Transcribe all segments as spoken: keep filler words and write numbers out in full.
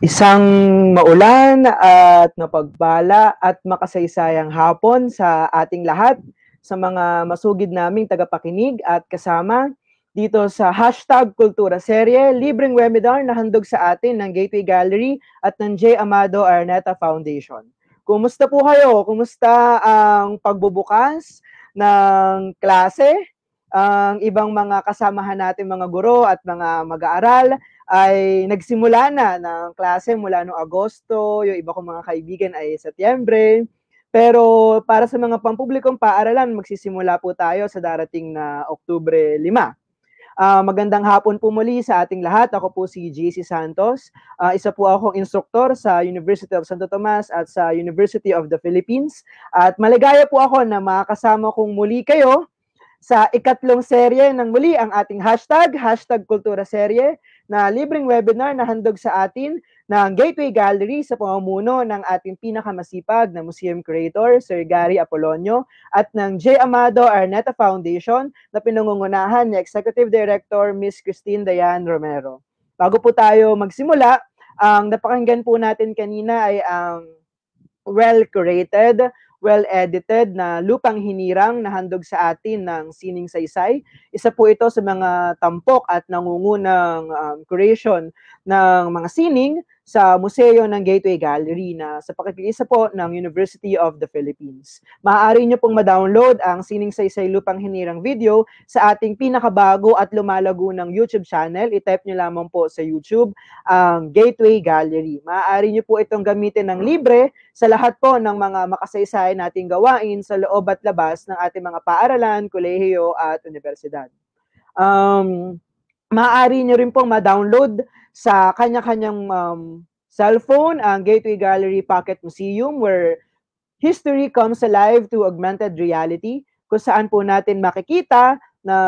Isang maulan at mapagpala at makasaysayang hapon sa ating lahat, sa mga masugid naming tagapakinig at kasama dito sa hashtag kulturaserye, libreng webinar na handog sa atin ng Gateway Gallery at ng J. Amado Arneta Foundation. Kumusta po kayo? Kumusta ang pagbubukas ng klase? Ang ibang mga kasamahan natin mga guro at mga mag-aaral ay nagsimula na ng klase mula noong Agosto, yung iba kong mga kaibigan ay Setyembre. Pero para sa mga pampublikong paaralan, magsisimula po tayo sa darating na Oktubre lima. Uh, magandang hapon po muli sa ating lahat. Ako po si J C Santos. Uh, isa po akong instruktor sa University of Santo Tomas at sa University of the Philippines. At maligaya po ako na makakasama kong muli kayo sa ikatlong serye ng muli ang ating hashtag, hashtag kulturaserye, na libreng webinar na handog sa atin ng Gateway Gallery sa pamumuno ng ating pinakamasipag na museum curator, Sir Gary Apolonio, at ng J. Amado Arneta Foundation na pinangungunahan ni Executive Director Miss Christine Dayan Romero. Bago po tayo magsimula, ang napakinggan po natin kanina ay ang well-curated, well-edited na Lupang Hinirang na handog sa atin ng Sining Saysay. Isa po ito sa mga tampok at nangungunang um, curation ng mga sining sa museo ng Gateway Gallery na sa pakikiisa po ng University of the Philippines. Maaari nyo pong ma-download ang Sining Saysay Lupang Hinirang video sa ating pinakabago at lumalago ng YouTube channel. I-type nyo lamang po sa YouTube ang Gateway Gallery. Maaari nyo po itong gamitin ng libre sa lahat po ng mga makasaysay nating gawain sa loob at labas ng ating mga paaralan, kolehiyo at universidad. Um, maaari nyo rin pong ma-download sa kanya-kanyang um, cellphone ang Gateway Gallery Pocket Museum where history comes alive to augmented reality, kung saan po natin makikita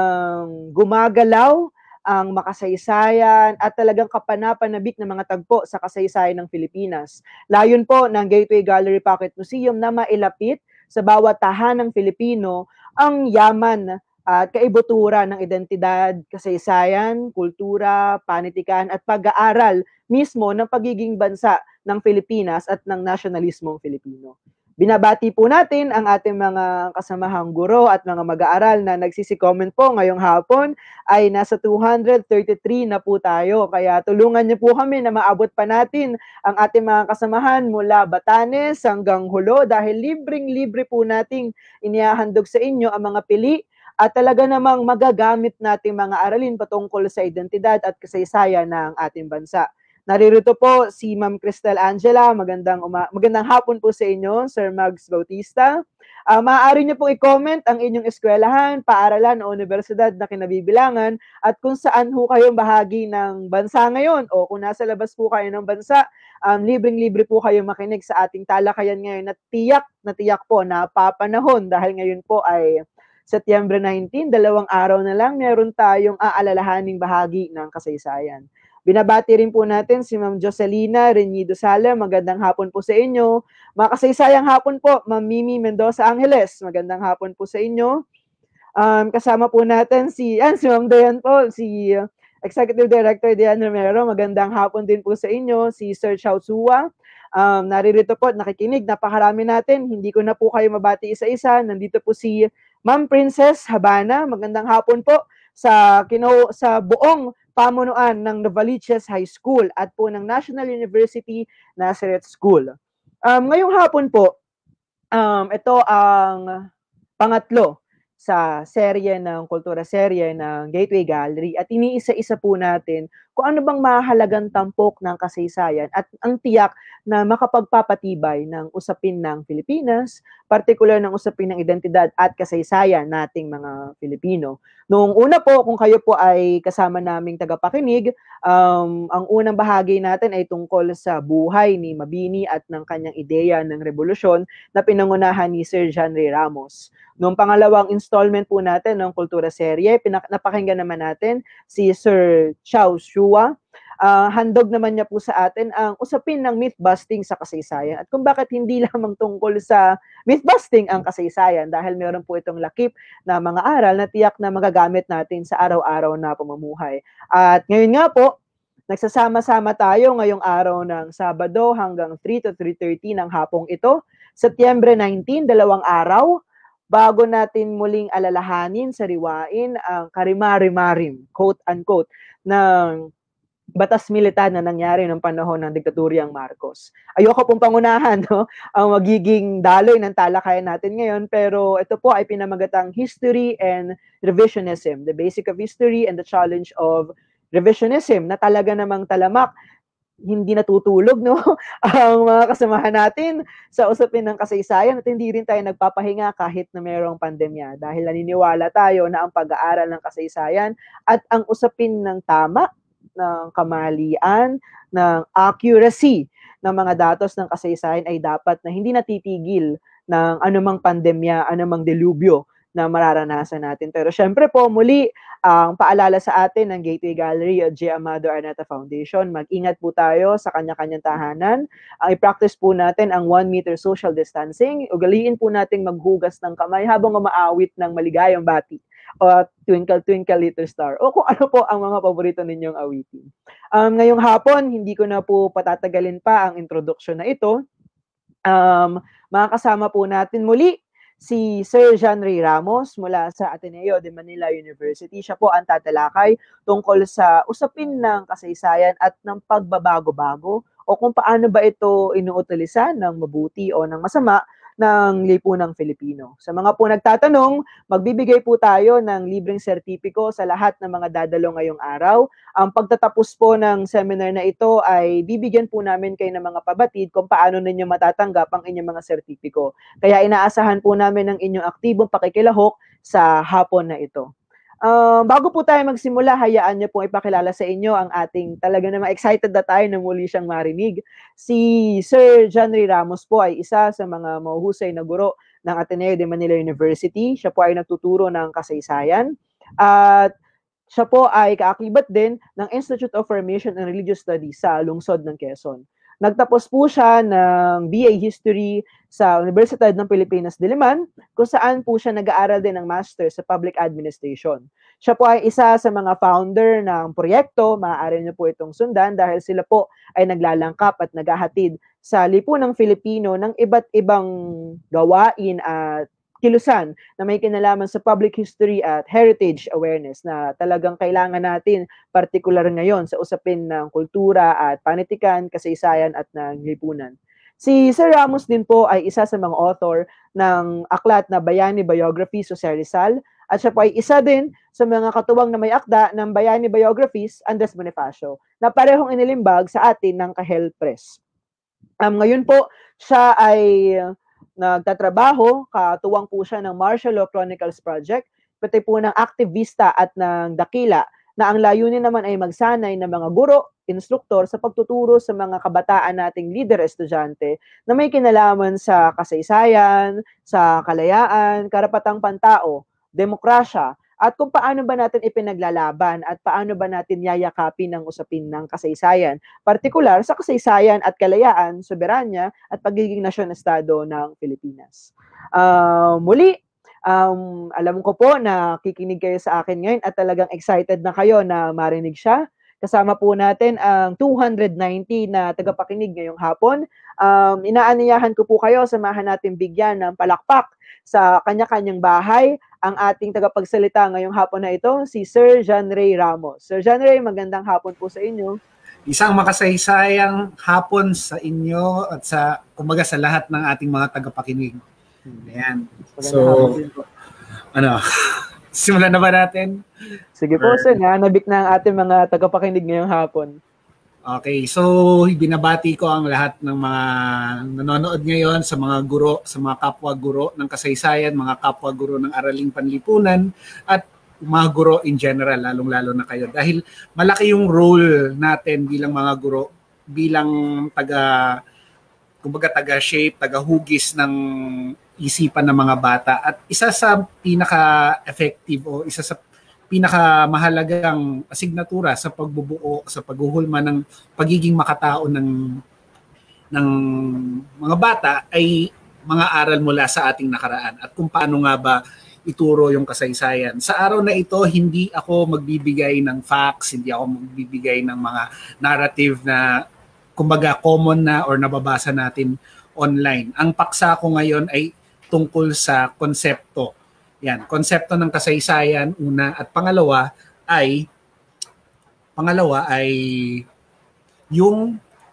ng gumagalaw ang makasaysayan at talagang kapanapanabik na mga tagpo sa kasaysayan ng Pilipinas. Layon po ng Gateway Gallery Pocket Museum na mailapit sa bawat tahanang Pilipino ang yaman at kaibutura ng identidad, kasaysayan, kultura, panitikan at pag-aaral mismo ng pagiging bansa ng Pilipinas at ng nasyonalismong Filipino. Binabati po natin ang ating mga kasamahang guro at mga mag-aaral na nagsisi-comment po ngayong hapon ay nasa two hundred thirty-three na po tayo. Kaya tulungan niyo po kami na maabot pa natin ang ating mga kasamahan mula Batanes hanggang Hulo dahil libreng-libre po nating inihahandog sa inyo ang mga pili at talaga namang magagamit nating mga aralin patungkol sa identidad at kasaysayan ng ating bansa. Naririto po si Ma'am Cristel Angela. Magandang, uma- magandang hapon po sa inyo, Sir Mags Bautista. Uh, maaari niyo po i-comment ang inyong eskwelahan, paaralan o universidad na kinabibilangan at kung saan ho kayong bahagi ng bansa ngayon o kung nasa labas po kayo ng bansa, um, libreng-libre po kayong makinig sa ating talakayan ngayon na tiyak na tiyak po na papanahon dahil ngayon po ay Setyembre nineteenth, dalawang araw na lang, meron tayong aalalahaning bahagi ng kasaysayan. Binabati rin po natin si Ma'am Jocelina Reñido Sala. Magandang hapon po sa inyo. Mga kasaysayang hapon po, Ma'am Mimi Mendoza Angeles. Magandang hapon po sa inyo. Um, kasama po natin si, yan, si Ma'am Dayan po, si Executive Director Dayan Romero. Magandang hapon din po sa inyo. Si Sir Chao Sua. Um, naririto po, nakikinig, napakarami natin. Hindi ko na po kayo mabati isa-isa. Nandito po si Ma'am Princess Habana. Magandang hapon po sa, kino, sa buong pamunuan ng Novaliches High School at po ng National University Nazareth School. Um, ngayong hapon po, um, ito ang pangatlo sa serye ng kulturaserye ng Gateway Gallery at iniisa-isa po natin kung ano bang mahalagang tampok ng kasaysayan at ang tiyak na makapagpapatibay ng usapin ng Pilipinas, partikular ng usapin ng identidad at kasaysayan nating mga Pilipino. Noong una po, kung kayo po ay kasama naming tagapakinig, um, ang unang bahagi natin ay tungkol sa buhay ni Mabini at ng kanyang ideya ng revolusyon na pinangunahan ni Sir Ray Ramos. Noong pangalawang installment po natin ng kulturaserye, napakinggan naman natin si Sir Chao Sua. Uh, handog naman niya po sa atin ang usapin ng myth-busting sa kasaysayan at kung bakit hindi lamang tungkol sa myth-busting ang kasaysayan dahil meron po itong lakip na mga aral na tiyak na magagamit natin sa araw-araw na pamumuhay. At ngayon nga po, Nagsasama-sama tayo ngayong araw ng Sabado hanggang three to three thirty ng hapong ito, Setyembre nineteen, dalawang araw, bago natin muling alalahanin, sariwain ang karimari-marim, quote-unquote, ng batas militar na nangyari ng panahon ng diktaturyang Marcos. Ayoko pong pangunahan no, ang magiging daloy ng talakayan natin ngayon, pero ito po ay pinamagatang History and Revisionism, the basic of history and the challenge of revisionism, na talaga namang talamak, hindi natutulog no ang mga kasamahan natin sa usapin ng kasaysayan, at hindi rin tayo nagpapahinga kahit na mayroong pandemya, dahil naniniwala tayo na ang pag-aaral ng kasaysayan at ang usapin ng tama, ng kamalian, ng accuracy ng mga datos ng kasaysayan ay dapat na hindi natitigil ng anumang pandemya, anumang delubyo na mararanasan natin. Pero syempre po, muli, ang paalala sa atin ng Gateway Gallery at J. Amado Arneta Foundation, mag-ingat po tayo sa kanya-kanyang tahanan. Ang i-practice po natin ang one meter social distancing. Ugaliin po nating maghugas ng kamay habang umaawit ng maligayang bati o Twinkle Twinkle Little Star, o kung ano po ang mga paborito ninyong awitin. Um, ngayong hapon, hindi ko na po patatagalin pa ang introduction na ito. Um, makakasama po natin muli si Sir John Ray Ramos mula sa Ateneo de Manila University. Siya po ang tatalakay tungkol sa usapin ng kasaysayan at ng pagbabago-bago, o kung paano ba ito inuutilisan ng mabuti o ng masama ng lipunang Filipino. Sa mga po nagtatanong, magbibigay po tayo ng libreng sertipiko sa lahat ng mga dadalo ngayong araw. Ang pagtatapos po ng seminar na ito ay bibigyan po namin kayo ng mga pabatid kung paano ninyo matatanggap ang inyong mga sertipiko. Kaya inaasahan po namin ang inyong aktibong pakikilahok sa hapon na ito. Uh, bago po tayo magsimula, hayaan niyo pong ipakilala sa inyo ang ating talaga naman excited na tayo na muli siyang marinig. Si Sir John Ray Ramos po ay isa sa mga mahuhusay na guro ng Ateneo de Manila University. Siya po ay nagtuturo ng kasaysayan. At siya po ay kaakibat din ng Institute of Formation and Religious Studies sa lungsod ng Quezon. Nagtapos po siya ng B A History sa Universidad ng Pilipinas, Diliman, kung saan po siya nag-aaral din ng Master sa Public Administration. Siya po ay isa sa mga founder ng proyekto, maaari niyo po itong sundan dahil sila po ay naglalangkap at naghahatid sa lipunang Filipino ng iba't ibang gawain at kilusan na may kinalaman sa public history at heritage awareness na talagang kailangan natin, partikular ngayon sa usapin ng kultura at panitikan, kasaysayan at ng lipunan. Si Sir Ramos din po ay isa sa mga author ng aklat na Bayani Biographies of Sir Rizal, at siya po ay isa din sa mga katuwang na may akda ng Bayani Biographies Andres Bonifacio na parehong inilimbag sa atin ng Kahel Press. Um, ngayon po, siya ay nagtatrabaho, katuwang po siya ng Martial Law Chronicles Project, pati po ng Activista at ng Dakila, na ang layunin naman ay magsanay ng mga guro, instruktor sa pagtuturo sa mga kabataan nating leader estudyante na may kinalaman sa kasaysayan, sa kalayaan, karapatang pantao, demokrasya, at kung paano ba natin ipinaglalaban at paano ba natin yayakapin ang usapin ng kasaysayan, partikular sa kasaysayan at kalayaan, soberanya at pagiging nasyon-estado ng Pilipinas. Uh, muli, um, alam ko po na kikinig kayo sa akin ngayon at talagang excited na kayo na marinig siya. Kasama po natin ang two hundred ninety na tagapakinig ngayong hapon. Um, inaanyayahan ko po kayo, samahan natin bigyan ng palakpak sa kanya-kanyang bahay ang ating tagapagsalita ngayong hapon na ito, si Sir John Ray Ramos. Sir John Ray, magandang hapon po sa inyo. Isang makasaysayang hapon sa inyo at sa, kumbaga, sa lahat ng ating mga tagapakinig. Ayan. So, ano, simulan na ba natin? Sige po, sir. Nabik na ang ating mga tagapakinig ngayong hapon. Okay, so binabati ko ang lahat ng mga nanonood ngayon, sa mga guro, sa mga kapwa guro ng kasaysayan, mga kapwa guro ng araling panlipunan, at mga guro in general, lalong-lalo na kayo. Dahil malaki yung role natin bilang mga guro, bilang taga, kumbaga taga-shape, taga-hugis ng isipan ng mga bata. At isa sa pinaka-effective o isa sa pinakamahalagang asignatura sa pagbubuo, sa paghuhulma ng pagiging makatao ng ng mga bata ay mga aral mula sa ating nakaraan at kung paano nga ba ituro yung kasaysayan. Sa araw na ito, hindi ako magbibigay ng facts, hindi ako magbibigay ng mga narrative na kumbaga common na or nababasa natin online. Ang paksa ko ngayon ay tungkol sa konsepto. Yan, konsepto ng kasaysayan, una, at pangalawa ay pangalawa ay yung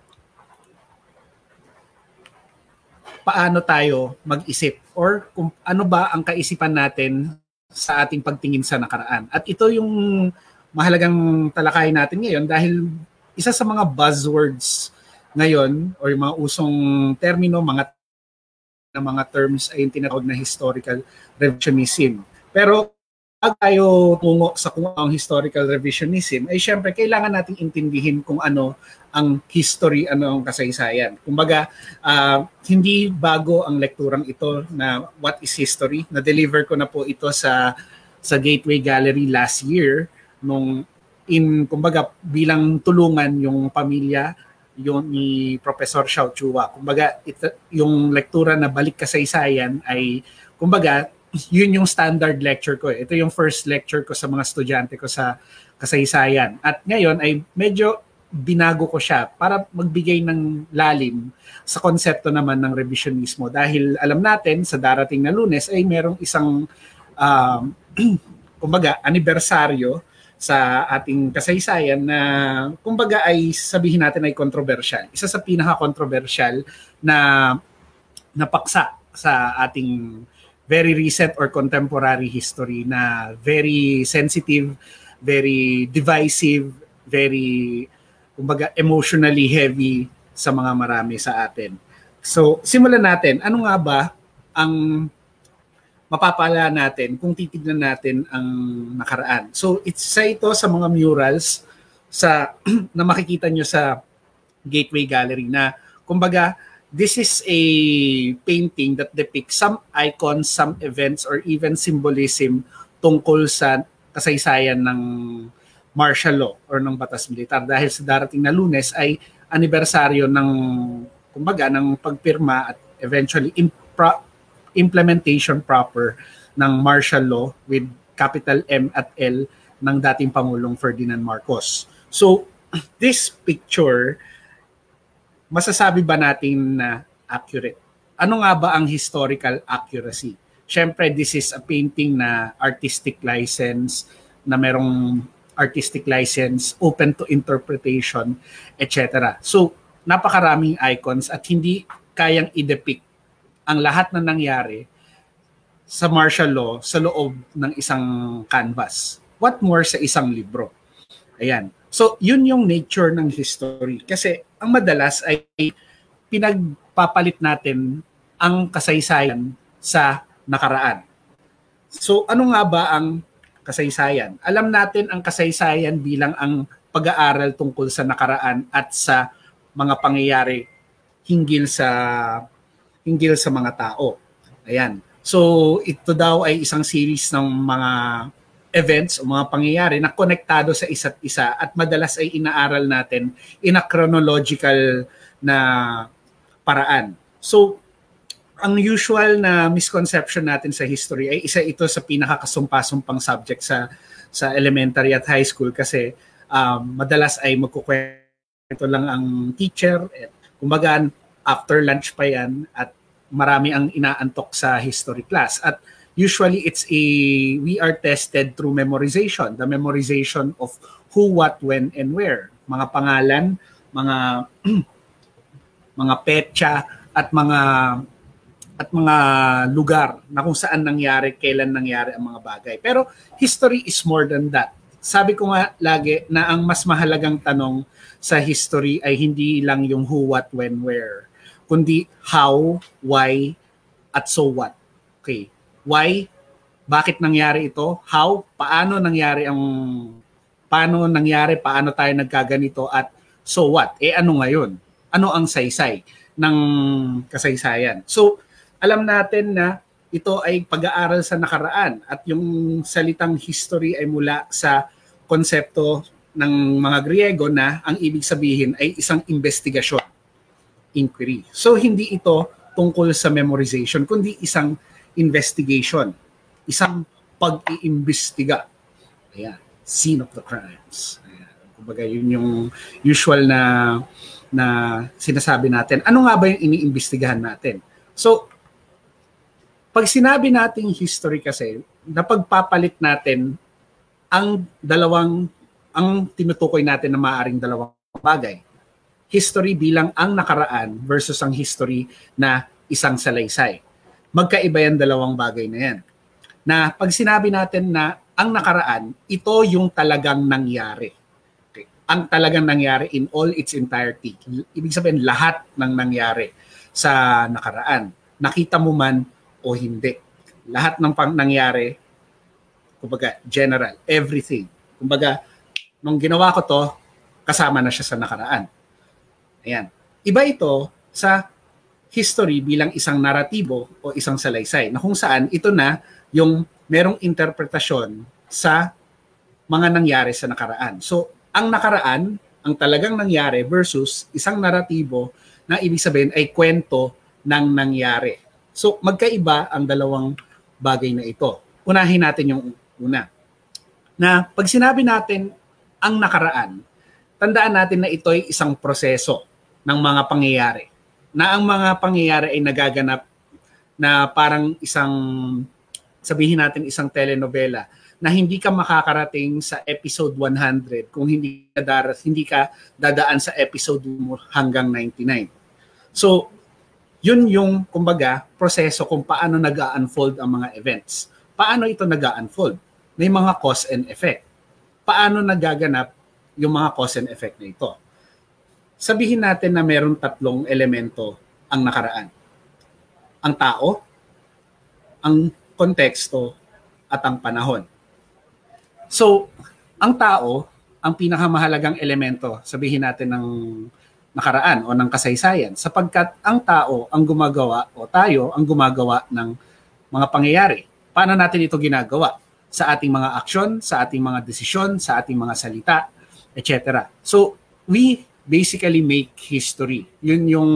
paano tayo mag-isip or kung ano ba ang kaisipan natin sa ating pagtingin sa nakaraan. At ito yung mahalagang talakayin natin ngayon dahil isa sa mga buzzwords ngayon or yung mga usong termino, mga na mga terms ay yung tinatawag na historical revisionism. Pero pag tayo tungo sa kung ang historical revisionism, ay syempre kailangan nating intindihin kung ano ang history, ano ang kasaysayan. Kumbaga, uh, hindi bago ang lekturang ito na What is History? Na-deliver ko na po ito sa sa Gateway Gallery last year nung in kumbaga bilang tulungan yung pamilya yung ni Professor Xiao Chua. Kumbaga, ito, yung lektura na Balik Kasaysayan ay, kumbaga, yun yung standard lecture ko. Ito yung first lecture ko sa mga estudyante ko sa kasaysayan. At ngayon ay medyo binago ko siya para magbigay ng lalim sa konsepto naman ng revisionismo. Dahil alam natin, sa darating na Lunes ay merong isang, um, kumbaga, anibersaryo sa ating kasaysayan na kumbaga ay sabihin natin ay controversial. Isa sa pinaka-controversial na napaksa sa ating very recent or contemporary history na very sensitive, very divisive, very kumbaga emotionally heavy sa mga marami sa atin. So, simulan natin. Ano nga ba ang mapapala natin kung titignan natin ang nakaraan. So, it's sa ito sa mga murals sa na makikita nyo sa Gateway Gallery na, kumbaga, this is a painting that depicts some icons, some events, or even symbolism tungkol sa kasaysayan ng martial law or ng batas militar. Dahil sa darating na Lunes ay anibersaryo ng, kumbaga, ng pagpirma at eventually impra- implementation proper ng martial law with capital M at L ng dating Pangulong Ferdinand Marcos. So, this picture, masasabi ba natin na accurate? Ano nga ba ang historical accuracy? Siyempre, this is a painting na artistic license, na merong artistic license, open to interpretation, et cetera. So, napakaraming icons at hindi kayang i-depict ang lahat na nangyari sa martial law sa loob ng isang canvas. What more sa isang libro? Ayan. So, yun yung nature ng history. Kasi ang madalas ay pinagpapalit natin ang kasaysayan sa nakaraan. So, ano nga ba ang kasaysayan? Alam natin ang kasaysayan bilang ang pag-aaral tungkol sa nakaraan at sa mga pangyayari hinggil sa hinggil sa mga tao. Ayan. So, ito daw ay isang series ng mga events o mga pangyayari na konektado sa isa't isa at madalas ay inaaral natin in a chronological na paraan. So, ang usual na misconception natin sa history ay isa ito sa pinakakasumpa-sumpang subject sa sa elementary at high school kasi um, madalas ay magkukwento lang ang teacher. At, kumbaga, after lunch pa yan at marami ang inaantok sa history class. At usually it's a, we are tested through memorization, the memorization of who, what, when, and where. Mga pangalan, mga mga petsa, at mga at mga lugar na kung saan nangyari, kailan nangyari ang mga bagay. Pero history is more than that. Sabi ko nga lagi na ang mas mahalagang tanong sa history ay hindi lang yung who, what, when, where, kundi how, why, at so what. Okay. Why? Bakit nangyari ito? How? Paano nangyari ang paano nangyari, paano tayo nagkaganito, at so what? Eh ano ngayon? Ano ang saysay ng kasaysayan? So, alam natin na ito ay pag-aaral sa nakaraan at yung salitang history ay mula sa konsepto ng mga Griego na ang ibig sabihin ay isang investigasyon, inquiry. So, hindi ito tungkol sa memorization, kundi isang investigation. isang pag-iimbestiga. Ayan, scene of the crimes. Ayan. Kumbaga, yun yung usual na na sinasabi natin. Ano nga ba yung iniimbestigahan natin? So, pag sinabi nating history kasi, napagpapalit natin ang dalawang, ang tinutukoy natin na maaaring dalawang bagay. History bilang ang nakaraan versus ang history na isang salaysay. Magkaiba yan dalawang bagay na yan. Na pag sinabi natin na ang nakaraan, ito yung talagang nangyari. Okay. Ang talagang nangyari in all its entirety. Ibig sabihin, lahat ng nangyari sa nakaraan. Nakita mo man o hindi. Lahat ng pang nangyari, kumbaga, general, everything. Kumbaga, nung ginawa ko to, kasama na siya sa nakaraan. Ayan. Iba ito sa history bilang isang naratibo o isang salaysay na kung saan ito na yung merong interpretasyon sa mga nangyari sa nakaraan. So, ang nakaraan, ang talagang nangyari versus isang naratibo na ibig sabihin ay kwento ng nangyari. So, magkaiba ang dalawang bagay na ito. Unahin natin yung una. Na pag sinabi natin ang nakaraan, tandaan natin na ito ay isang proseso ng mga pangyayari. Na ang mga pangyayari ay nagaganap na parang isang, sabihin natin isang telenovela, na hindi ka makakarating sa episode one hundred kung hindi ka, daras, hindi ka dadaan sa episode mo hanggang ninety-nine. So, yun yung, kumbaga, proseso kung paano nag-unfold ang mga events. Paano ito nag-unfold? May mga cause and effect. Paano nagaganap yung mga cause and effect na ito? Sabihin natin na meron tatlong elemento ang nakaraan. Ang tao, ang konteksto, at ang panahon. So, ang tao, ang pinakamahalagang elemento, sabihin natin ng nakaraan o ng kasaysayan, sapagkat ang tao ang gumagawa o tayo ang gumagawa ng mga pangyayari. Paano natin ito ginagawa? Sa ating mga aksyon, sa ating mga desisyon, sa ating mga salita, et cetera. So, we basically make history. Yun yung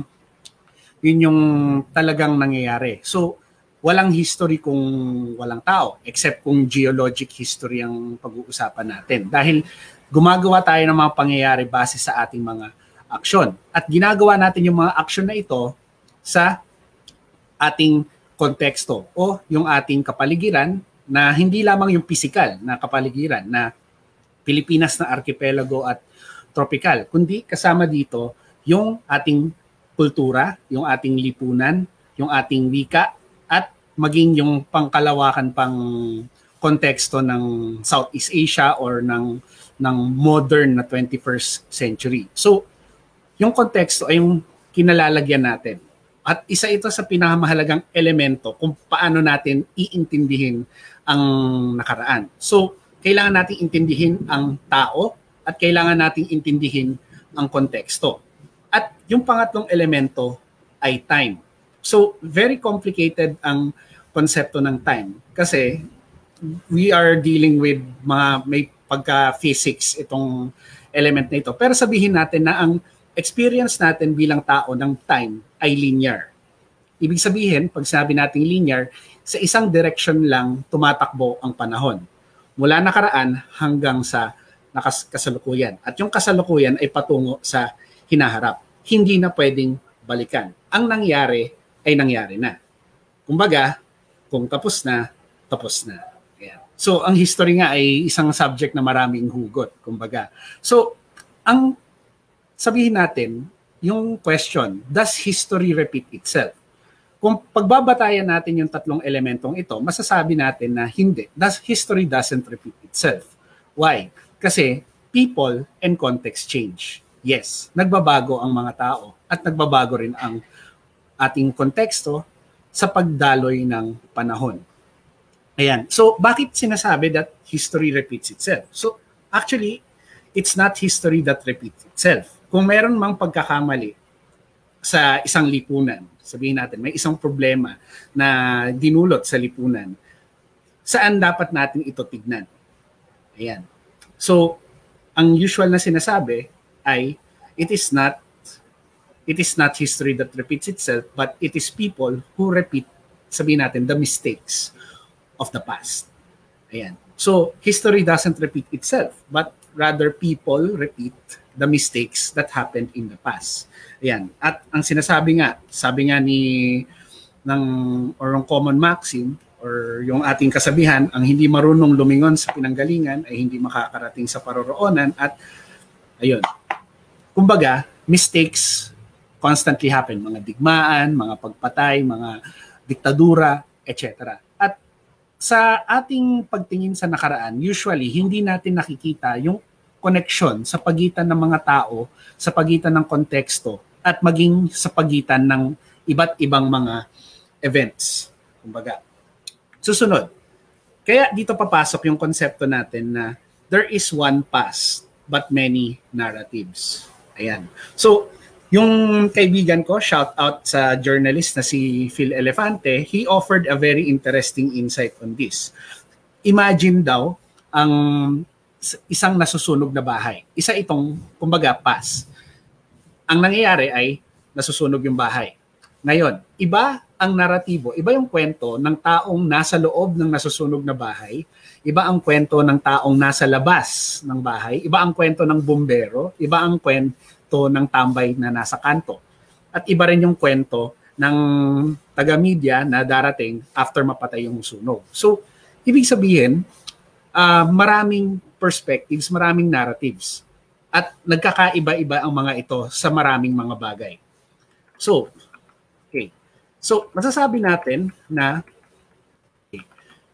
yun yung talagang nangyayari. So, walang history kung walang tao, except kung geologic history ang pag-uusapan natin. Dahil gumagawa tayo ng mga pangyayari base sa ating mga aksyon. At ginagawa natin yung mga aksyon na ito sa ating konteksto o yung ating kapaligiran na hindi lamang yung physical na kapaligiran na Pilipinas na archipelago at tropical, kundi kasama dito yung ating kultura, yung ating lipunan, yung ating wika, at maging yung pangkalawakan pang konteksto ng Southeast Asia or ng, ng modern na twenty-first century. So, yung konteksto ay yung kinalalagyan natin. At isa ito sa pinakamahalagang elemento kung paano natin iintindihin ang nakaraan. So, kailangan nating intindihin ang tao at kailangan nating intindihin ang konteksto. At yung pangatlong elemento ay time. So, very complicated ang konsepto ng time kasi we are dealing with mga may pagka-physics itong element na ito. Pero sabihin natin na ang experience natin bilang tao ng time ay linear. Ibig sabihin, pag sabi natin linear, sa isang direction lang tumatakbo ang panahon. Mula nakaraan hanggang sa nakas- kasalukuyan. At yung kasalukuyan ay patungo sa hinaharap. Hindi na pwedeng balikan. Ang nangyari ay nangyari na. Kumbaga, kung tapos na, tapos na. Ayan. So, ang history nga ay isang subject na maraming hugot. Kumbaga. So, ang sabihin natin, yung question, does history repeat itself? Kung pagbabatayan natin yung tatlong elementong ito, masasabi natin na hindi. Does history doesn't repeat itself. Why? Kasi people and context change. Yes, nagbabago ang mga tao at nagbabago rin ang ating konteksto sa pagdaloy ng panahon. Ayan. So, bakit sinasabi that history repeats itself? So, actually, it's not history that repeats itself. Kung meron mang pagkakamali sa isang lipunan, sabihin natin, may isang problema na dinulot sa lipunan, saan dapat natin ito tignan? Ayan. So, ang usual na sinasabi ay, it is not it is not history that repeats itself, but it is people who repeat, sabihin natin, the mistakes of the past. Ayan. So, history doesn't repeat itself, but rather people repeat the mistakes that happened in the past. Ayan. At ang sinasabi nga, sabi nga ni ng or ng common maxim or yung ating kasabihan, ang hindi marunong lumingon sa pinanggalingan ay hindi makakarating sa paroroonan. At ayun, kumbaga, mistakes constantly happen. Mga digmaan, mga pagpatay, mga diktadura, et cetera. At sa ating pagtingin sa nakaraan, usually, hindi natin nakikita yung connection sa pagitan ng mga tao, sa pagitan ng konteksto, at maging sa pagitan ng iba't ibang mga events. Kumbaga. Susunod. Kaya dito papasok yung konsepto natin na there is one past but many narratives. Ayan. So, yung kaibigan ko, shout out sa journalist na si Phil Elefante, he offered a very interesting insight on this. Imagine daw ang isang nasusunog na bahay. Isa itong, kumbaga, past. Ang nangyayari ay nasusunog yung bahay. Ngayon, iba ang naratibo, iba yung kwento ng taong nasa loob ng nasusunog na bahay, iba ang kwento ng taong nasa labas ng bahay, iba ang kwento ng bumbero, iba ang kwento ng tambay na nasa kanto. At iba rin yung kwento ng taga-media na darating after mapatay yung sunog. So, ibig sabihin, uh, maraming perspectives, maraming narratives. At nagkakaiba-iba ang mga ito sa maraming mga bagay. So, okay. So, masasabi natin na okay.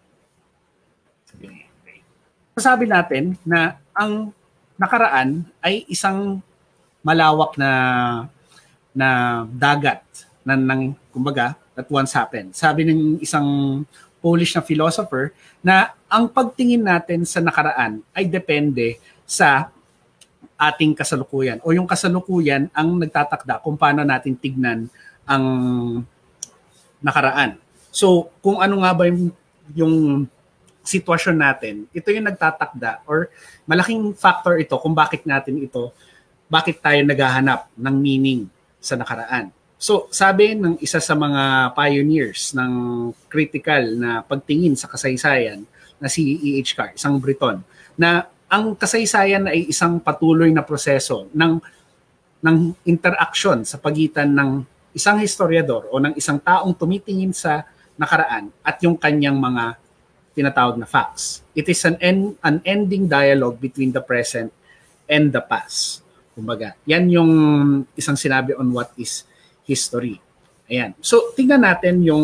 Masasabi natin na ang nakaraan ay isang malawak na na dagat na nang kumbaga that once happened. Sabi ng isang Polish na philosopher na ang pagtingin natin sa nakaraan ay depende sa ating kasalukuyan o yung kasalukuyan ang nagtatakda kung paano natin tignan ang nakaraan. So, kung ano nga ba yung, yung sitwasyon natin, ito yung nagtatakda or malaking factor ito kung bakit natin ito, bakit tayo naghahanap ng meaning sa nakaraan. So, sabi ng isa sa mga pioneers ng critical na pagtingin sa kasaysayan na si E H Carr, isang Briton, na ang kasaysayan ay isang patuloy na proseso ng, ng interaction sa pagitan ng isang historiador o ng isang taong tumitingin sa nakaraan at yung kanyang mga tinatawag na facts. It is an en- unending dialogue between the present and the past. Kumbaga, yan yung isang sinabi on what is history. Ayan. So, tingnan natin yung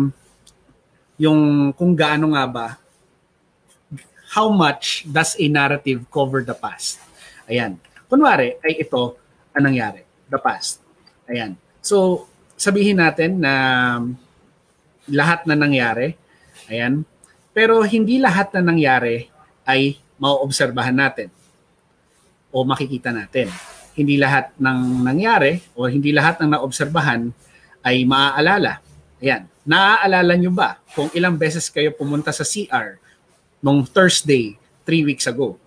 yung kung gaano nga ba, how much does a narrative cover the past? Ayan. Kunwari, ay ito ang nangyari. The past. Ayan. So, sabihin natin na lahat na nangyari, ayan, pero hindi lahat na nangyari ay mauobserbahan natin o makikita natin. Hindi lahat ng nangyari o hindi lahat ng naobserbahan ay maaalala. Ayan. Naaalala nyo ba kung ilang beses kayo pumunta sa C R nung Thursday, three weeks ago?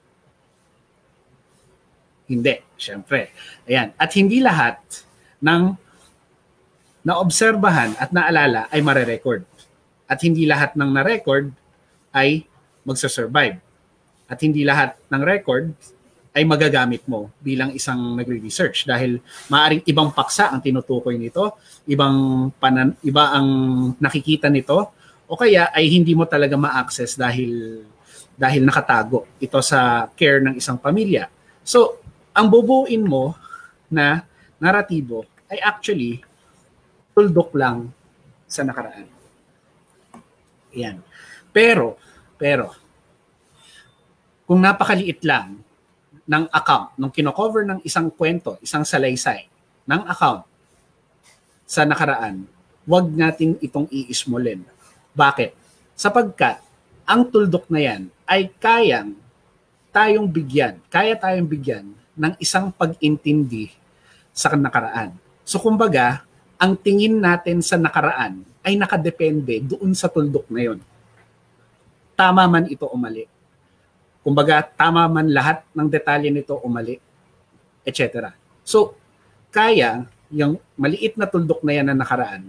Hindi, syempre. Ayan. At hindi lahat ng naobserbahan at naalala ay mare-record. At hindi lahat ng na-record ay magsasurvive. At hindi lahat ng record ay magagamit mo bilang isang nagre-research dahil maaring ibang paksa ang tinutukoy nito, ibang panan, iba ang nakikita nito, o kaya ay hindi mo talaga ma-access dahil dahil nakatago ito sa care ng isang pamilya. So, ang bubuin mo na naratibo ay actually tuldok lang sa nakaraan. Yan. Pero, pero, kung napakaliit lang ng account, nung kino-cover ng isang kwento, isang salaysay, ng account sa nakaraan, wag natin itong iismolin. Bakit? Sapagkat, ang tuldok na yan ay kayang tayong bigyan, kaya tayong bigyan ng isang pag-intindi sa nakaraan. So, kumbaga, ang tingin natin sa nakaraan ay nakadepende doon sa tuldok na yon. Tama man ito o mali. Kumbaga, tama man lahat ng detalye nito o mali, et cetera. So, kaya yung maliit na tuldok na yan na nakaraan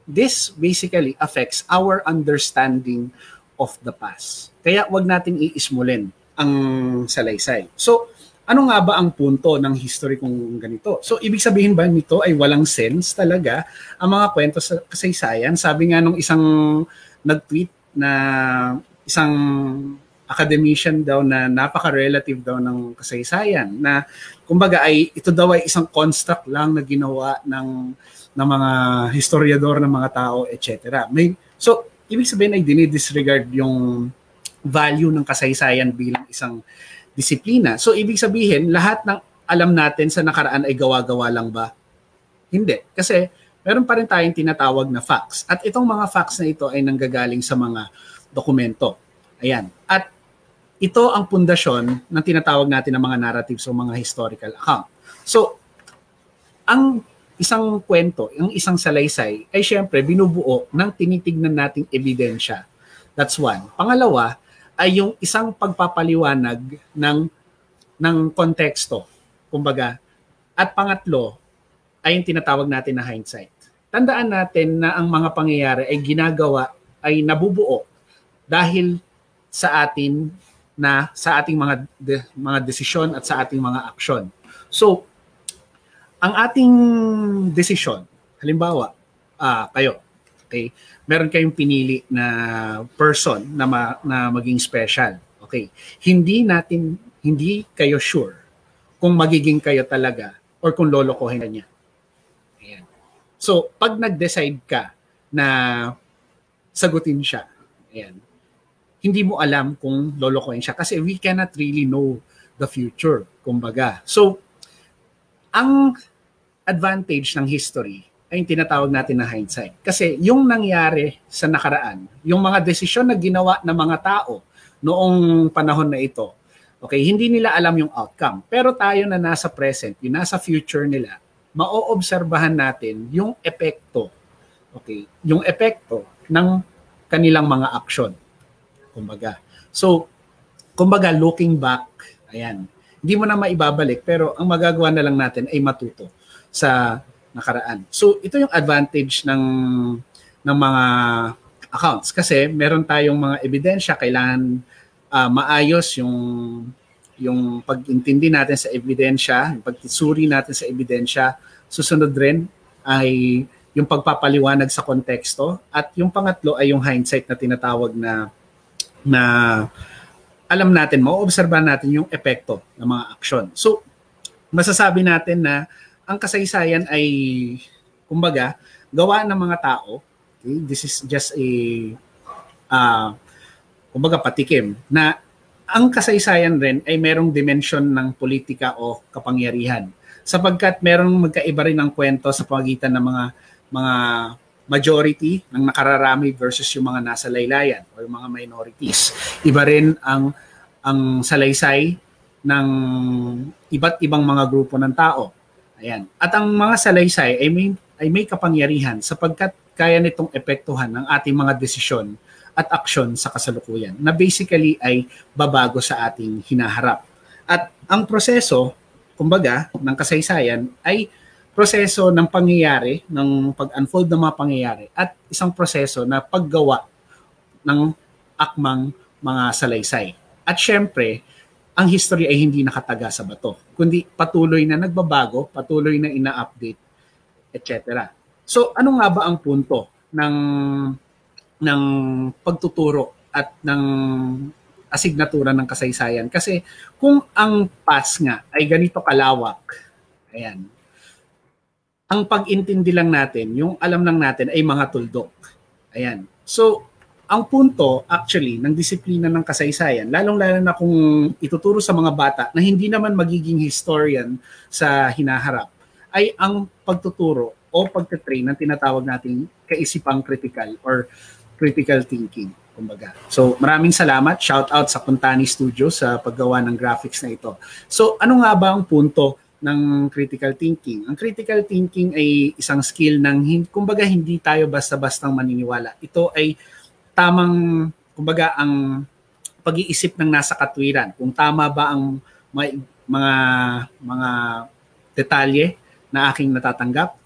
this basically affects our understanding of the past. Kaya wag nating iismulin ang salaysay. So, ano nga ba ang punto ng history kung ganito? So, ibig sabihin ba nito ay walang sense talaga ang mga kwento sa kasaysayan? Sabi nga nung isang nag-tweet na isang academician daw na napaka-relative daw ng kasaysayan na kumbaga ay ito daw ay isang construct lang na ginawa ng ng mga historiador ng mga tao, et cetera. May so ibig sabihin ay dinidisregard yung value ng kasaysayan bilang isang disiplina. So ibig sabihin lahat ng alam natin sa nakaraan ay gawa-gawa lang ba? Hindi, kasi meron pa rin tayong tinatawag na facts. At itong mga facts na ito ay nanggagaling sa mga dokumento. Ayan. At ito ang pundasyon ng tinatawag natin ng mga narratives o mga historical account. So, ang isang kwento, ang isang salaysay, ay syempre binubuo ng tinitignan nating ebidensya. That's one. Pangalawa, ay yung isang pagpapaliwanag ng, ng konteksto. Kumbaga. At pangatlo, ay yung tinatawag natin na hindsight. Tandaan natin na ang mga pangyayari ay ginagawa, ay nabubuo dahil sa atin na sa ating mga de, mga desisyon at sa ating mga aksyon. So, ang ating desisyon, halimbawa, ah, kayo, okay, meron kayong pinili na person na, ma, na maging special. Okay, hindi natin, hindi kayo sure kung magiging kayo talaga or kung lolokohin na niya. Ayan. So, pag nag-decide ka na sagutin siya, ayan, hindi mo alam kung lolokohin siya kasi we cannot really know the future, kumbaga. So, ang advantage ng history ay yung tinatawag natin na hindsight. Kasi yung nangyari sa nakaraan, yung mga desisyon na ginawa ng mga tao noong panahon na ito, okay, hindi nila alam yung outcome. Pero tayo na nasa present, yung nasa future nila, maoobserbahan natin yung epekto, okay, yung epekto ng kanilang mga aksyon. Kumbaga. So, kumbaga, looking back, ayan, hindi mo na maibabalik, pero ang magagawa na lang natin ay matuto sa nakaraan. So, ito yung advantage ng, ng mga accounts. Kasi meron tayong mga ebidensya, kailangan uh, maayos yung, yung pag-intindi natin sa ebidensya, yung pagtisuri natin sa ebidensya. Susunod rin ay yung pagpapaliwanag sa konteksto. At yung pangatlo ay yung hindsight na tinatawag na na alam natin, maoobserbahan natin yung epekto ng mga aksyon. So, masasabi natin na ang kasaysayan ay, kumbaga, gawa ng mga tao. Okay? This is just a, uh, kumbaga, patikim, na ang kasaysayan rin ay merong dimension ng politika o kapangyarihan. Sapagkat merong magkaiba rin ng kwento sa pagitan ng mga mga majority ng nakararami versus yung mga nasa laylayan o yung mga minorities. Iba rin ang ang salaysay ng iba't ibang mga grupo ng tao. Ayan. At ang mga salaysay ay may, ay may kapangyarihan sapagkat kaya nitong epektuhan ng ating mga desisyon at aksyon sa kasalukuyan na basically ay babago sa ating hinaharap. At ang proseso, kumbaga, ng kasaysayan ay proseso ng pangyayari, ng pag-unfold ng mga pangyayari at isang proseso na paggawa ng akmang mga salaysay. At syempre, ang history ay hindi nakataga sa bato, kundi patuloy na nagbabago, patuloy na ina-update, et cetera. So, ano nga ba ang punto ng ng pagtuturo at ng asignatura ng kasaysayan? Kasi kung ang past nga ay ganito kalawak, ayan, ang pag-intindi lang natin, yung alam lang natin ay mga tuldok. Ayan. So, ang punto actually ng disiplina ng kasaysayan, lalong-lalo na kung ituturo sa mga bata na hindi naman magiging historian sa hinaharap, ay ang pagtuturo o pagtitrain ng tinatawag nating kaisipang critical or critical thinking. Kumbaga. So, maraming salamat. Shout out sa Kuntani Studio sa paggawa ng graphics na ito. So, ano nga ba ang punto ng critical thinking? Ang critical thinking ay isang skill ng, kumbaga, hindi tayo basta-bastang maniniwala. Ito ay tamang, kumbaga, ang pag-iisip ng nasa katwiran. Kung tama ba ang mga, mga, mga detalye na aking natatanggap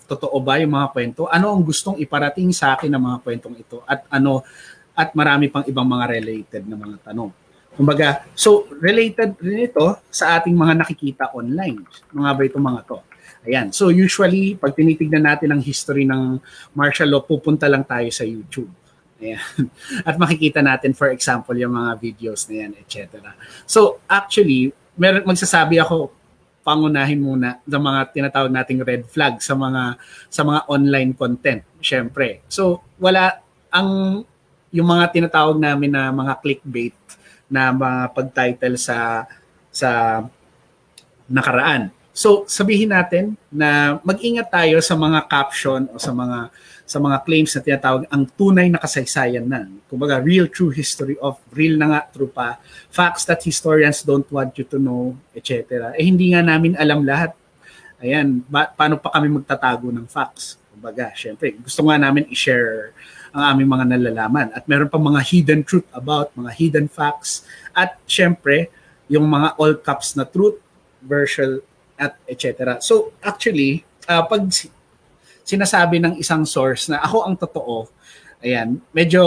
totoo ba yung mga kwento? Ano ang gustong iparating sa akin ng mga kwentong ito? At ano at marami pang ibang mga related na mga tanong. Kumbaga, so related rin ito sa ating mga nakikita online. Mga ba itong mga to? Ayan. So usually, pag tinitignan natin ang history ng martial law, pupunta lang tayo sa YouTube. Ayan. At makikita natin, for example, yung mga videos na yan, et cetera. So actually, mer- magsasabi ako, pangunahin muna ng mga tinatawag nating red flag sa mga sa mga online content, syempre. So wala ang yung mga tinatawag namin na mga clickbait na mga pag-title sa sa nakaraan. So sabihin natin na mag-ingat tayo sa mga caption o sa mga sa mga claims na tinatawag ang tunay na kasaysayan na. Kumbaga, real true history of, real na nga true pa, facts that historians don't want you to know, et cetera. Eh hindi nga namin alam lahat. Ayan, ba, paano pa kami magtatago ng facts? Kumbaga, syempre, gusto nga namin i-share ang aming mga nalalaman. At meron pa mga hidden truth about, mga hidden facts. At syempre, yung mga all caps na truth, version, at et cetera. So actually, uh, pag sinasabi ng isang source na ako ang totoo, ayan, medyo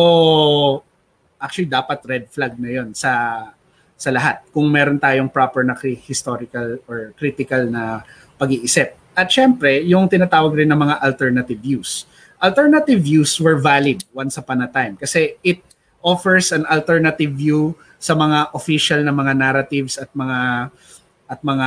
actually dapat red flag na yon sa sa lahat kung meron tayong proper na historical or critical na pag-iisip. At syempre, yung tinatawag rin ng mga alternative views. Alternative views were valid once upon a time kasi it offers an alternative view sa mga official na mga narratives at mga at mga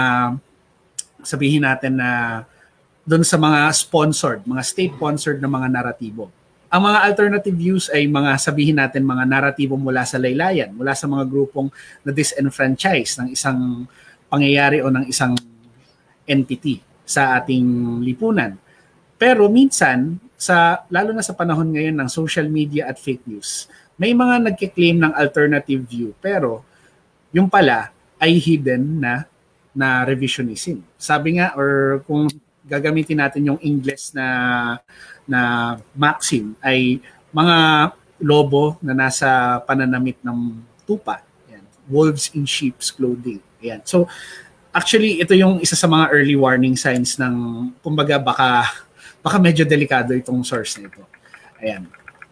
sabihin natin na doon sa mga sponsored, mga state-sponsored na mga naratibo. Ang mga alternative views ay mga sabihin natin mga naratibo mula sa laylayan, mula sa mga grupong na disenfranchise ng isang pangyayari o ng isang entity sa ating lipunan. Pero minsan, sa lalo na sa panahon ngayon ng social media at fake news, may mga nagke-claim ng alternative view pero yung pala ay hidden na na revisionism. Sabi nga, or kung gagamitin natin yung English na na maxim ay mga lobo na nasa pananamit ng tupa. Yan. Wolves in sheep's clothing. Yan. So actually ito yung isa sa mga early warning signs ng kumbaga baka baka medyo delikado itong source nito. Ayan.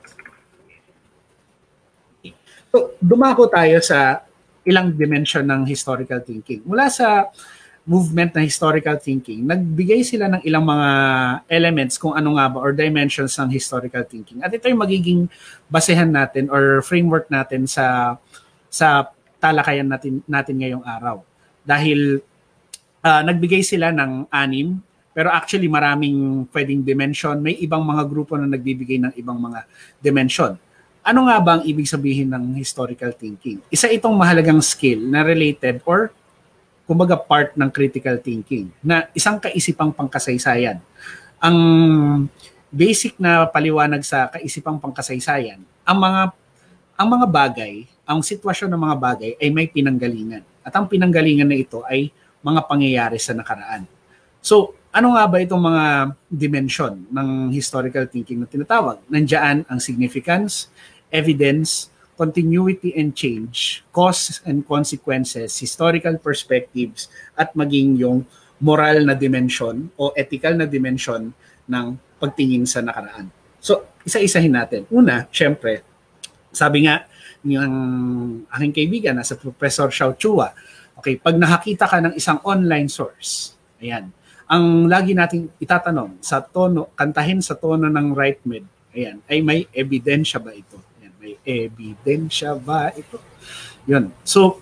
So dumako tayo sa ilang dimension ng historical thinking. Mula sa movement na historical thinking, nagbigay sila ng ilang mga elements kung ano nga ba or dimensions ng historical thinking. At ito yung magiging basehan natin or framework natin sa sa talakayan natin natin ngayong araw. Dahil uh, nagbigay sila ng anim, pero actually maraming pwedeng dimension. May ibang mga grupo na nagbibigay ng ibang mga dimension. Ano nga ba ang ibig sabihin ng historical thinking? Isa itong mahalagang skill na related or kumbaga part ng critical thinking na isang kaisipang pangkasaysayan. Ang basic na paliwanag sa kaisipang pangkasaysayan, ang mga ang mga bagay, ang sitwasyon ng mga bagay ay may pinanggalingan. At ang pinanggalingan na ito ay mga pangyayari sa nakaraan. So, ano nga ba itong mga dimension ng historical thinking na tinatawag? Nandiyan ang significance, evidence, continuity and change, cause and consequences, historical perspectives, at maging yung moral na dimension o ethical na dimension ng pagtingin sa nakaraan. So, isa-isahin natin. Una, syempre, sabi nga ng aking kaibigan na sa Professor Xiao Chua, okay, pag nakakita ka ng isang online source, ayan, ang lagi nating itatanong sa tono, kantahin sa tono ng right mid, ayan, ay may ebidensya ba ito? May ebidensya ba ito? Yun. So,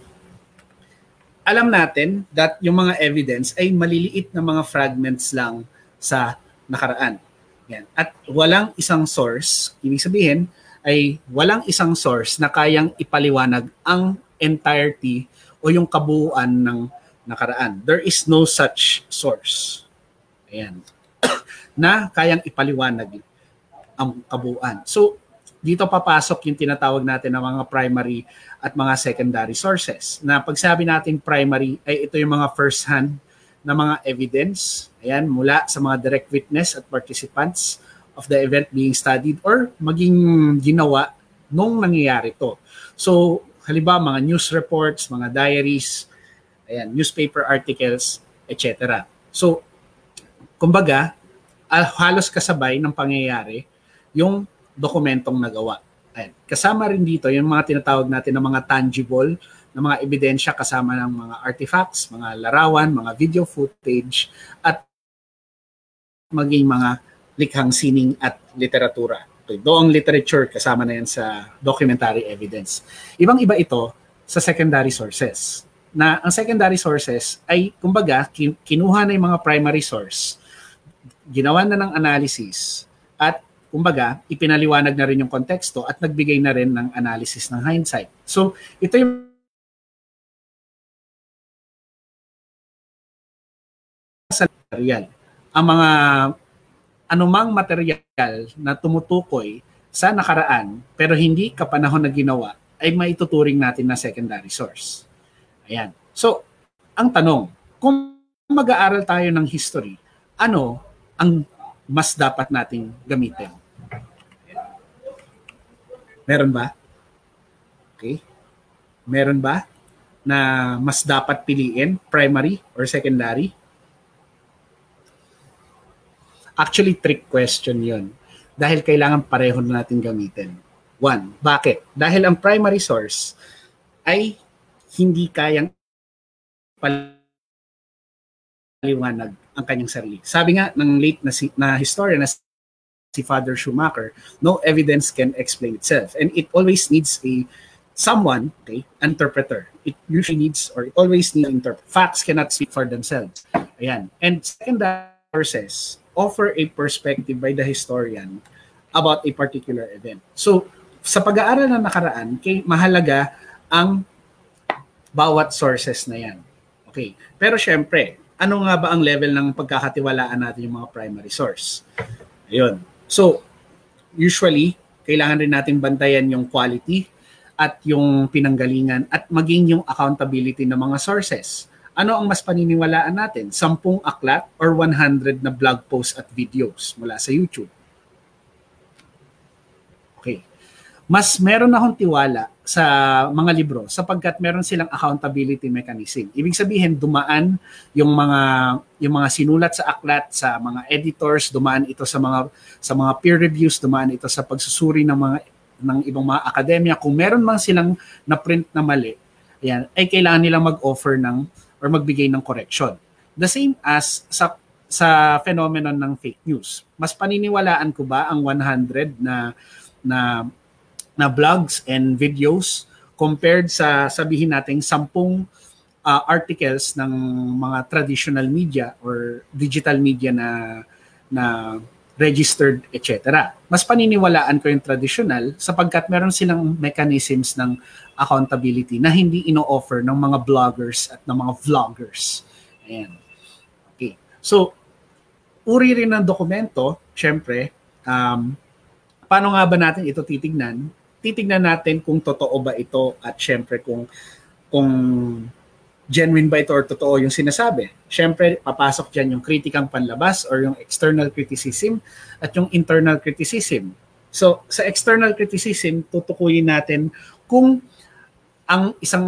alam natin that yung mga evidence ay maliliit na mga fragments lang sa nakaraan. Yan. At walang isang source, ibig sabihin, ay walang isang source na kayang ipaliwanag ang entirety o yung kabuuan ng nakaraan. There is no such source. Ayan. na kayang ipaliwanag ang kabuuan. So, dito papasok yung tinatawag natin ng mga primary at mga secondary sources. Na pag sabi natin primary, ay ito yung mga first-hand na mga evidence, ayan, mula sa mga direct witness at participants of the event being studied or maging ginawa nung nangyayari to. So, halimbawa, mga news reports, mga diaries, ayan, newspaper articles, et cetera. So, kumbaga, uh, halos kasabay ng pangyayari yung dokumentong nagawa. Ayan. Kasama rin dito yung mga tinatawag natin ng mga tangible, ng mga ebidensya kasama ng mga artifacts, mga larawan, mga video footage, at maging mga likhang sining at literatura. Okay, doong literature kasama na yan sa documentary evidence. Ibang-iba ito sa secondary sources. Na ang secondary sources ay kumbaga kinuha na yung mga primary source, ginawa na ng analysis, at kumbaga ipinaliwanag na rin yung konteksto at nagbigay na rin ng analysis ng hindsight. So ito yung material. Ang mga anumang material na tumutukoy sa nakaraan pero hindi kapanahon na ginawa ay maituturing natin na secondary source. Ayan. So, ang tanong, kung mag-aaral tayo ng history, ano ang mas dapat nating gamitin? Meron ba? Okay. Meron ba na mas dapat piliin, primary or secondary? Actually, trick question yun. Dahil kailangan pareho na natin gamitin. One, bakit? Dahil ang primary source ay hindi kayang paliwanag ang kanyang sarili. Sabi nga ng late na, si, na historian na si Father Schumacher, no evidence can explain itself. And it always needs a someone, okay, interpreter. It usually needs, or it always needs an interpreter. Facts cannot speak for themselves. Ayan. And secondary sources offer a perspective by the historian about a particular event. So, sa pag-aaral na nakaraan, kay mahalaga ang bawat sources na yan. Okay. Pero syempre, ano nga ba ang level ng pagkakatiwalaan natin yung mga primary source? Ayun. So, usually, kailangan rin natin bantayan yung quality at yung pinanggalingan at maging yung accountability ng mga sources. Ano ang mas paniniwalaan natin? Sampung aklat or one hundred na blog posts at videos mula sa YouTube? Okay. Mas meron akong tiwala sa mga libro sapagkat meron silang accountability mechanism. Ibig sabihin, dumaan yung mga yung mga sinulat sa aklat sa mga editors, dumaan ito sa mga sa mga peer reviews, dumaan ito sa pagsusuri ng mga ng ibang mga akademya. Kung meron man silang na-print na mali, ayan, ay kailangan nilang mag-offer ng or magbigay ng correction. The same as sa sa phenomenon ng fake news. Mas paniniwalaan ko ba ang one hundred na na na blogs and videos compared sa sabihin nating sampung uh, articles ng mga traditional media or digital media na na registered, et cetera. Mas paniniwalaan ko yung traditional sapagkat meron silang mechanisms ng accountability na hindi ino-offer ng mga bloggers at ng mga vloggers. Ayan. Okay. So, uri rin ng dokumento, syempre, um, paano nga ba natin ito titignan? Titignan natin kung totoo ba ito at syempre kung kung genuine ba ito or totoo yung sinasabi. Syempre, papasok dyan yung kritikang panlabas or yung external criticism at yung internal criticism. So, sa external criticism, tutukuyin natin kung ang isang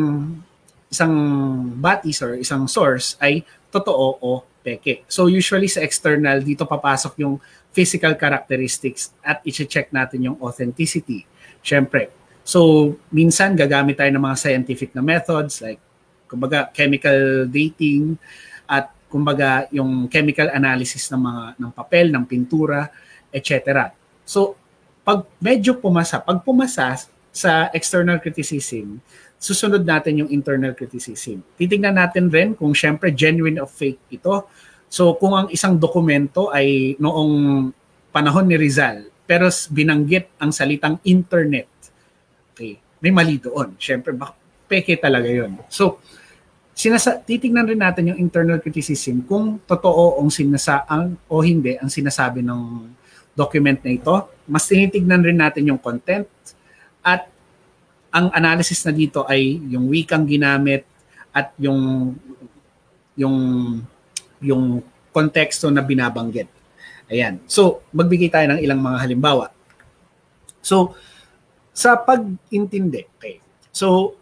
isang batis or isang source ay totoo o peke. So, usually sa external, dito papasok yung physical characteristics at i-check natin yung authenticity. Syempre. So, minsan gagamit tayo ng mga scientific na methods like kumbaga chemical dating at kumbaga yung chemical analysis ng mga ng papel, ng pintura, et cetera. So, pag medyo pumasa, pag pumasa sa external criticism, susunod natin yung internal criticism. Titingnan natin rin kung syempre genuine or fake ito. So, kung ang isang dokumento ay noong panahon ni Rizal, pero binanggit ang salitang internet, okay, may mali doon. Syempre, peke talaga yun. So, Sinasa titignan rin natin yung internal criticism kung totoo ang sinasa ang, o hindi ang sinasabi ng document na ito. Mas tinitignan rin natin yung content at ang analysis na dito ay yung wikang ginamit at yung yung yung konteksto na binabanggit. Ayan. So, magbigay tayo ng ilang mga halimbawa. So, sa pag-intindi, okay. So,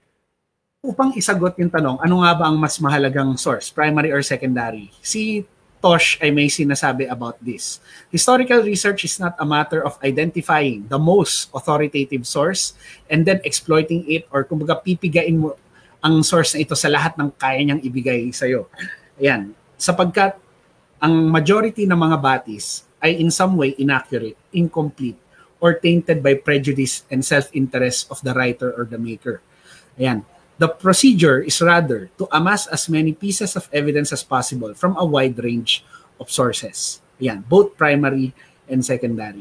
upang isagot yung tanong, ano nga ba ang mas mahalagang source, primary or secondary? Si Tosh ay may sinasabi about this. Historical research is not a matter of identifying the most authoritative source and then exploiting it, or kumbaga pipigain mo ang source na ito sa lahat ng kaya niyang ibigay sa'yo. Ayan. Sapagkat ang majority ng mga batis ay in some way inaccurate, incomplete, or tainted by prejudice and self-interest of the writer or the maker. Ayan. The procedure is rather to amass as many pieces of evidence as possible from a wide range of sources. Ayan, both primary and secondary.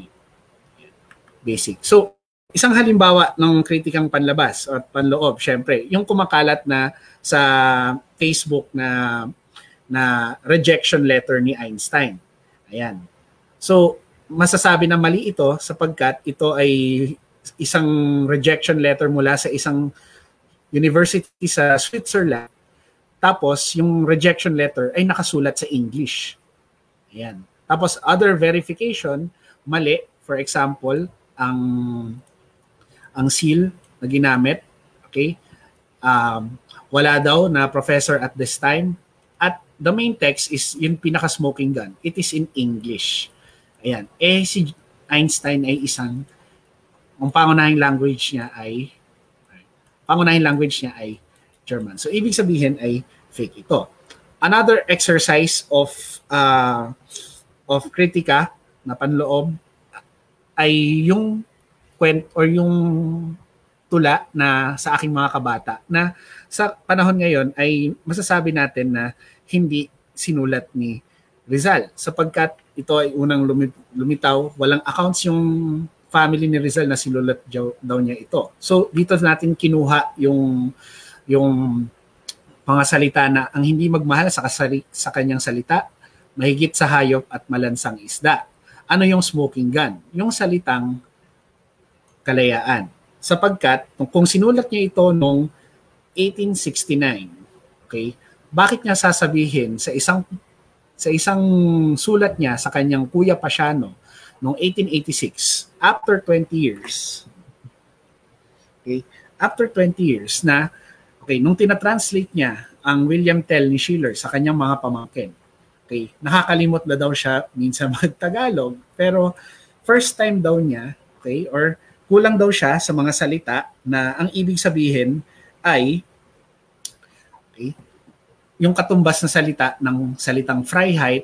Basic. So, isang halimbawa ng kritikang panlabas at panloob, syempre, yung kumakalat na sa Facebook na na rejection letter ni Einstein. Ayan. So, masasabi na mali ito sapagkat ito ay isang rejection letter mula sa isang university sa Switzerland. Tapos, yung rejection letter ay nakasulat sa English. Ayan. Tapos, other verification, mali. For example, ang ang seal na ginamit, okay? Um, wala daw na professor at this time. At the main text is yung pinaka-smoking gun. It is in English. Ayan. Eh, si Einstein ay isang, ang pangunahing language niya ay pangunahing language niya ay German. So, ibig sabihin ay fake ito. Another exercise of uh, of kritika na panloob ay yung kwent or yung tula na sa aking mga kabata na sa panahon ngayon ay masasabi natin na hindi sinulat ni Rizal sapagkat ito ay unang lumitaw, walang accounts yung family ni Rizal na sinulat daw niya ito. So dito natin kinuha yung yung mga salita na ang hindi magmahal sa kasali, sa kanyang salita, mahigit sa hayop at malansang isda. Ano yung smoking gun? Yung salitang kalayaan. Sapagkat kung sinulat niya ito noong eighteen sixty-nine, okay? Bakit niya sasabihin sa isang sa isang sulat niya sa kanyang Kuya Pasiano noong eighteen eighty-six, after twenty years, okay, after twenty years na, okay, nung tinatranslate niya ang William Tell ni Schiller sa kanyang mga pamangkin, okay, nakakalimot na daw siya minsan mag-Tagalog, pero first time daw niya, okay, or kulang daw siya sa mga salita na ang ibig sabihin ay, okay, yung katumbas na salita ng salitang Freiheit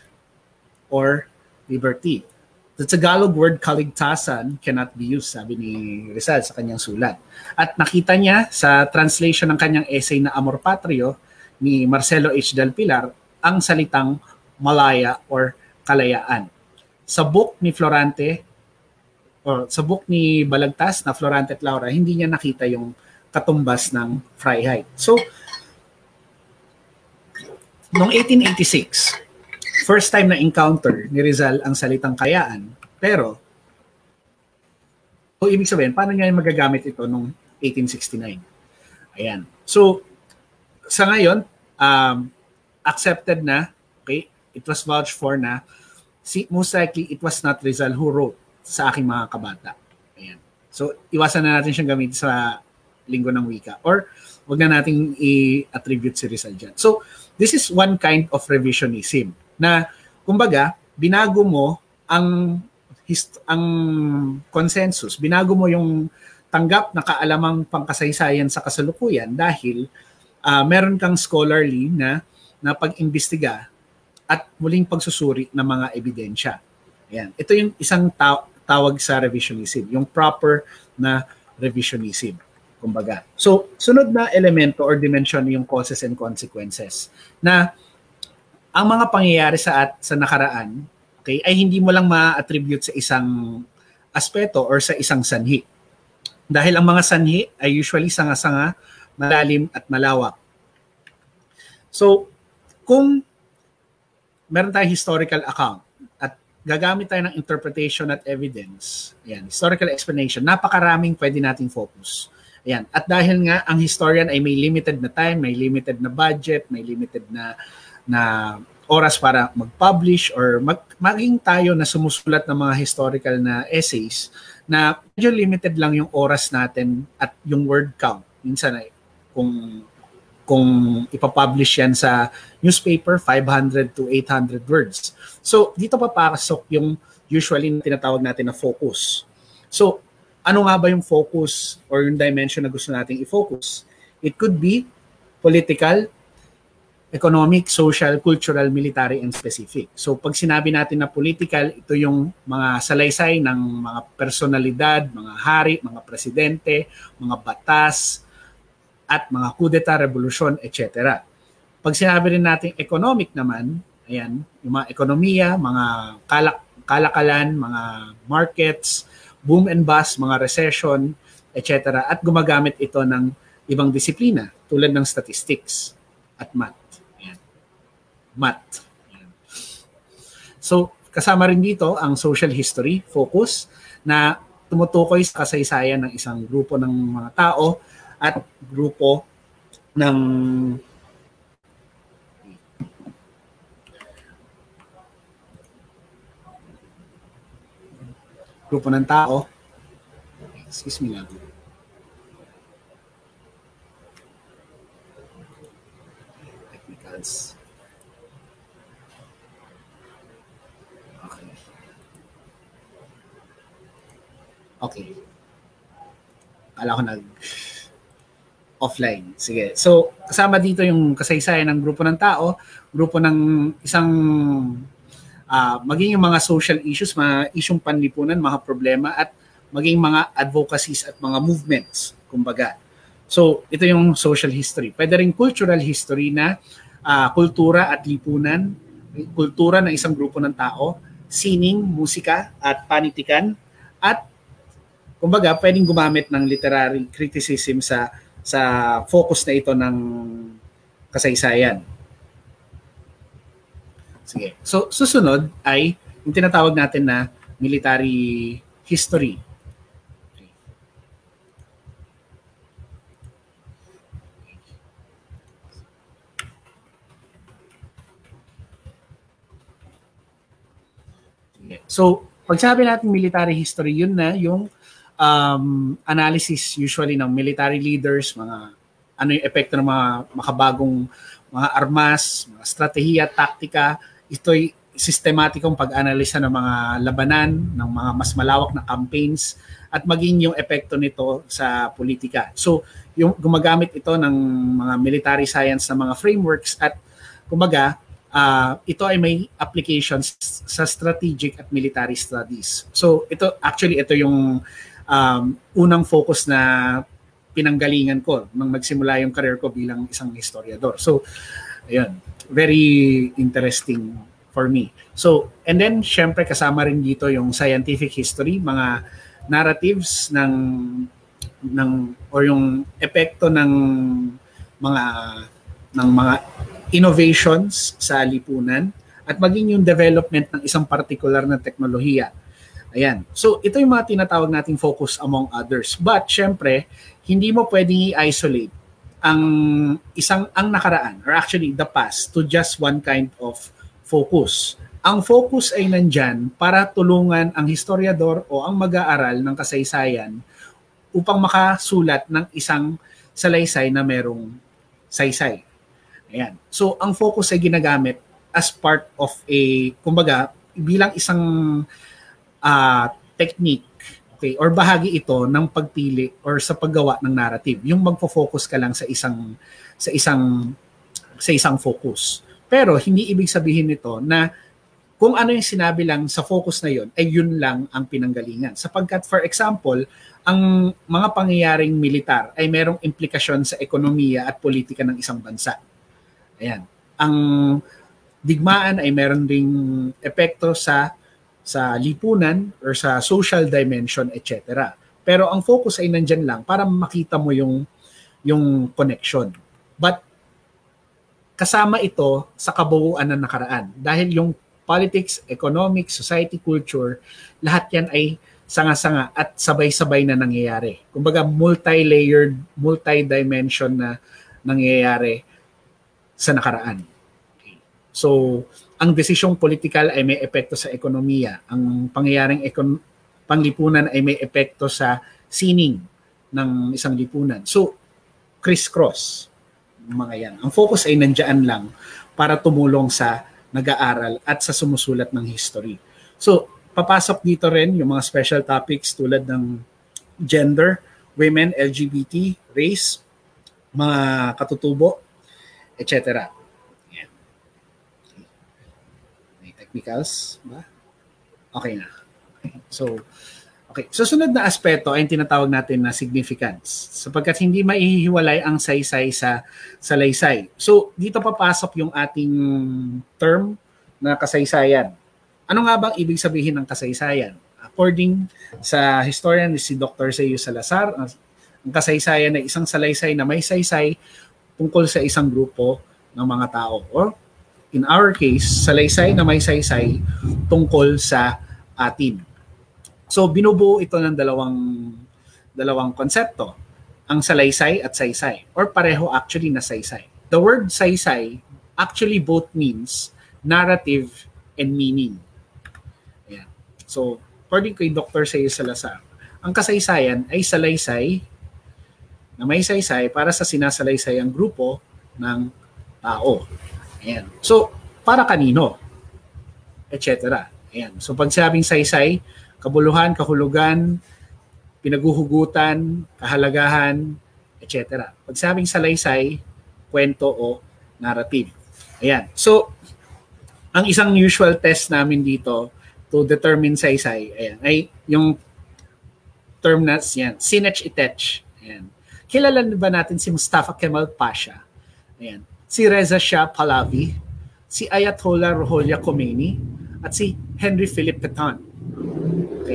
or liberty. The Tagalog word kaligtasan cannot be used, sabi ni Rizal sa kanyang sulat. At nakita niya sa translation ng kanyang essay na Amor Patrio ni Marcelo H. Del Pilar ang salitang malaya or kalayaan. Sa book ni Florante or sa book ni Balagtas na Florante at Laura, hindi niya nakita yung katumbas ng Freiheit. So, noong eighteen eighty-six, first time na encounter ni Rizal ang salitang kayaan, pero so ibig sabihin, paano niya magagamit ito noong eighteen sixty-nine? Ayan. So, sa ngayon, um, accepted na, okay, it was vouched for na, see, most likely, it was not Rizal who wrote sa aking mga kabata. Ayan. So, iwasan na natin siyang gamitin sa linggo ng wika. Or, wag na nating i-attribute si Rizal dyan. So, this is one kind of revisionism na, kumbaga, binago mo ang hist- ang consensus, binago mo yung tanggap na kaalamang pangkasaysayan sa kasalukuyan dahil uh, meron kang scholarly na, na pag-imbestiga at muling pagsusuri ng mga ebidensya. Ayan. Ito yung isang ta- tawag sa revisionism, yung proper na revisionism. Kumbaga. So, sunod na elemento or dimension yung causes and consequences na ang mga pangyayari sa at sa nakaraan, okay, ay hindi mo lang ma-attribute sa isang aspeto or sa isang sanhi. Dahil ang mga sanhi ay usually sanga-sanga, malalim at malawak. So, kung meron tayong historical account at gagamit tayo ng interpretation at evidence, ayan, historical explanation, napakaraming pwede nating focus. Ayan. At dahil nga ang historian ay may limited na time, may limited na budget, may limited na na oras para mag-publish or mag, maging tayo na sumusulat ng mga historical na essays na medyo limited lang yung oras natin at yung word count. Minsan ay kung kung ipapublish yan sa newspaper, five hundred to eight hundred words. So, dito papasok yung usually tinatawag natin na focus. So, ano nga ba yung focus or yung dimension na gusto nating i-focus? It could be political, economic, social, cultural, military, and specific. So, pag sinabi natin na political, ito yung mga salaysay ng mga personalidad, mga hari, mga presidente, mga batas, at mga kudeta, revolusyon, et cetera. Pag sinabi rin natin economic naman, ayan, yung mga ekonomiya, mga kalak kalakalan, mga markets, boom and bust, mga recession, et cetera. At gumagamit ito ng ibang disiplina tulad ng statistics at math. Ayan. Math. Ayan. So, kasama rin dito ang social history focus na tumutukoy sa kasaysayan ng isang grupo ng mga tao at grupo ng grupo ng tao. Excuse me lang. Technicals. Okay. Okay. Kala ko nag offline. Sige. So, kasama dito yung kasaysayan ng grupo ng tao, grupo ng isang uh, maging yung mga social issues, mga isyong panlipunan, mga problema, at maging mga advocacies at mga movements, kumbaga. So, ito yung social history. Pwede rin cultural history na uh, kultura at lipunan, kultura ng isang grupo ng tao, sining, musika, at panitikan, at kumbaga, pwedeng gumamit ng literary criticism sa sa focus na ito ng kasaysayan. Sige. So, susunod ay yung tinatawag natin na military history. Okay. Sige. So, pag sabi natin military history, yun na yung Um, analysis usually ng military leaders, mga ano yung epekto ng mga makabagong mga armas, mga strategiya, taktika. Ito'y sistematikong pag-analisa ng mga labanan, ng mga mas malawak na campaigns, at maging yung epekto nito sa politika. So, yung gumagamit ito ng mga military science na mga frameworks at kumbaga, uh, ito ay may applications sa strategic at military studies. So, ito actually ito yung Um, unang focus na pinanggalingan ko nung nagsimula yung career ko bilang isang historiador. So, ayun, very interesting for me. So, and then, syempre, kasama rin dito yung scientific history, mga narratives ng, ng or yung epekto ng mga, ng mga innovations sa lipunan at maging yung development ng isang particular na teknolohiya. Ayan. So, ito yung mga tinatawag nating focus among others. But, syempre, hindi mo pwedeng i-isolate ang isang, ang nakaraan, or actually the past, to just one kind of focus. Ang focus ay nandyan para tulungan ang historiador o ang mag-aaral ng kasaysayan upang makasulat ng isang salaysay na merong saysay. Ayan. So, ang focus ay ginagamit as part of a, kumbaga, bilang isang Uh, technique, okay, or bahagi ito ng pagpili or sa paggawa ng narrative. Yung magfo-focus ka lang sa isang sa isang sa isang focus. Pero hindi ibig sabihin nito na kung ano yung sinabi lang sa focus na yon ay yun lang ang pinanggalingan. Sapagkat for example, ang mga pangyayaring militar ay merong implikasyon sa ekonomiya at politika ng isang bansa. Ayan. Ang digmaan ay meron ding epekto sa sa lipunan or sa social dimension, et cetera. Pero ang focus ay nandyan lang para makita mo yung, yung connection. But kasama ito sa kabuuan ng nakaraan. Dahil yung politics, economics, society, culture, lahat yan ay sanga-sanga at sabay-sabay na nangyayari. Kumbaga multi-layered, multi-dimension na nangyayari sa nakaraan. Okay. So, ang desisyong politikal ay may epekto sa ekonomiya. Ang pangyayaring ekon- panglipunan ay may epekto sa sining ng isang lipunan. So, criss-cross. mga yan. Ang focus ay nandiyan lang para tumulong sa nag-aaral at sa sumusulat ng history. So, papasok dito rin yung mga special topics tulad ng gender, women, L G B T, race, mga katutubo, et cetera. Yan. May technicals ba? Okay na. Okay. So, okay. Susunod na aspeto ay tinatawag natin na significance, sapagkat hindi maihiwalay ang saysay sa salaysay. So, dito papasok yung ating term na kasaysayan. Ano nga bang ibig sabihin ng kasaysayan? According sa historian ni si Doctor Zeyo Salazar, ang kasaysayan ay isang salaysay na may saysay tungkol sa isang grupo ng mga tao. Or in our case, salaysay na may saysay tungkol sa atin. So binubuo ito ng dalawang dalawang konsepto, ang salaysay at saysay, or pareho actually na saysay. The word saysay actually both means narrative and meaning. Ayan. So, according kay Doctor Zeyo Salazar, ang kasaysayan ay salaysay na may saysay para sa sinasalaysay ang grupo ng tao. Ayan. So, para kanino? Etc. Ayan. So, pag sabing saysay, kabuluhan, kahulugan, pinaguhugutan, kahalagahan, et cetera. Pag sabing salaysay, kwento o narrative. Ayan. So, ang isang usual test namin dito to determine saysay, ayan, ay yung term na yan, sinech itech. Ayan. Kilala ba natin si Mustafa Kemal Pasha? Ayan. Si Reza Shah Pahlavi, si Ayatollah Ruhollah Khomeini, at si Henry Philip Pétain. Okay.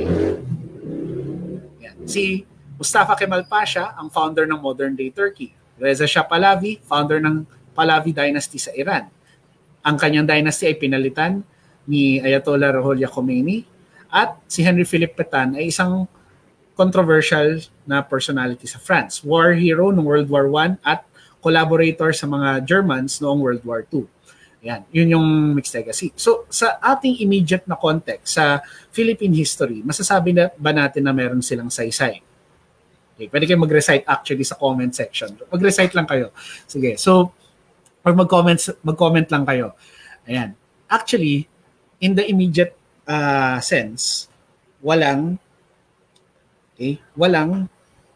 Yan. Si Mustafa Kemal Pasha, ang founder ng modern-day Turkey. Reza Shah Pahlavi, founder ng Pahlavi dynasty sa Iran. Ang kanyang dynasty ay pinalitan ni Ayatollah Ruhollah Khomeini. At si Henry Philip Pétain ay isang controversial na personality sa France. War hero noong World War One at collaborator sa mga Germans noong World War Two. Yan, yun yung mixed legacy. So, sa ating immediate na context, sa Philippine history, masasabi na ba natin na meron silang saysay? Okay, pwede kayo mag-recite actually sa comment section. Mag-recite lang kayo. Sige, so, or mag-comment, mag-comment lang kayo. Ayan. Actually, in the immediate uh, sense, walang, okay, walang,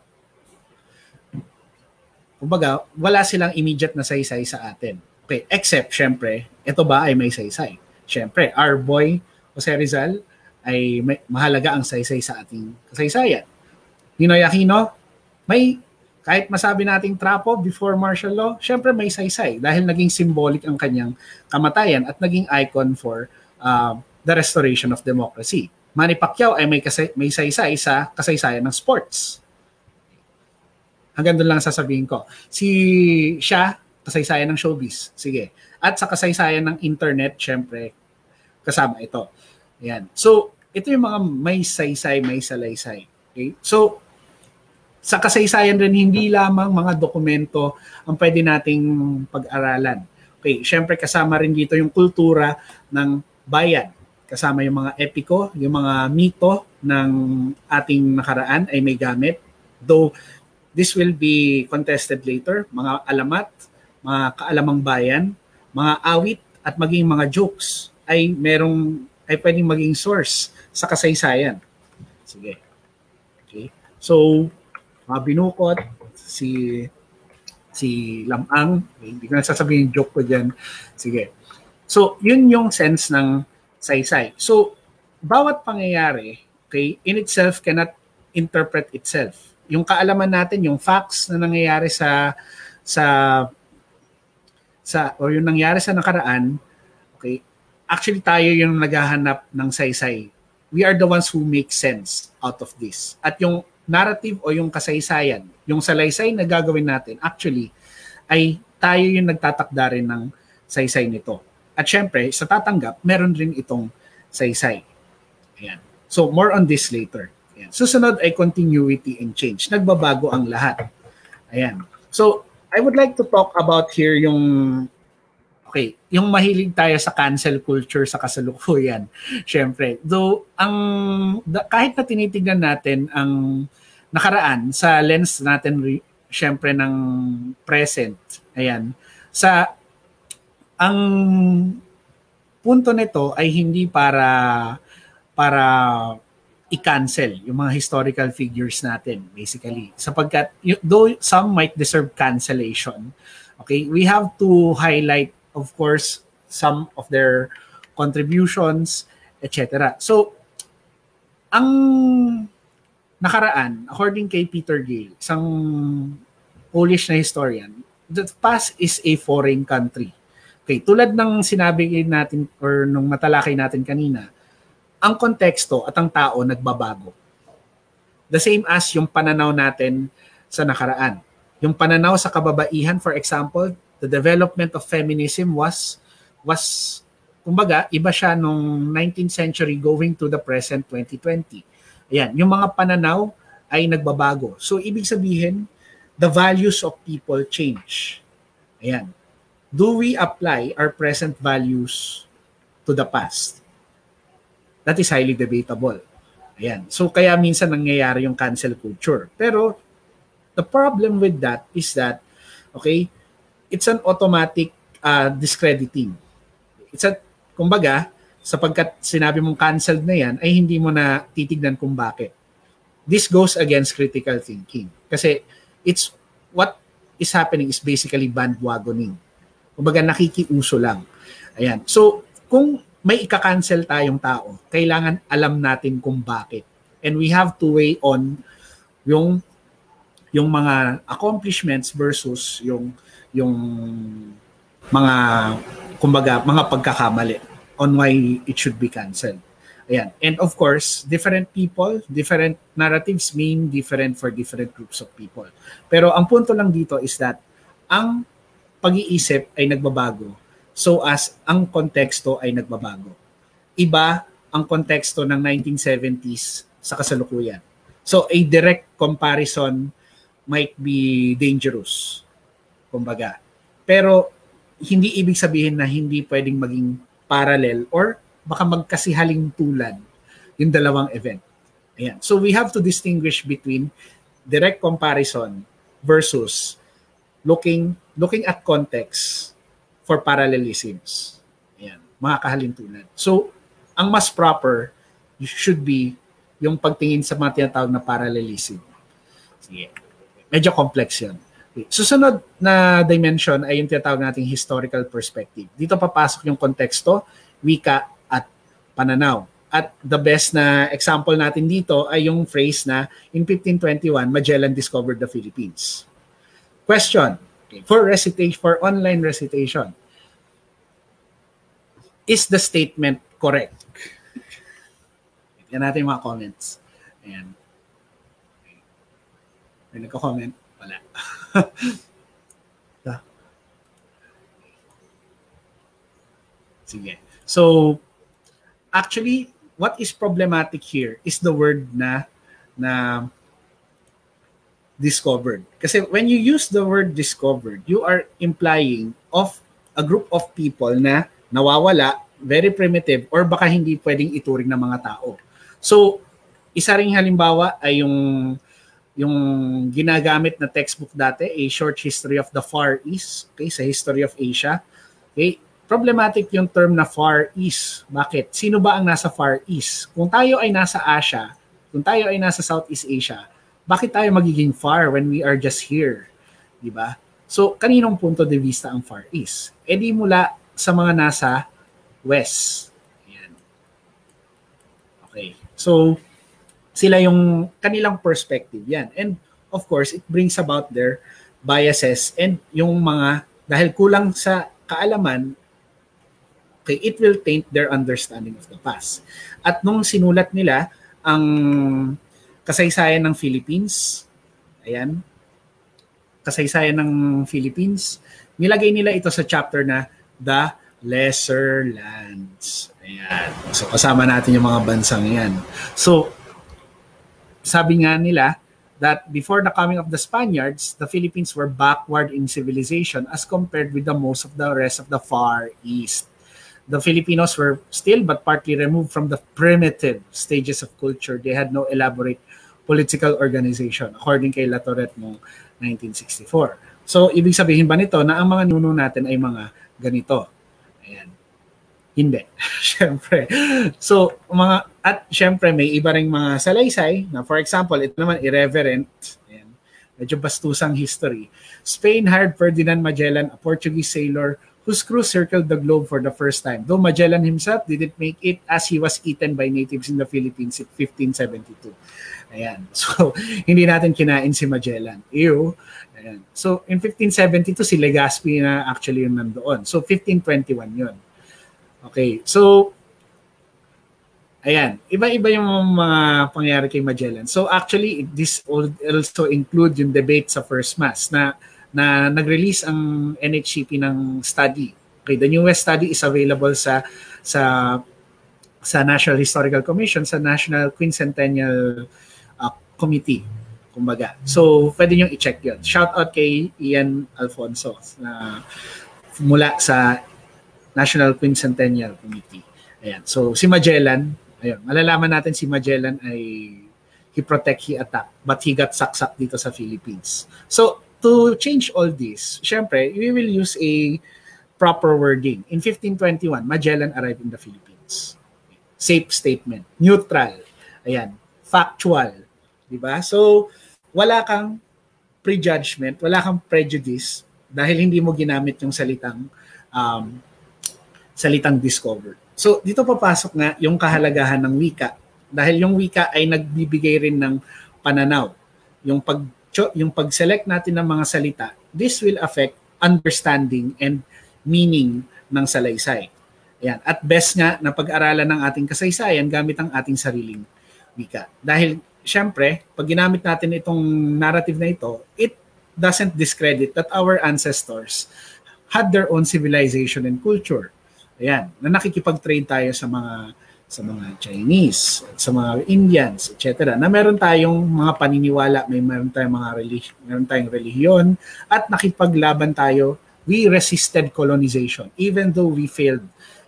kumbaga, wala silang immediate na saysay sa atin. Okay, except, syempre, ito ba ay may saysay? Syempre, our boy, Jose Rizal, ay may, mahalaga ang saysay sa ating kasaysayan. Ninoy Aquino, may, kahit masabi nating trapo before martial law, syempre may saysay dahil naging symbolic ang kanyang kamatayan at naging icon for uh, the restoration of democracy. Manny Pacquiao ay may, kasay, may saysay sa kasaysayan ng sports. Hanggang doon lang sasabihin ko. Si siya, kasaysayan ng showbiz. Sige. At sa kasaysayan ng internet, syempre, kasama ito. Ayan. So, ito yung mga may saysay, may salaysay. Okay? So, sa kasaysayan rin, hindi lamang mga dokumento ang pwede nating pag-aralan. Okay, syempre kasama rin dito yung kultura ng bayan. Kasama yung mga epiko, yung mga mito ng ating nakaraan ay may gamit. Though, this will be contested later. Mga alamat, mga kaalamang bayan, mga awit at maging mga jokes ay merong ay pwedeng maging source sa kasaysayan. Sige. Okay. So, mga binukot, si si Lamang, hindi ko na sasabihin joke ko diyan. Sige. So, yun yung sense ng saysay. So, bawat pangyayari, okay, in itself cannot interpret itself. Yung kaalaman natin, yung facts na nangyayari sa sa sa o yung nangyari sa nakaraan, okay, actually tayo yung naghahanap ng saysay. We are the ones who make sense out of this. At yung narrative o yung kasaysayan, yung salaysay na gagawin natin, actually, ay tayo yung nagtatakda rin ng saysay nito. At syempre, sa tatanggap, meron rin itong saysay. Ayan. So, more on this later. Ayan. Susunod ay continuity and change. Nagbabago ang lahat. Ayan. So, I would like to talk about here yung, okay, yung mahilig tayo sa cancel culture sa kasalukuyan. Syempre, though, ang, kahit na tinitignan natin ang nakaraan sa lens natin syempre ng present. Ayan. Sa ang punto nito ay hindi para para i-cancel yung mga historical figures natin, basically. Sapagkat, though some might deserve cancellation, okay, we have to highlight, of course, some of their contributions, et cetera. So, ang nakaraan, according kay Peter Gale, isang Polish na historian, the past is a foreign country. Okay, tulad ng sinabi natin or nung natalakay natin kanina, ang konteksto at ang tao nagbabago. The same as yung pananaw natin sa nakaraan. Yung pananaw sa kababaihan, for example, the development of feminism was, was kumbaga, iba siya nung nineteenth century going to the present twenty twenty. Ayan, yung mga pananaw ay nagbabago. So, ibig sabihin, the values of people change. Ayan. Do we apply our present values to the past? That is highly debatable. Ayan. So, kaya minsan nangyayari yung cancel culture. Pero, the problem with that is that, okay, it's an automatic uh, discrediting. It's a, kumbaga, sapagkat sinabi mong canceled na yan, ay hindi mo na titignan kung bakit. This goes against critical thinking. Kasi, it's, what is happening is basically bandwagoning. Kumbaga, nakikiuso lang. Ayan. So, kung may ika-cancel tayong tao, kailangan alam natin kung bakit. And we have to weigh on yung yung mga accomplishments versus yung yung mga kumbaga mga pagkakamali on why it should be canceled. Ayan. And of course, different people, different narratives mean different for different groups of people. Pero ang punto lang dito is that ang pag-iisip ay nagbabago. So as ang konteksto ay nagbabago. Iba ang konteksto ng nineteen seventies sa kasalukuyan. So a direct comparison might be dangerous. Kumbaga. Pero hindi ibig sabihin na hindi pwedeng maging parallel or baka magkasihaling tulad yung dalawang event. Ayan. So we have to distinguish between direct comparison versus looking looking at context for parallelisms. Ayan, mga kahalintulad. So, ang mas proper should be yung pagtingin sa mga tinatawag na parallelism. Sige. Medyo complex yun. Okay. Susunod na dimension ay yung tinatawag nating historical perspective. Dito papasok yung konteksto, wika, at pananaw. At the best na example natin dito ay yung phrase na in fifteen twenty-one, Magellan discovered the Philippines. Question. For recitation, for online recitation, is the statement correct? Yan natin yung mga comments. Ayan. May nagko-comment? Wala. Sige. So, actually, what is problematic here is the word na na discovered. Kasi when you use the word discovered, you are implying of a group of people na nawawala, very primitive, or baka hindi pwedeng ituring ng mga tao. So, isa ring halimbawa ay yung yung ginagamit na textbook dati, A Short History of the Far East, okay, sa History of Asia. Okay, problematic yung term na Far East. Bakit? Sino ba ang nasa Far East? Kung tayo ay nasa Asia, kung tayo ay nasa Southeast Asia, bakit tayo magiging far when we are just here? Diba? So, kaninong punto de vista ang Far East? E di mula sa mga nasa West. Ayan. Okay. So, sila yung kanilang perspective yan. And of course, it brings about their biases and yung mga, dahil kulang sa kaalaman, okay, it will taint their understanding of the past. At nung sinulat nila ang kasaysayan ng Philippines, ayan, kasaysayan ng Philippines, nilagay nila ito sa chapter na The Lesser Lands. Ayan. So, kasama natin yung mga bansang yan. So, sabi nga nila that before the coming of the Spaniards, the Philippines were backward in civilization as compared with the most of the rest of the Far East. The Filipinos were still but partly removed from the primitive stages of culture. They had no elaborate political organization according kay Latourette noong nineteen sixty-four. So, ibig sabihin ba nito na ang mga nuno natin ay mga ganito? Ayan. Hindi. Siyempre. So, mga, at siyempre may iba ring mga salaysay na for example, ito naman irreverent. Ayan. Medyo bastusang history. Spain hired Ferdinand Magellan, a Portuguese sailor whose crew circled the globe for the first time. Though Magellan himself didn't make it as he was eaten by natives in the Philippines in fifteen seventy-two. Ayan. So, hindi natin kinain si Magellan. Ew. Ayan. So, in fifteen seventy-two, si Legazpi na actually yung nandoon. So, fifteen twenty-one yun. Okay. So, ayan. Iba-iba yung mga pangyayari kay Magellan. So, actually, this also include yung debate sa First Mass na na nag-release ang N H C P ng study. Okay, the newest study is available sa sa sa National Historical Commission, sa National Quincentennial uh, Committee, kumbaga. So, pwede nyo i-check yun. Shout out kay Ian Alfonso na uh, mula sa National Quincentennial Committee. Ayan. So, si Magellan, ayun, malalaman natin si Magellan ay he protect, he attack, but he got saksak dito sa Philippines. So, to change all this, syempre, we will use a proper wording. In fifteen twenty-one, Magellan arrived in the Philippines. Safe statement. Neutral. Ayan. Factual. Diba? So, wala kang prejudgment, wala kang prejudice dahil hindi mo ginamit yung salitang um, salitang discovered. So, dito papasok nga yung kahalagahan ng wika. Dahil yung wika ay nagbibigay rin ng pananaw. Yung pag yung pag-select natin ng mga salita, this will affect understanding and meaning ng salaysay. Ayan. At best nga na pag-aralan ng ating kasaysayan gamit ang ating sariling wika. Dahil, syempre, pag ginamit natin itong narrative na ito, it doesn't discredit that our ancestors had their own civilization and culture. Ayan. Na nakikipag-trade tayo sa mga sa mga Chinese, sa mga Indians, et cetera. Na meron tayong mga paniniwala, may meron tayong mga religion, meron tayong relihiyon, at nakipaglaban tayo. We resisted colonization, even though we failed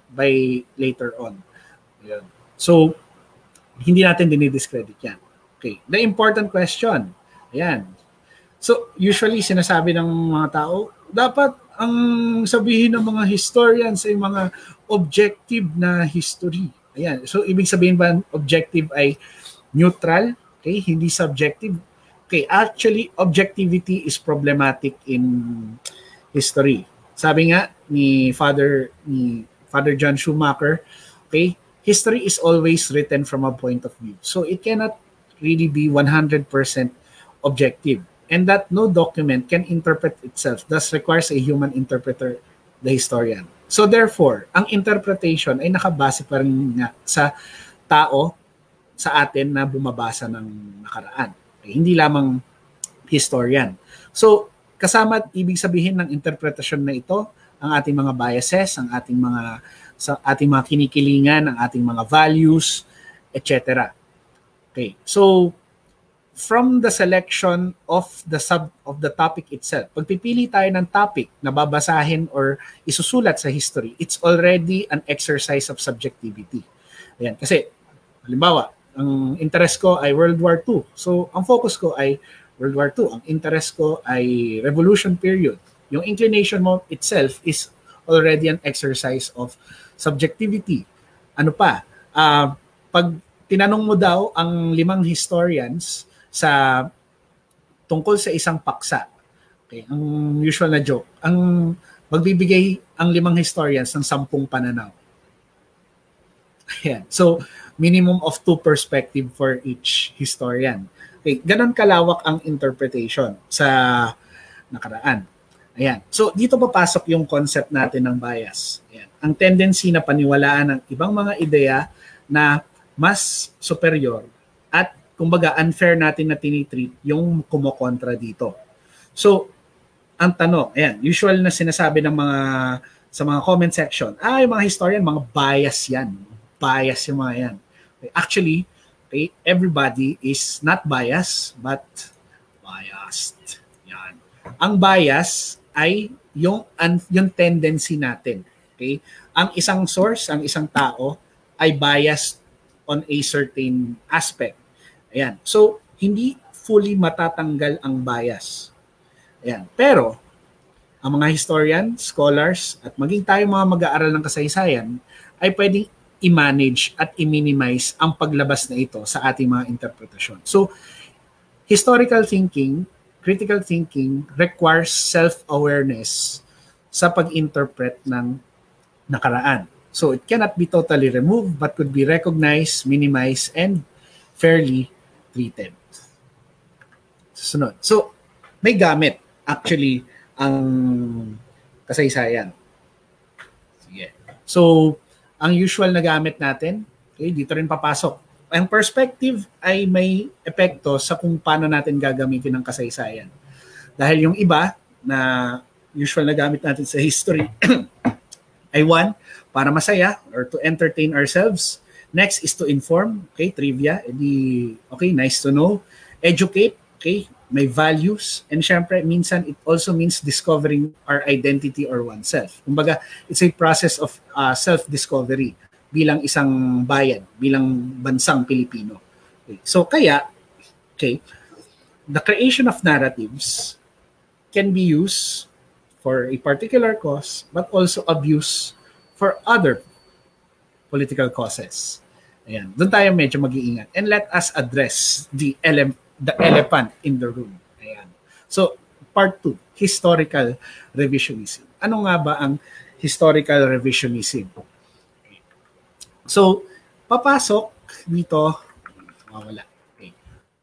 by later on. Ayan. So, hindi natin dinidiscredit yan. Okay. The important question. Ayan. So, usually sinasabi ng mga tao, dapat ang sabihin ng mga historians ay mga objective na history. Ayan. So, ibig sabihin ba objective ay neutral? Okay? Hindi subjective? Okay. Actually, objectivity is problematic in history. Sabi nga ni Father ni Father John Schumacher, okay, history is always written from a point of view. So, it cannot really be one hundred percent objective. And that no document can interpret itself. Thus requires a human interpreter, the historian. So therefore, ang interpretation ay nakabase pa rin nga sa tao, sa atin na bumabasa ng nakaraan. Okay, hindi lamang historian. So kasama ibig sabihin ng interpretasyon na ito, ang ating mga biases, ang ating mga sa ating mga kinikilingan, ang ating mga values, et cetera. Okay. So from the selection of the sub of the topic itself. Pagpipili tayo ng topic na babasahin or isusulat sa history, it's already an exercise of subjectivity. Ayan, kasi halimbawa, ang interest ko ay World War Two. So, ang focus ko ay World War Two. Ang interest ko ay Revolution period. Yung inclination mo itself is already an exercise of subjectivity. Ano pa? Uh, pag tinanong mo daw ang limang historians sa tungkol sa isang paksa. Okay, ang usual na joke, ang magbibigay ang limang historians ng sampung pananaw. Ayan. So, minimum of two perspective for each historian. Okay, ganon kalawak ang interpretation sa nakaraan. Ayan. So, dito papasok yung concept natin ng bias. Ayan. Ang tendency na paniwalaan ng ibang mga ideya na mas superior at kumbaga unfair natin na tinitreat yung kumokontra dito. So, ang tanong, ayan, usual na sinasabi ng mga sa mga comment section, ah, yung mga historian, mga bias yan. Bias yung mga yan. Okay, actually, okay, everybody is not biased, but biased. Yan. Ang bias ay yung, yung tendency natin. Okay? Ang isang source, ang isang tao, ay biased on a certain aspect. Ayan. So, hindi fully matatanggal ang bias. Ayan. Pero, ang mga historian, scholars, at maging tayo mga mag-aaral ng kasaysayan ay pwedeng i-manage at i-minimize ang paglabas na ito sa ating mga interpretasyon. So, historical thinking, critical thinking requires self-awareness sa pag-interpret ng nakaraan. So, it cannot be totally removed but could be recognized, minimized, and fairly treated. Susunod. So, may gamit actually ang kasaysayan. Sige. So, ang usual na gamit natin, okay, dito rin papasok. Ang perspective ay may epekto sa kung paano natin gagamitin ang kasaysayan. Dahil yung iba na usual na gamit natin sa history ay one, para masaya or to entertain ourselves. Next is to inform, okay, trivia, edi, okay, nice to know. Educate, okay, may values. And syempre, minsan it also means discovering our identity or oneself. Kumbaga, it's a process of uh, self-discovery bilang isang bayan, bilang bansang Pilipino. Okay. So kaya, okay, the creation of narratives can be used for a particular cause but also abused for other political causes. Ayan, doon tayo medyo mag-iingat. And let us address the ele- the elephant in the room. Ayan. So, part two, historical revisionism. Ano nga ba ang historical revisionism? So, papasok dito, mawala. Okay.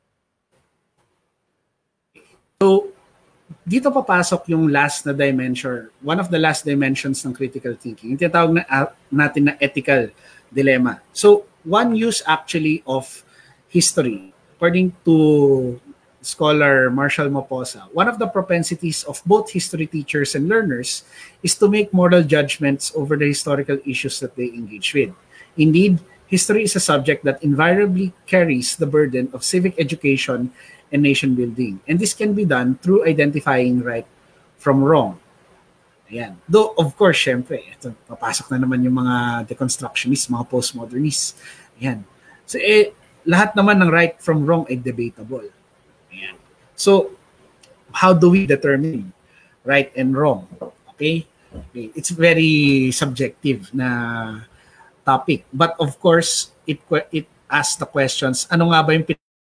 So, dito papasok yung last na dimension, one of the last dimensions ng critical thinking. Yung tinatawag na, uh, natin na ethical dilemma. So, one use actually of history, according to scholar Marshall Moposa, one of the propensities of both history teachers and learners is to make moral judgments over the historical issues that they engage with. Indeed, history is a subject that invariably carries the burden of civic education and nation building. And this can be done through identifying right from wrong. Ayan. Though, of course, syempre, ito, papasok na naman yung mga deconstructionists, mga postmodernists. Ayan. So, eh, lahat naman ng right from wrong ay debatable. Ayan. So, how do we determine right and wrong? Okay? Okay. It's very subjective na topic. But of course, it it asks the questions, ano nga ba yung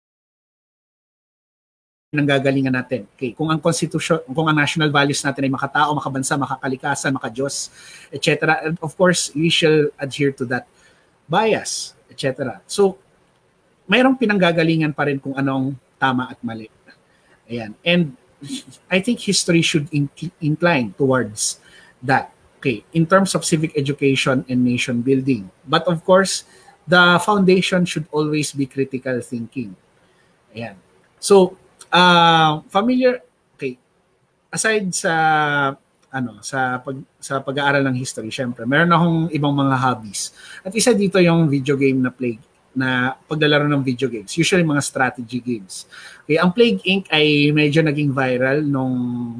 pinanggagalingan natin? Okay, kung ang constitution, kung ang national values natin ay makatao, makabansa, makakalikasan, makadiyos, et cetera. And of course, we shall adhere to that bias, et cetera. So, mayroong pinanggagalingan pa rin kung anong tama at mali. Ayan. And I think history should incline towards that. Okay, in terms of civic education and nation building. But of course, the foundation should always be critical thinking. Ayan. So, uh, familiar, okay, aside sa, ano, sa, pag, sa pag-aaral ng history, syempre, meron akong ibang mga hobbies. At isa dito yung video game na play, na paglalaro ng video games, usually mga strategy games. Okay, ang Plague Incorporated ay medyo naging viral nung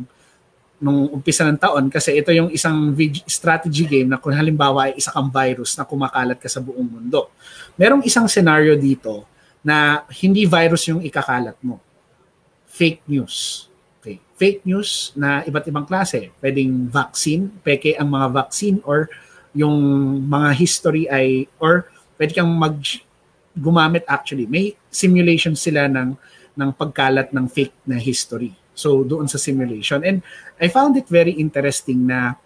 nung umpisa ng taon kasi ito yung isang strategy game na kung halimbawa ay isa kang virus na kumakalat ka sa buong mundo. Merong isang scenario dito na hindi virus yung ikakalat mo. Fake news. Okay. Fake news na iba't ibang klase. Pwedeng vaccine, peke ang mga vaccine or yung mga history ay or pwede kang mag gumamit actually. May simulation sila ng ng pagkalat ng fake na history. So doon sa simulation. And I found it very interesting na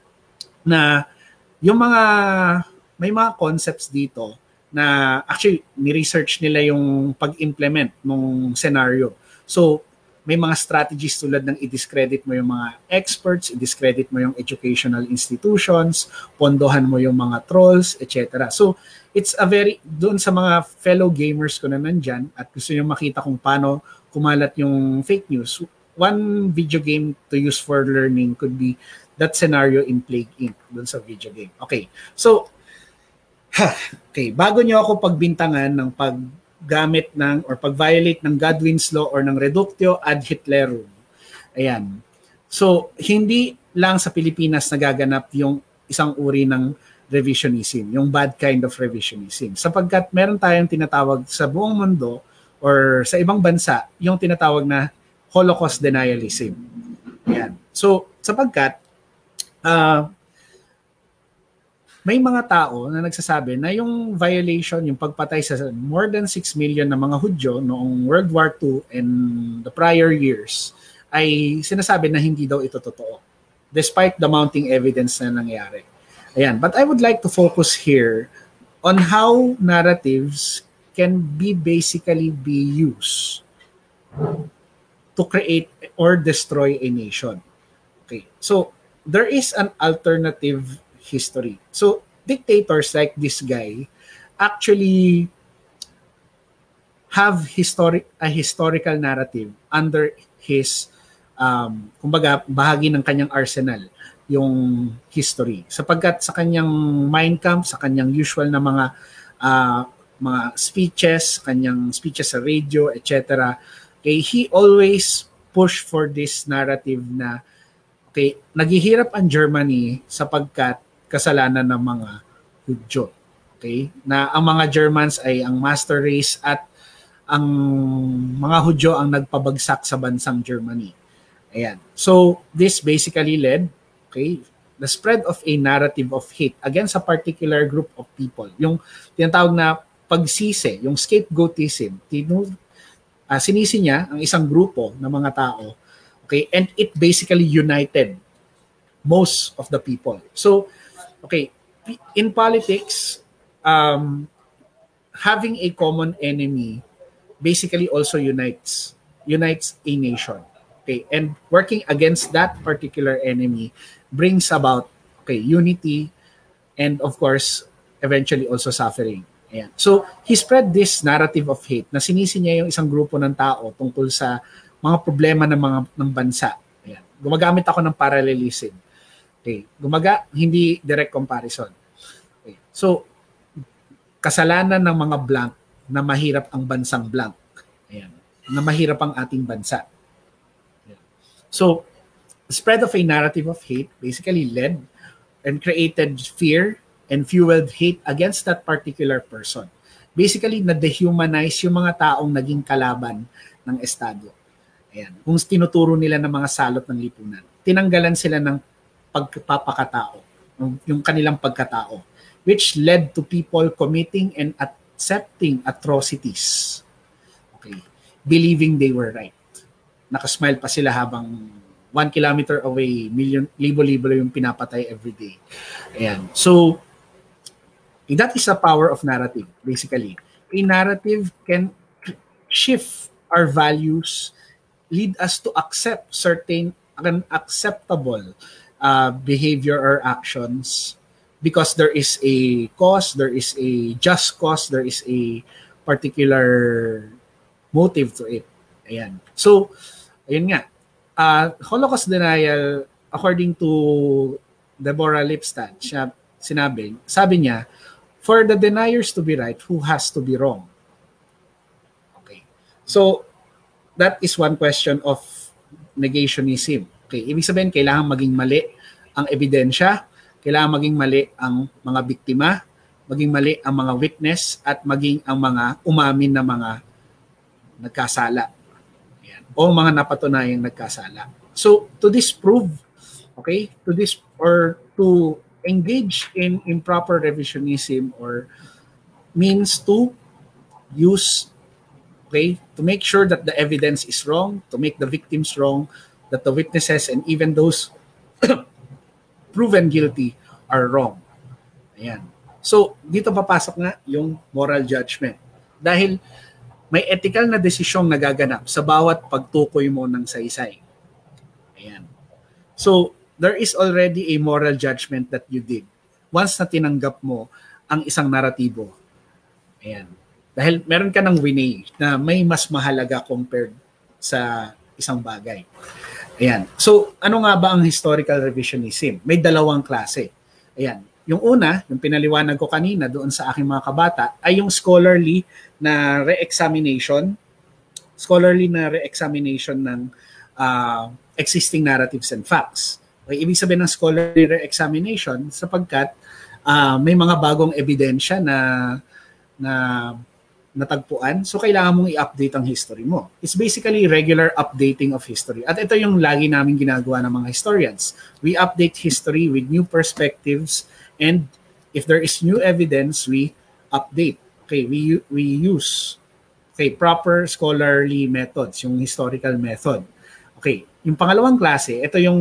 na yung mga may mga concepts dito na actually ni-research nila yung pag-implement ng scenario. So may mga strategies tulad ng i-discredit mo yung mga experts, i-discredit mo yung educational institutions, pondohan mo yung mga trolls, et cetera. So it's a very, doon sa mga fellow gamers ko na nandyan at gusto nyo makita kung paano kumalat yung fake news, one video game to use for learning could be that scenario in Plague Incorporated dun sa video game. Okay. So, ha, okay. Bago nyo ako pagbintangan ng paggamit ng or pag-violate ng Godwin's Law or ng Reductio ad Hitlerum. Ayan. So, hindi lang sa Pilipinas nagaganap yung isang uri ng revisionism, yung bad kind of revisionism. Sapagkat meron tayong tinatawag sa buong mundo or sa ibang bansa, yung tinatawag na Holocaust denialism. Ayan. So, sapagkat uh, may mga tao na nagsasabi na yung violation, yung pagpatay sa more than six million na mga Hudyo noong World War Two and the prior years ay sinasabi na hindi daw ito totoo, despite the mounting evidence na nangyari. Ayan. But I would like to focus here on how narratives can be basically be used to create or destroy a nation. Okay. So, there is an alternative history. So, dictators like this guy actually have historic a historical narrative under his um kumbaga bahagi ng kanyang arsenal, yung history. Sapagkat sa kanyang Mein Kampf, sa kanyang usual na mga uh, mga speeches, kanyang speeches sa radio, et cetera. Okay, he always push for this narrative na okay, naghihirap ang Germany sapagkat kasalanan ng mga Hudyo. Okay? Na ang mga Germans ay ang master race at ang mga Hudyo ang nagpabagsak sa bansang Germany. Ayan. So, this basically led, okay, the spread of a narrative of hate against a particular group of people. Yung tinatawag na pagsisi, yung scapegoatism, tinu, uh, sinisi niya ang isang grupo ng mga tao, okay, and it basically united most of the people. So, okay, in politics, um, having a common enemy basically also unites unites a nation. Okay, and working against that particular enemy brings about okay unity and of course eventually also suffering. Ayan. So he spread this narrative of hate na sinisi niya yung isang grupo ng tao tungkol sa mga problema ng mga ng bansa. Ayan. Gumagamit ako ng parallelism. Okay, gumaga hindi direct comparison. Okay. So kasalanan ng mga blank na mahirap ang bansang blank. Ayan. Na mahirap ang ating bansa. Ayan. So the spread of a narrative of hate basically led and created fear and fueled hate against that particular person. Basically, na-dehumanize yung mga taong naging kalaban ng Estado. Ayan. Kung tinuturo nila ng mga salot ng lipunan, tinanggalan sila ng pagpapakatao, yung kanilang pagkatao, which led to people committing and accepting atrocities. Okay. Believing they were right. Nakasmile pa sila habang one kilometer away, million, libo-libo yung pinapatay every day. Ayan. So, that is the power of narrative, basically. A narrative can shift our values, lead us to accept certain unacceptable uh, behavior or actions because there is a cause, there is a just cause, there is a particular motive to it. Ayan. So, ayun nga. Uh, Holocaust denial, according to Deborah Lipstadt, siya, sinabi, sabi niya, for the deniers to be right, who has to be wrong? Okay. So, that is one question of negationism. Okay. Ibig sabihin, kailangan maging mali ang ebidensya, kailangan maging mali ang mga biktima, maging mali ang mga witness, at maging ang mga umamin na mga nagkasala. Ayan. O mga napatunayang nagkasala. So, to disprove, okay, to dis or to engage in improper revisionism or means to use, okay, to make sure that the evidence is wrong, to make the victims wrong, that the witnesses and even those proven guilty are wrong. Ayan. So, dito papasok nga yung moral judgment. Dahil may ethical na desisyong nagaganap sa bawat pagtukoy mo ng saysay. Ayan. So, there is already a moral judgment that you did once na tinanggap mo ang isang naratibo. Ayan. Dahil meron ka ng winay na may mas mahalaga compared sa isang bagay. Ayan. So, ano nga ba ang historical revisionism? May dalawang klase. Ayan. Yung una, yung pinaliwanag ko kanina doon sa aking mga kabata, ay yung scholarly na re-examination, scholarly na re-examination ng uh, existing narratives and facts. Okay, ibig sabihin ng scholarly re-examination sapagkat uh, may mga bagong ebidensya na na natagpuan, so kailangan mong i-update ang history mo. It's basically regular updating of history. At ito yung lagi namin ginagawa ng mga historians. We update history with new perspectives, and if there is new evidence, we update. Okay, we we use okay, proper scholarly methods, yung historical method. Okay, yung pangalawang klase, ito yung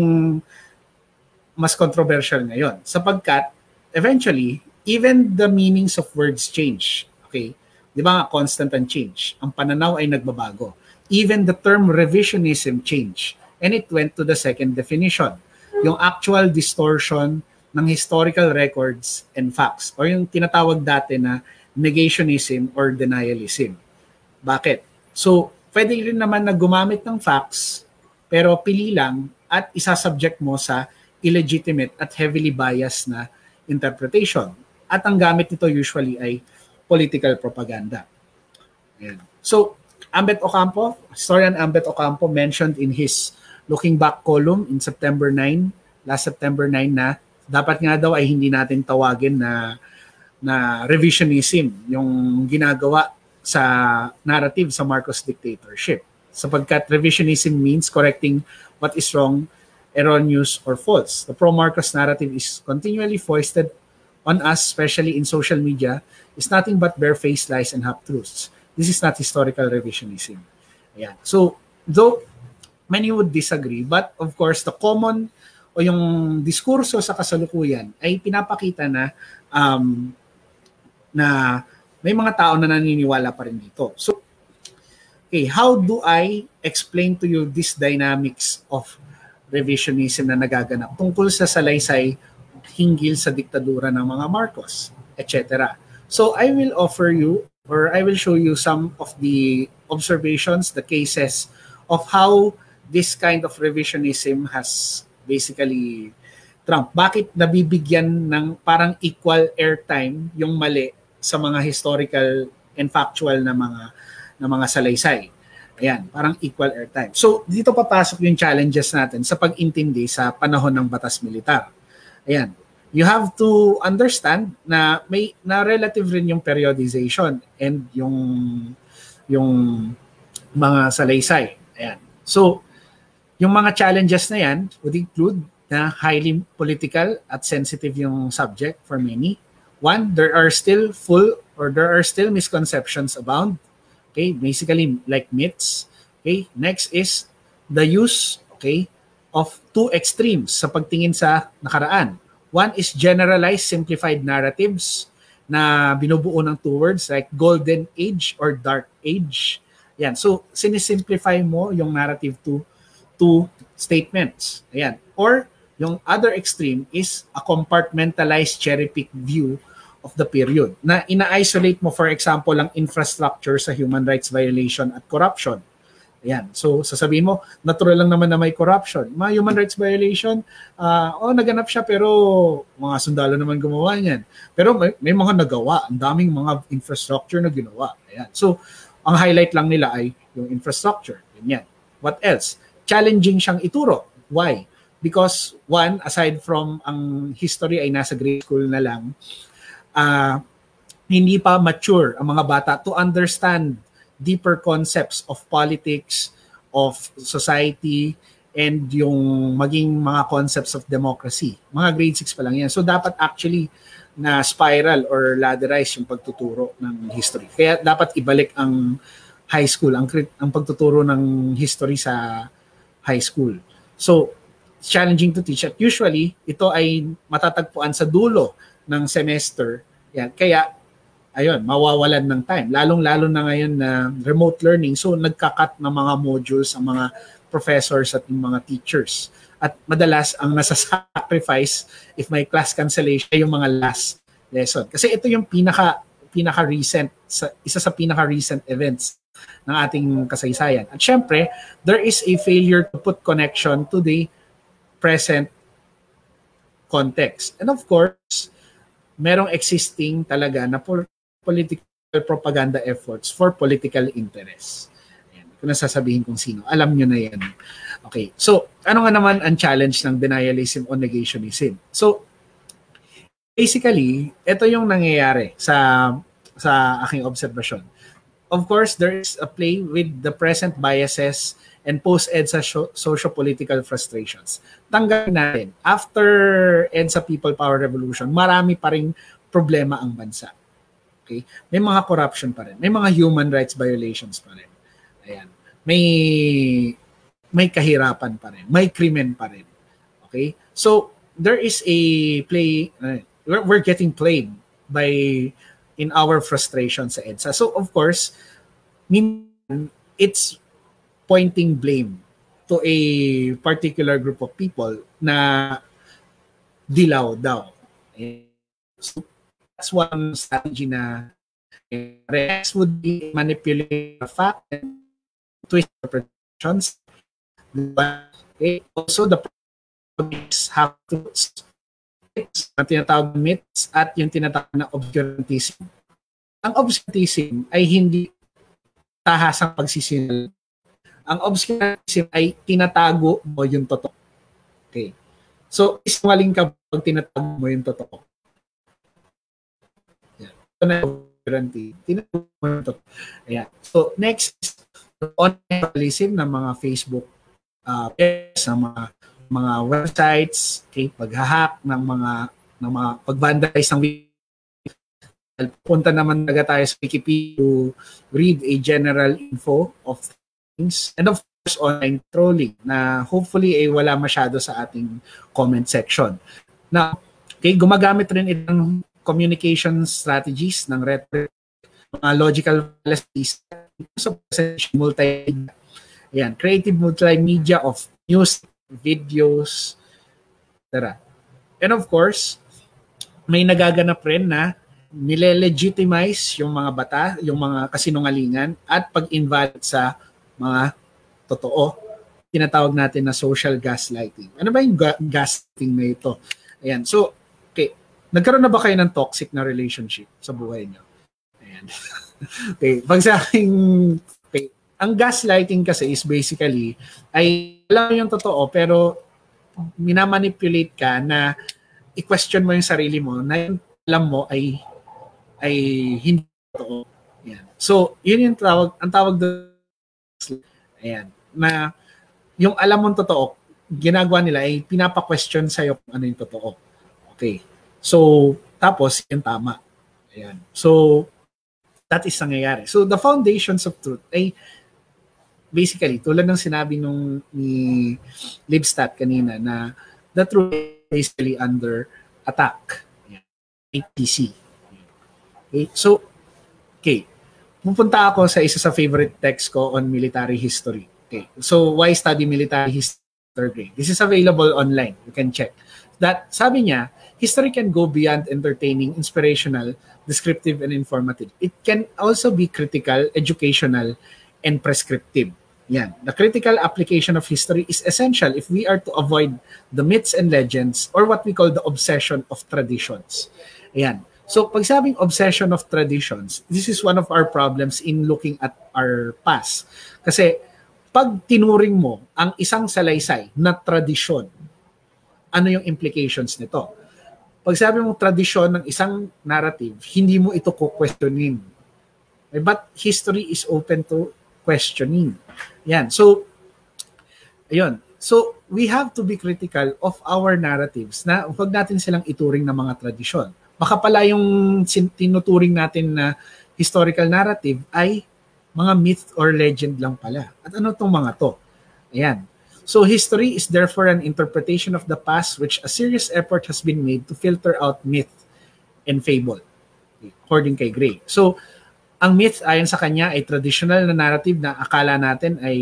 mas controversial ngayon sapagkat eventually even the meanings of words change. Okay? Di ba nga, constant and change. Ang pananaw ay nagbabago. Even the term revisionism changed. And it went to the second definition. Yung actual distortion ng historical records and facts. O yung tinatawag dati na negationism or denialism. Bakit? So, pwede rin naman na gumamit ng facts, pero pili lang at isasubject mo sa illegitimate at heavily biased na interpretation. At ang gamit nito usually ay political propaganda. Ayan. So, Ambet Ocampo, historian Ambet Ocampo mentioned in his Looking Back column in September ninth, last September ninth na dapat nga daw ay hindi natin tawagin na na revisionism yung ginagawa sa narrative sa Marcos dictatorship. Sapagkat revisionism means correcting what is wrong, erroneous, or false. The pro-Marcos narrative is continually foisted on us, especially in social media, is nothing but barefaced lies and half-truths. This is not historical revisionism. Ayan. So, though many would disagree, but of course, the common o yung diskurso sa kasalukuyan ay pinapakita na um, na may mga tao na naniniwala pa rin dito. So, okay, how do I explain to you this dynamics of revisionism na nagaganap tungkol sa salaysay hinggil sa diktadura ng mga Marcos, et cetera. So I will offer you or I will show you some of the observations, the cases of how this kind of revisionism has basically trumped. Bakit nabibigyan ng parang equal airtime yung mali sa mga historical and factual na mga na mga salaysay. Ayan, parang equal airtime. So dito papasok yung challenges natin sa pag-intindi sa panahon ng batas militar. Ayan. You have to understand na may na relative rin yung periodization and yung yung mga salaysay. Ayan. So, yung mga challenges na yan would include na highly political at sensitive yung subject for many. One, there are still full or there are still misconceptions abound. Okay, basically like myths. Okay, next is the use, okay, of two extremes sa pagtingin sa nakaraan. One is generalized simplified narratives na binubuo ng two words like golden age or dark age. Yan. So, sinisimplify mo yung narrative to two statements. Ayan. Or, yung other extreme is a compartmentalized cherry-pick view of the period na ina-isolate mo, for example, ang infrastructure sa human rights violation at corruption. Ayan. So, sasabihin mo, natural lang naman na may corruption. Mga human rights violation, uh, oh, naganap siya pero mga sundalo naman gumawa niyan. Pero may, may mga nagawa. Ang daming mga infrastructure na ginawa. Ayan. So, ang highlight lang nila ay yung infrastructure. Ganyan. What else? Challenging siyang ituro. Why? Because one, aside from ang history ay nasa grade school na lang, uh, hindi pa mature ang mga bata to understand deeper concepts of politics, of society, and yung maging mga concepts of democracy. Mga grade six pa lang yan. So dapat actually na spiral or ladderize yung pagtuturo ng history. Kaya dapat ibalik ang high school, ang, ang pagtuturo ng history sa high school. So, challenging to teach. At usually, ito ay matatagpuan sa dulo ng semester. Yan. Kaya, ayun, mawawalan ng time. Lalong-lalo na ngayon na remote learning. So, nagkakat ng mga modules ang mga professors at yung mga teachers. At madalas, ang nasa-sacrifice if may class cancellation ay yung mga last lesson. Kasi ito yung pinaka, pinaka-recent, isa sa pinaka-recent events ng ating kasaysayan. At syempre, there is a failure to put connection to the present context. And of course, merong existing talaga na political propaganda efforts for political interests. Ayan, kung nasasabihin kung sino, alam nyo na yan. Okay, so ano nga naman ang challenge ng denialism o negationism? So, basically, ito yung nangyayari sa sa aking obserbasyon. of course, there is a play with the present biases and post-EDSA socio-political frustrations. Tanggapin natin, after EDSA People Power Revolution, marami pa ring problema ang bansa. Okay? May mga corruption pa rin. May mga human rights violations pa rin. Ayan. May may kahirapan pa rin. May krimen pa rin. Okay? So, there is a play, uh, we're, we're getting played by in our frustration sa EDSA. So, of course, it's pointing blame to a particular group of people na dilaw daw. So, that's one strategy na Rex would be manipulate the fact and twist interpretations. Okay. Also, the problems have to na tinatawag na myths at yung tinatawag na obscurantism. Ang obscurantism ay hindi tahasang pagsisinungaling. Ang obscurantism ay tinatago mo yung totoo. Okay. So, isinungaling ka pag tinatago mo yung totoo. Yan. Ito na yung obscurantism. Tinatago mo yung totoo. Ayan. So, next is online journalism ng mga Facebook uh, pages, ng mga mga websites, okay, paghahack ng mga ng mga pag-vandalize ng website. Punta naman talaga tayo sa Wikipedia to read a general info of things. And of course, online trolling na hopefully ay eh, wala masyado sa ating comment section. Now, okay, gumagamit rin itong communication strategies ng rhetoric, mga logical fallacies, so multimedia. Ayan, creative multimedia of news, videos, et cetera. And of course, may nagaganap rin na nile-legitimize yung mga bata, yung mga kasinungalingan at pag-invalid sa mga totoo. Tinatawag natin na social gaslighting. Ano ba yung ga- gaslighting na ito? Ayan. So, okay. Nagkaroon na ba kayo ng toxic na relationship sa buhay niyo? Ayan. Okay. Pag sa aking, okay. Ang gaslighting kasi is basically, ay alam yung totoo, pero minamanipulate ka na i-question mo yung sarili mo na yung alam mo ay ay hindi totoo. Ayan. So, yun yung tawag, ang tawag doon, ayan, na yung alam mong totoo, ginagawa nila ay pinapa-question sa'yo kung ano yung totoo. Okay. So, tapos, yung tama. Ayan. So, that is nangyayari. So, the foundations of truth ay basically, tulad ng sinabi nung ni Libstat kanina na the truth is basically under attack. A P C. Okay. So, okay. Pupunta ako sa isa sa favorite text ko on military history. Okay. So, why study military history? This is available online. You can check. That, sabi niya, history can go beyond entertaining, inspirational, descriptive, and informative. It can also be critical, educational, and prescriptive. Yan. The critical application of history is essential if we are to avoid the myths and legends or what we call the obsession of traditions. Ayan. So, pag sabing obsession of traditions, this is one of our problems in looking at our past. Kasi, pag tinuring mo ang isang salaysay na tradisyon, ano yung implications nito? Pag sabi mong tradisyon ng isang narrative, hindi mo ito ko-questionin. But history is open to questioning. Yan. So, ayun. So, we have to be critical of our narratives na huwag natin silang ituring na mga tradisyon. Baka pala yung tinuturing natin na historical narrative ay mga myth or legend lang pala. At ano itong mga to? Ayan. So, history is therefore an interpretation of the past which a serious effort has been made to filter out myth and fable, according kay Gray. So, ang myth ayon sa kanya ay traditional na narrative na akala natin ay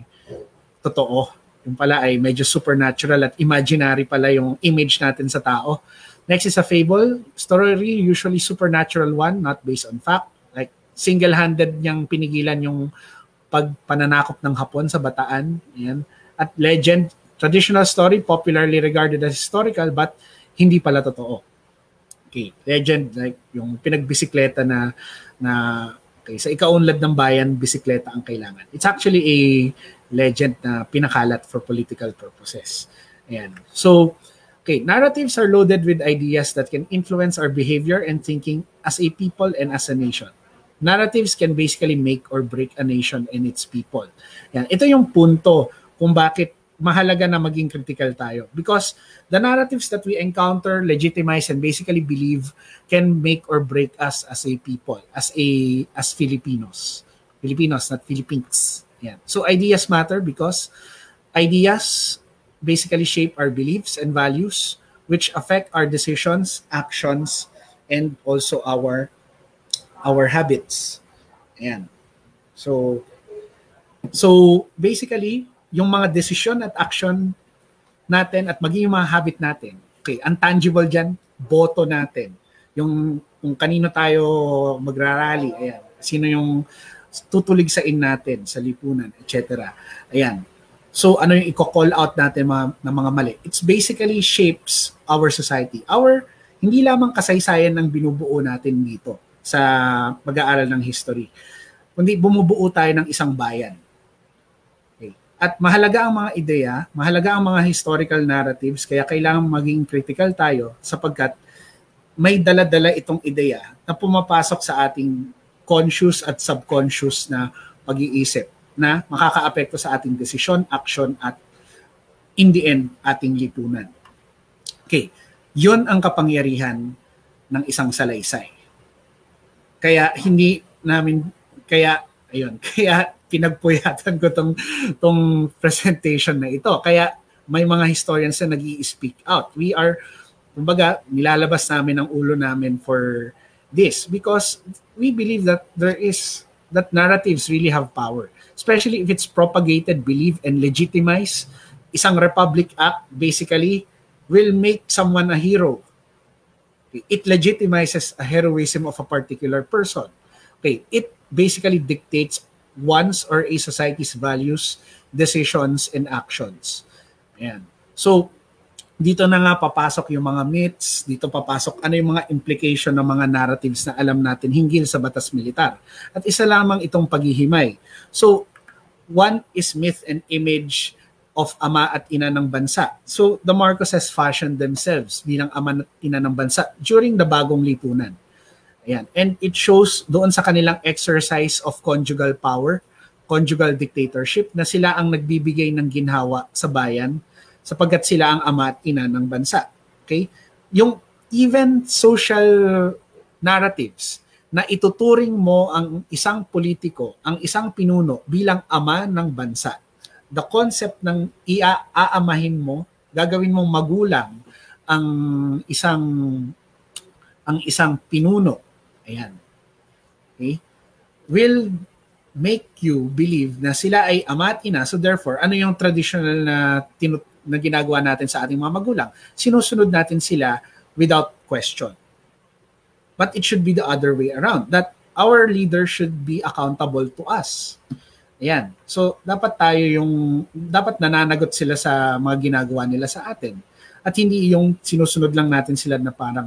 totoo. Yung pala ay medyo supernatural at imaginary pala yung image natin sa tao. Next is a fable. Story usually supernatural one, not based on fact. Like single-handed niyang pinigilan yung pagpananakop ng Hapon sa Bataan. Ayan. At legend, traditional story, popularly regarded as historical but hindi pala totoo. Okay, legend, like yung pinagbisikleta na na okay, sa ikaunlad ng bayan, bisikleta ang kailangan. It's actually a legend na pinakalat for political purposes. Ayan. So, okay, narratives are loaded with ideas that can influence our behavior and thinking as a people and as a nation. narratives can basically make or break a nation and its people. Yan. Ito yung punto kung bakit mahalaga na maging critical tayo. Because the narratives that we encounter, legitimize, and basically believe can make or break us as a people, as a as Filipinos. Filipinos, not Philippines. Yan. So ideas matter because ideas basically shape our beliefs and values, which affect our decisions, actions, and also our our habits. Ayan. So, so basically, yung mga desisyon at action natin at maging yung mga habit natin. Okay, ang tangible dyan, boto natin. Yung kung kanino tayo magrarally, ayan. Sino yung tutuligsain natin sa lipunan, et cetera. Ayan. So, ano yung i-call out natin mga, ng mga mali? It's basically shapes our society. Our, hindi lamang kasaysayan ng binubuo natin dito sa pag-aaral ng history, kundi bumubuo tayo ng isang bayan. Okay. At mahalaga ang mga ideya, mahalaga ang mga historical narratives, kaya kailangan maging critical tayo sapagkat may dala-dala itong ideya na pumapasok sa ating conscious at subconscious na pag-iisip na makakaapekto sa ating desisyon, action, at in the end, ating lipunan. Okay, yun ang kapangyarihan ng isang salaysay. Kaya hindi namin, kaya, ayun, kaya pinagpuyatan ko tong, tong presentation na ito. Kaya may mga historians na nag-i-speak out. We are, kumbaga, nilalabas namin ang ulo namin for this because we believe that there is, that narratives really have power. Especially if it's propagated, believed, and legitimized. Isang Republic Act basically will make someone a hero. It legitimizes a heroism of a particular person. Okay, it basically dictates one's or a society's values, decisions, and actions. Ayan. So, dito na nga papasok yung mga myths, dito papasok ano yung mga implication ng mga narratives na alam natin hinggil sa batas militar. At isa lamang itong paghihimay. So, one is myth and image of ama at ina ng bansa. So, the Marcoses fashioned themselves bilang ama at ina ng bansa during the bagong lipunan. Ayan. And it shows doon sa kanilang exercise of conjugal power, conjugal dictatorship, na sila ang nagbibigay ng ginhawa sa bayan sapagkat sila ang ama at ina ng bansa. Okay? Yung even social narratives na ituturing mo ang isang politiko, ang isang pinuno bilang ama ng bansa. The concept ng iaamahin mo, gagawin mong magulang ang isang ang isang pinuno. Ayan. Okay? Will make you believe na sila ay ama at ina. So therefore, ano yung traditional na tinut na ginagawa natin sa ating mga magulang? Sinusunod natin sila without question. But it should be the other way around. That our leader should be accountable to us. Ayan. So, dapat tayo yung, dapat nananagot sila sa mga ginagawa nila sa atin. At hindi yung sinusunod lang natin sila na parang,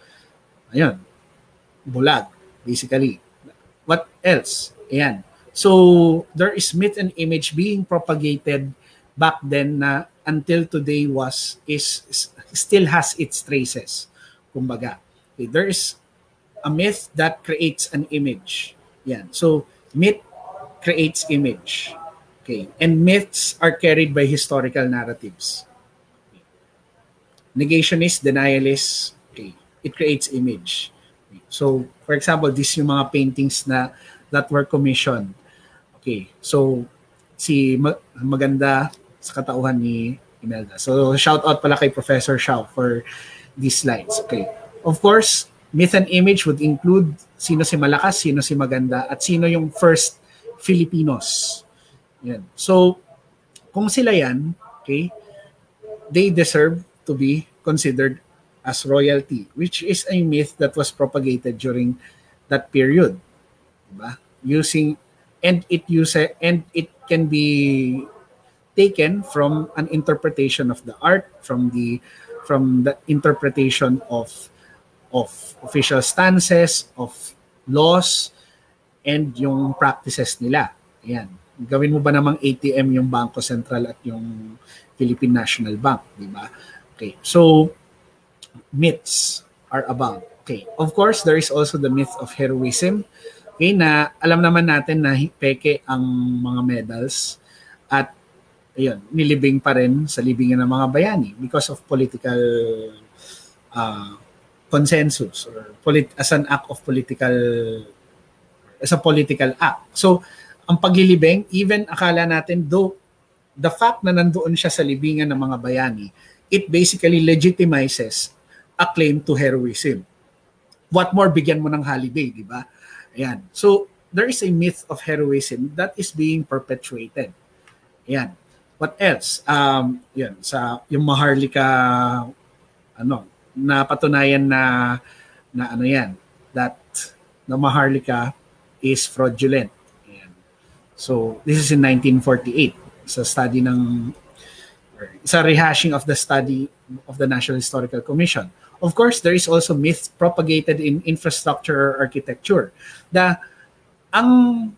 ayun, bulag, basically. What else? Ayan. So, there is myth and image being propagated back then na until today was, is, still has its traces. Kumbaga. Okay, there is a myth that creates an image. Yan. So, myth creates image. Okay. And myths are carried by historical narratives. Okay. Negationist, denialist, okay. It creates image. Okay. So, for example, this yung mga paintings na that were commissioned. Okay. So, si Ma- maganda sa katauhan ni Imelda. So, shout out pala kay Professor Xiao for these slides. Okay. Of course, myth and image would include sino si malakas, sino si maganda, at sino yung first Filipinos. Yan. So, kung sila yan, okay, they deserve to be considered as royalty, which is a myth that was propagated during that period. Diba? Using, and it use and it can be taken from an interpretation of the art, from the from the interpretation of of official stances, of laws, and yung practices nila. Ayan. Gawin mo ba namang A T M yung Bangko Sentral at yung Philippine National Bank, di ba? Okay. So, myths are about. Okay. Of course, there is also the myth of heroism. Okay, na alam naman natin na peke ang mga medals at ayun, nilibing pa rin sa libingan ng mga bayani because of political uh, consensus or polit- as an act of political as a political act. So, ang paglilibing, even akala natin, though the fact na nandoon siya sa libingan ng mga bayani, it basically legitimizes a claim to heroism. What more, bigyan mo ng holiday, di ba? Ayan. So, there is a myth of heroism that is being perpetuated. Ayan. What else? Um, yan, sa yung Maharlika, ano, napatunayan na, na ano yan, that the Maharlika is fraudulent. Ayan. So, this is in nineteen forty-eight. Sa study ng, sa rehashing of the study of the National Historical Commission. Of course, there is also myth propagated in infrastructure or architecture. The, ang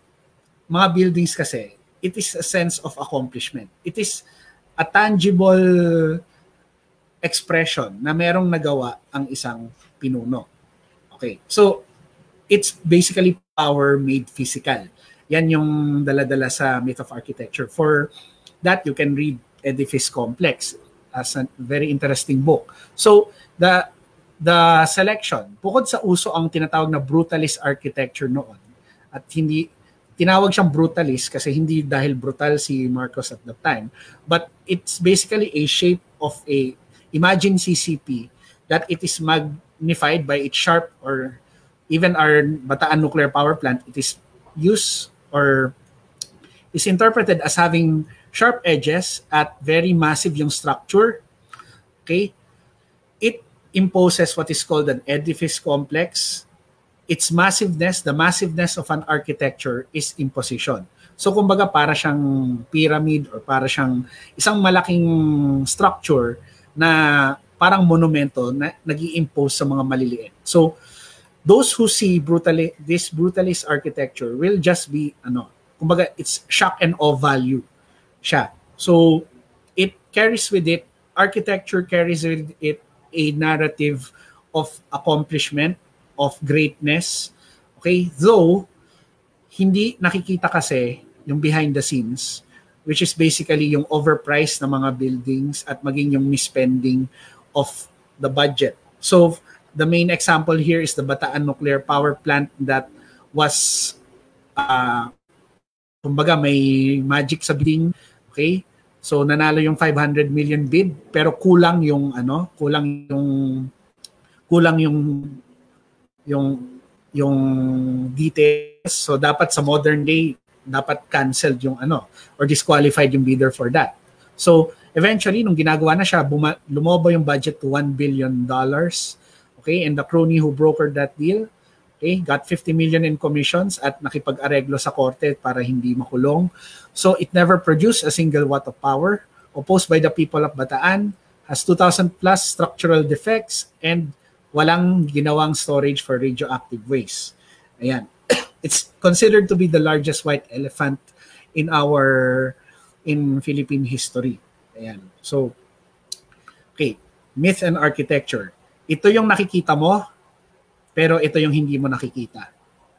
mga buildings kasi, it is a sense of accomplishment. It is a tangible expression na merong nagawa ang isang pinuno. Okay. So, it's basically power made physical. Yan yung dala-dala sa myth of architecture. For that, you can read Edifice Complex as a very interesting book. So, the the selection, bukod sa uso ang tinatawag na brutalist architecture noon, at hindi tinawag siyang brutalist kasi hindi dahil brutal si Marcos at that time, but it's basically a shape of a, imagine C C P, that it is magnified by its sharp, or even our Bataan nuclear power plant, it is used or is interpreted as having sharp edges at very massive yung structure. Okay? It imposes what is called an edifice complex. Its massiveness, the massiveness of an architecture is imposition. So kumbaga para siyang pyramid or para siyang isang malaking structure na parang monumento na nag-i-impose sa mga maliliit. So those who see brutali- this brutalist architecture will just be, ano, kumbaga it's shock and awe value siya. So it carries with it, architecture carries with it a narrative of accomplishment, of greatness. Okay? Though, hindi nakikita kasi yung behind the scenes, which is basically yung overpriced na mga buildings at maging yung misspending of the budget. So, the main example here is the Bataan Nuclear Power Plant that was, uh, kumbaga may magic sa bidding. Okay? So, nanalo yung five hundred million bid, pero kulang yung, ano, kulang yung, kulang yung, yung, yung details. So, dapat sa modern day, dapat canceled yung, ano, or disqualified yung bidder for that. So, eventually, nung ginagawa na siya, buma- lumobo yung budget to one billion dollars. Okay? And the crony who brokered that deal, okay, got fifty million in commissions at nakipag-areglo sa korte para hindi makulong. So it never produced a single watt of power. Opposed by the people of Bataan, has two thousand plus structural defects, and walang ginawang storage for radioactive waste. Ayan. It's considered to be the largest white elephant in our, in Philippine history. Ayan. So, okay, myth and architecture. Ito yung nakikita mo, pero ito yung hindi mo nakikita.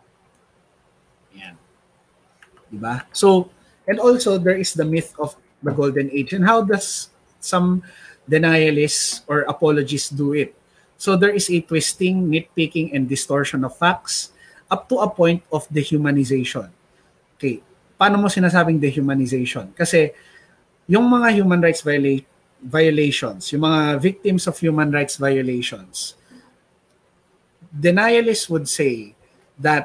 Yan. Diba? So, and also there is the myth of the Golden Age. And how does some denialists or apologists do it? So there is a twisting, nitpicking, and distortion of facts up to a point of dehumanization. Okay. Paano mo sinasabing dehumanization? Kasi yung mga human rights viola- violations, yung mga victims of human rights violations, denialists would say that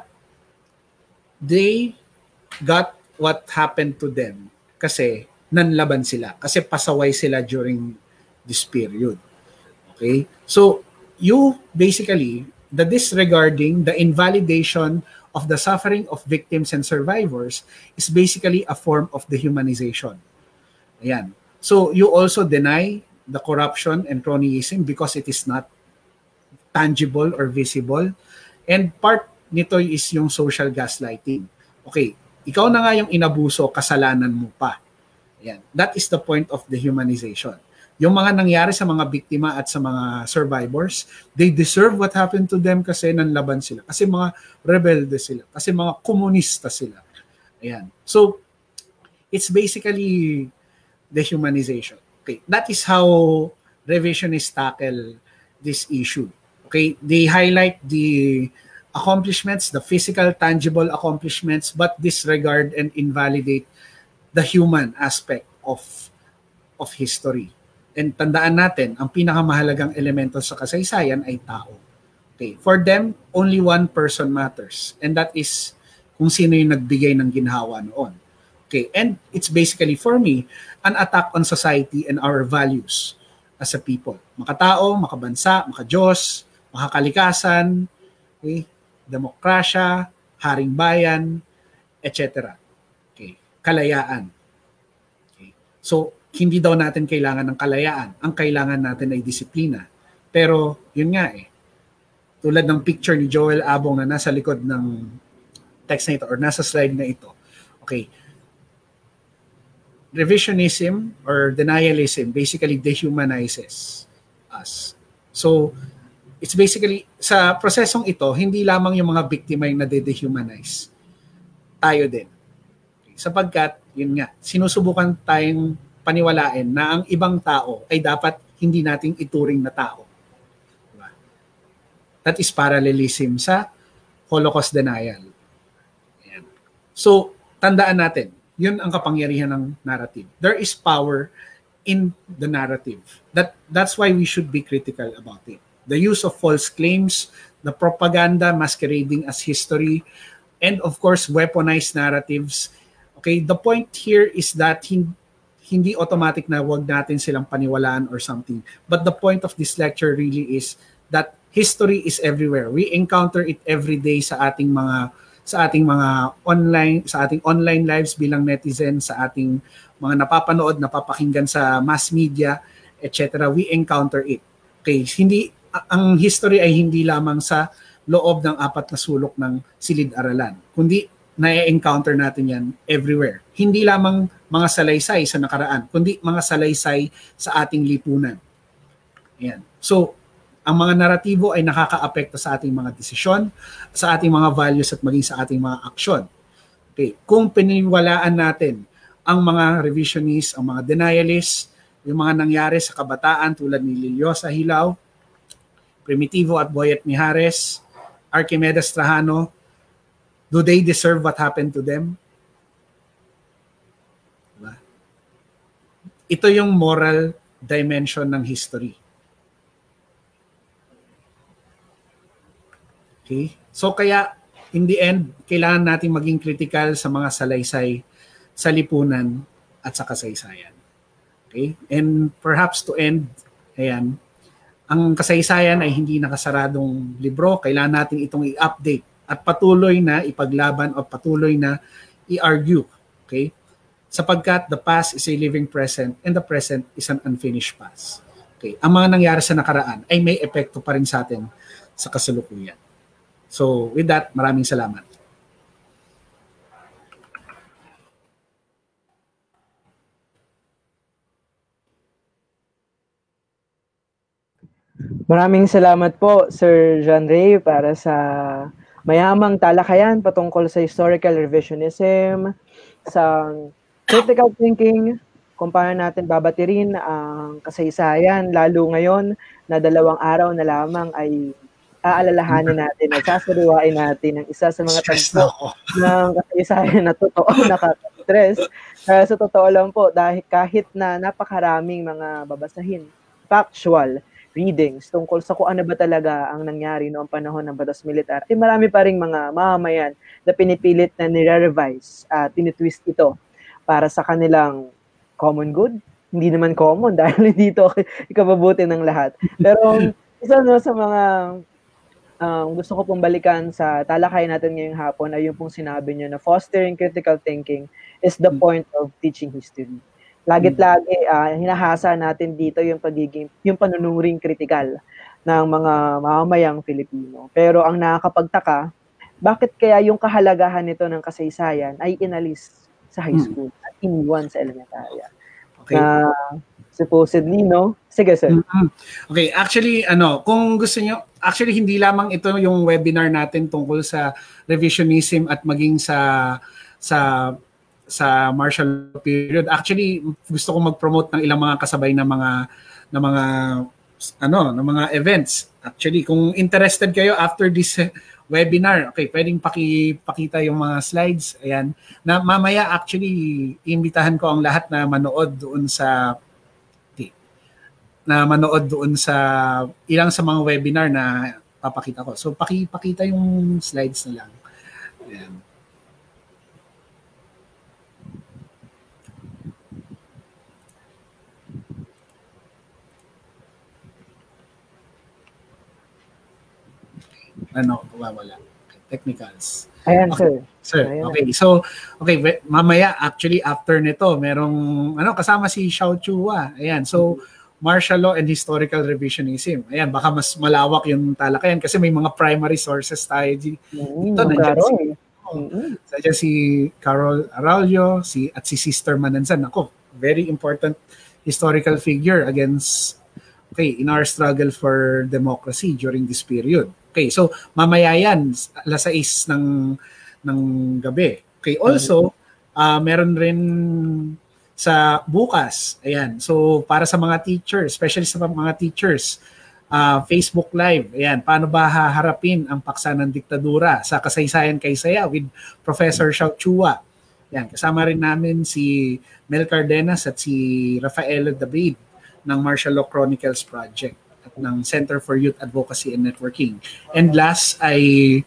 they got what happened to them kasi nanlaban sila, kasi pasaway sila during this period. Okay? So, you basically, the disregarding, the invalidation of the suffering of victims and survivors is basically a form of dehumanization. Ayan. So, you also deny the corruption and cronyism because it is not tangible or visible. And part nito is yung social gaslighting. Okay, ikaw na nga yung inabuso, kasalanan mo pa. Ayan. That is the point of dehumanization. yung mga nangyari sa mga biktima at sa mga survivors, they deserve what happened to them kasi nanlaban sila. Kasi mga rebelde sila. Kasi mga komunista sila. Ayan. So, it's basically dehumanization. Okay. That is how revisionists tackle this issue. Okay. They highlight the accomplishments, the physical, tangible accomplishments, but disregard and invalidate the human aspect of of history. And tandaan natin, ang pinakamahalagang elemento sa kasaysayan ay tao. Okay. For them, only one person matters. And that is kung sino yung nagbigay ng ginhawa noon. Okay. And it's basically, for me, an attack on society and our values as a people. Makatao, makabansa, makadiyos, makakalikasan, okay, demokrasya, haring bayan, et cetera. Okay. Kalayaan. Okay. So, hindi daw natin kailangan ng kalayaan. Ang kailangan natin ay disiplina. Pero, yun nga eh. Tulad ng picture ni Joel Abong na nasa likod ng text na ito or nasa slide na ito. Okay. Revisionism or denialism basically dehumanizes us. So, it's basically, sa prosesong ito, hindi lamang yung mga biktima yung nade-dehumanize. Tayo din. Okay. Sapagkat, yun nga, sinusubukan tayong paniwalain na ang ibang tao ay dapat hindi nating ituring na tao. Diba? That is parallelism sa Holocaust denial. Ayan. So, tandaan natin, yun ang kapangyarihan ng narrative. There is power in the narrative. That, that's why we should be critical about it. The use of false claims, the propaganda masquerading as history, and of course, weaponized narratives. Okay, the point here is that hindi hindi automatic na wag natin silang paniwalaan or something. But the point of this lecture really is that history is everywhere. We encounter it every day sa ating mga sa ating mga online, sa ating online lives bilang netizen, sa ating mga napapanood, napapakinggan sa mass media, et cetera. We encounter it. Okay, hindi ang history ay hindi lamang sa loob ng apat na sulok ng silid-aralan, kundi na-encounter natin yan everywhere. Hindi lamang mga salaysay sa nakaraan, kundi mga salaysay sa ating lipunan. Ayan. So, ang mga naratibo ay nakaka-apekto sa ating mga desisyon, sa ating mga values at maging sa ating mga aksyon. Okay. Kung pininiwalaan natin ang mga revisionists, ang mga denialists, yung mga nangyari sa kabataan tulad ni Liliosa Hilaw, Primitivo at Boyet Mijares, Archimedes Trajano, do they deserve what happened to them? Diba? Ito yung moral dimension ng history. Okay? So kaya, in the end, kailangan natin maging critical sa mga salaysay sa lipunan at sa kasaysayan. Okay? And perhaps to end, ayan, ang kasaysayan ay hindi nakasaradong libro. Kailangan natin itong i-update at patuloy na ipaglaban o patuloy na i-argue. Okay? Sapagkat the past is a living present and the present is an unfinished past. Okay? Ang mga nangyari sa nakaraan ay may epekto pa rin sa atin sa kasalukuyan. So with that, maraming salamat. Maraming salamat po, Sir John Ray, para sa mayamang talakayan patungkol sa historical revisionism, sa critical thinking, kung paano natin babatirin ang kasaysayan, lalo ngayon na dalawang araw na lamang ay aalalahanin natin at sasariwain natin ang isa sa mga tagpo ng kasaysayan na totoo nakaka-stress. Uh, sa totoo lang po, dahil kahit na napakaraming mga babasahin, factual readings tungkol sa kung ano ba talaga ang nangyari noong panahon ng batas militar, ay marami pa ring mga mamamayan na pinipilit na nire-revise at uh, tinitwist ito para sa kanilang common good. Hindi naman common dahil dito ikababuti ng lahat. Pero isa no, sa mga um, gusto ko pong balikan sa talakayan natin ngayong hapon ay yung pong sinabi niyo na fostering critical thinking is the point of teaching history. Lagit-lagi, uh, hinahasa natin dito yung pagiging, yung panunuring kritikal ng mga mamamayang Filipino. Pero ang nakakapagtaka, bakit kaya yung kahalagahan nito ng kasaysayan ay inalis sa high school at iniwan sa elementarya? Okay. Na supposedly, no? Sige, sir. Mm-hmm. Okay, actually, ano, kung gusto nyo, actually, hindi lamang ito yung webinar natin tungkol sa revisionism at maging sa sa sa martial law period. Actually, gusto kong mag-promote ng ilang mga kasabay na mga na mga ano, ng mga events. Actually, kung interested kayo after this webinar, okay, pwedeng pakipakita yung mga slides. Ayan. Na mamaya actually iimbitahan ko ang lahat na manood doon sa okay, na manood doon sa ilang sa mga webinar na papakita ko. So pakipakita yung slides na lang. Ayan. Ano, wala. Technicals. Ayan, okay, sir. Sir, Ayan. okay. So, okay, mamaya actually after nito, merong ano kasama si Xiao Chua. Ayan. So, martial law and historical revisionism. Ayan, baka mas malawak yung talakayan kasi may mga primary sources tayo dito. Mm, Nandiyan si, oh, mm-hmm. nandiyan si Carol Arroyo, si at si Sister Mananzan. Ako, very important historical figure against okay, in our struggle for democracy during this period. Okay, so mamaya yan, alas sais ng, ng gabi. Okay, also, uh, meron rin sa bukas, ayan, so para sa mga teachers, especially sa mga teachers, uh, Facebook Live, ayan, paano ba haharapin ang paksa ng diktadura sa kasaysayan kaysaya with Professor Xiao Chua. Ayan, kasama rin namin si Mel Cardenas at si Rafael David ng Martial Law Chronicles Project at ng Center for Youth Advocacy and Networking. And last ay,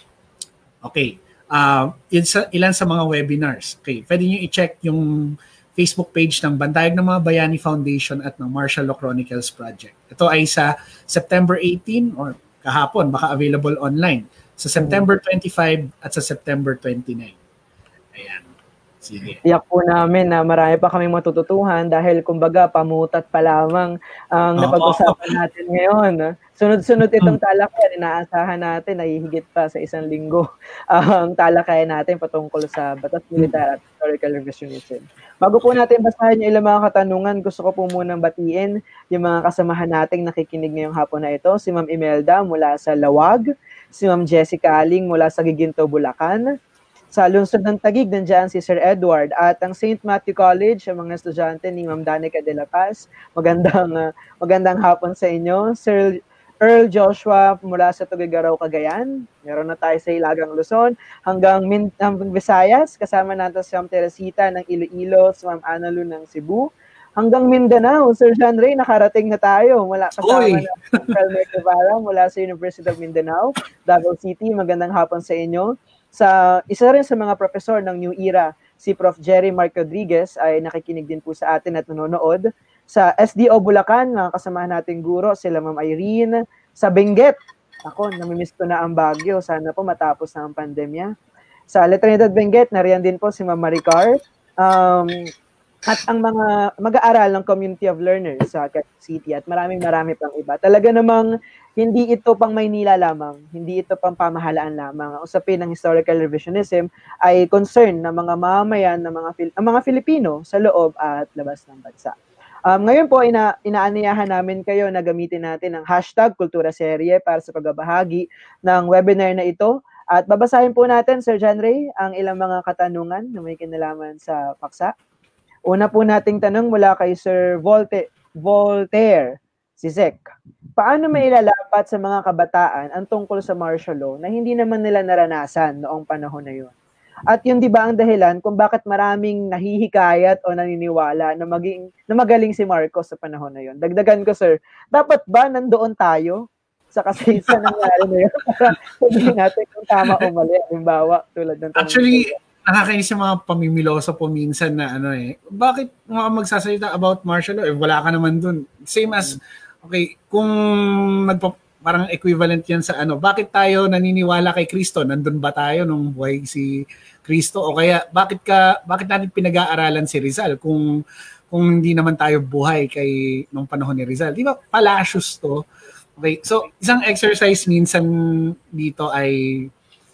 okay, uh, ilan sa mga webinars. Okay, pwede nyo i-check yung Facebook page ng Bantayog ng mga Bayani Foundation at ng Martial Law Chronicles Project. Ito ay sa September eighteenth or kahapon, baka available online. Sa September twenty-fifth at sa September twenty-ninth. Ayan. Sige. Tiyak po namin na marami pa kaming matututuhan dahil kumbaga pamutat pa lamang ang oh, napag-usapan oh. natin ngayon. Sunod-sunod itong talakayan, inaasahan natin na hihigit pa sa isang linggo ang um, talakayan natin patungkol sa batas militar at historical revisionism. Bago po natin basahin yung ilang mga katanungan, gusto ko po munang batiin yung mga kasamahan nating nakikinig ngayong hapon na ito. Si Ma'am Imelda mula sa Lawag, si Ma'am Jessica Aling mula sa Giginto, Bulacan, sa lungsod ng Taguig, nandiyan si Sir Edward. At ang Saint Matthew College, ang mga estudyante ni Ma'am Danica de la Paz. Magandang, uh, magandang hapon sa inyo. Sir Earl Joshua mula sa Tuguegarao, Cagayan. Meron na tayo sa Ilagang, Luzon. Hanggang Min- um, Visayas, kasama natin si Ma'am Teresita ng Iloilo, si Ma'am Analu ng Cebu. Hanggang Mindanao, Sir John Ray, nakarating na tayo. Mula kasama Oy. na si Carmel Guevara mula sa University of Mindanao, Davao City. Magandang hapon sa inyo. Sa isa rin sa mga profesor ng New Era, si Prof Jerry Mark Rodriguez ay nakikinig din po sa atin at nanonood. Sa S D O Bulacan, mga kasamahan nating guro, sila Ma'am Irene. Sa Benguet, ako, namimiss ko na ang Baguio. Sana po matapos na ang pandemya. Sa La Trinidad Benguet, nariyan din po si Ma'am Maricar. Um, at ang mga mag-aaral ng Community of Learners sa Quezon City at maraming marami pang iba. Talaga namang hindi ito pang Maynila lamang, hindi ito pang pamahalaan lamang. Ang usapin ng historical revisionism ay concern ng mga mamamayan ng mga Fil- ng mga Filipino sa loob at labas ng bansa. Um, ngayon po, ina inaaniyahan namin kayo na gamitin natin ang hashtag kulturaserye para sa pagbabahagi ng webinar na ito. At babasahin po natin, Sir John Ray, ang ilang mga katanungan na may kinalaman sa paksa. Una po nating tanong mula kay Sir Volte Voltaire, si Zek. Paano may ilalapat sa mga kabataan ang tungkol sa martial law na hindi naman nila naranasan noong panahon na yun? At yun di ba ang dahilan kung bakit maraming nahihikayat o naniniwala na, maging, na magaling si Marcos sa panahon na yun? Dagdagan ko, sir, dapat ba nandoon tayo sa kasaysayan ng nangyari na yun para sabihin natin kung tama o mali? Halimbawa, tulad ng Actually, nakakainis yung mga pamimiloso po minsan na ano eh, bakit mga magsasalita about martial law? Eh, wala ka naman dun. Same as, okay, kung nagpa, parang equivalent yan sa ano, bakit tayo naniniwala kay Kristo? Nandun ba tayo nung buhay si Kristo? O kaya, bakit ka, bakit natin pinag-aaralan si Rizal kung kung hindi naman tayo buhay kay nung panahon ni Rizal? Di ba, palacios to? Okay, so isang exercise minsan dito ay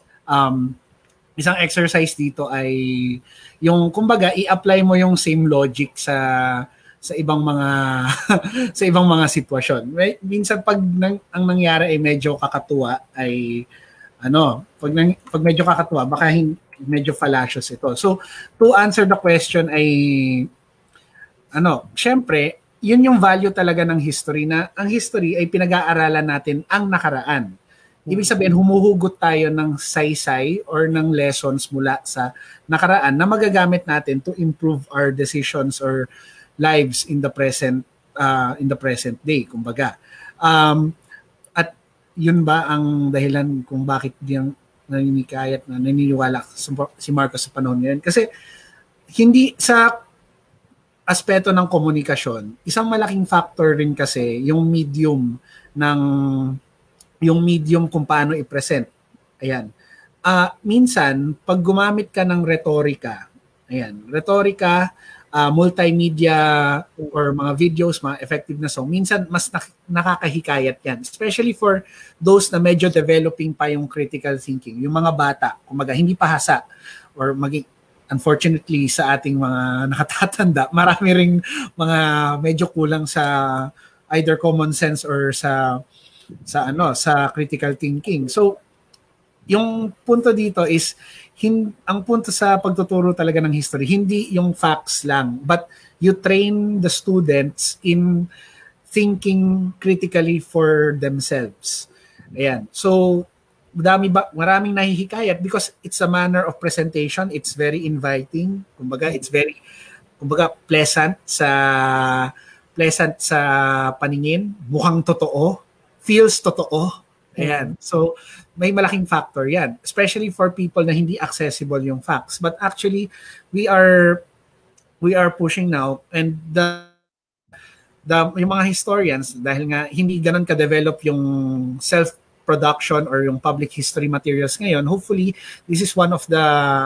um, isang exercise dito ay yung kumbaga i-apply mo yung same logic sa sa ibang mga sa ibang mga sitwasyon. May, minsan pag nang, ang nangyari ay medyo kakatuwa ay ano, pag nang, pag medyo kakatuwa baka hin, medyo fallacious ito. So to answer the question ay ano, syempre, yun yung value talaga ng history na ang history ay pinag-aaralan natin ang nakaraan. Ibig sabihin, humuhugot tayo ng saysay or ng lessons mula sa nakaraan na magagamit natin to improve our decisions or lives in the present uh, in the present day, kumbaga. Um, at yun ba ang dahilan kung bakit diyang naninikayat na naniniwala si Marcos sa panahon ngayon? Kasi hindi sa aspeto ng komunikasyon, isang malaking factor rin kasi yung medium ng yung medium kung paano i-present. Ayan. Uh, minsan, pag gumamit ka ng retorika, ayan, retorika, uh, multimedia, or mga videos, mga effective na song, minsan mas nak- nakakahikayat yan. Especially for those na medyo developing pa yung critical thinking. Yung mga bata, kumaga, hindi pa hasa, or maging, unfortunately, sa ating mga nakatatanda, marami ring mga medyo kulang sa either common sense or sa sa ano sa critical thinking. So yung punto dito is hin, ang punto sa pagtuturo talaga ng history hindi yung facts lang, but you train the students in thinking critically for themselves. Ayan. So madami ba maraming nahihikayat because it's a manner of presentation, it's very inviting, kumbaga it's very kumbaga pleasant sa pleasant sa paningin, mukhang totoo, feels totoo. Ayan. So, may malaking factor yan. Especially for people na hindi accessible yung facts. But actually, we are we are pushing now and the, the yung mga historians, dahil nga hindi ganun ka-develop yung self-production or yung public history materials ngayon, hopefully, this is one of the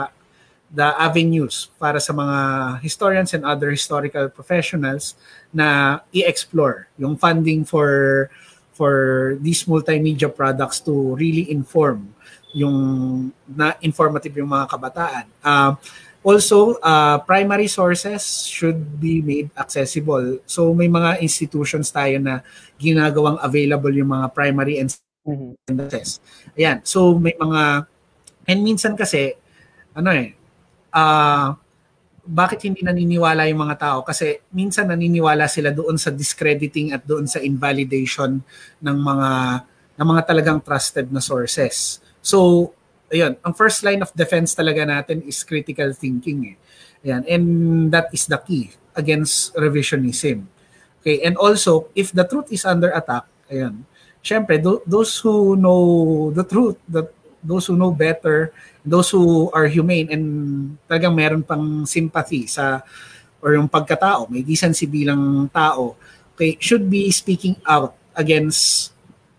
the avenues para sa mga historians and other historical professionals na i-explore yung funding for for these multimedia products to really inform yung na informative yung mga kabataan. Uh, also, uh, primary sources should be made accessible. So may mga institutions tayo na ginagawang available yung mga primary and secondary sources. Ayan. So may mga and minsan kasi ano eh uh, bakit hindi naniniwala yung mga tao? Kasi minsan naniniwala sila doon sa discrediting at doon sa invalidation ng mga ng mga talagang trusted na sources. So, ayun, ang first line of defense talaga natin is critical thinking. Eh. Ayan, and that is the key against revisionism. Okay, and also, if the truth is under attack, ayun, syempre, th- those who know the truth, the those who know better, those who are humane and talagang meron pang sympathy sa or yung pagkatao, may decency bilang tao, okay, should be speaking out against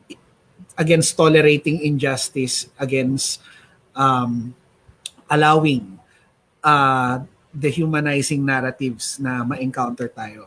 against tolerating injustice, against um, allowing uh, dehumanizing narratives na ma-encounter tayo.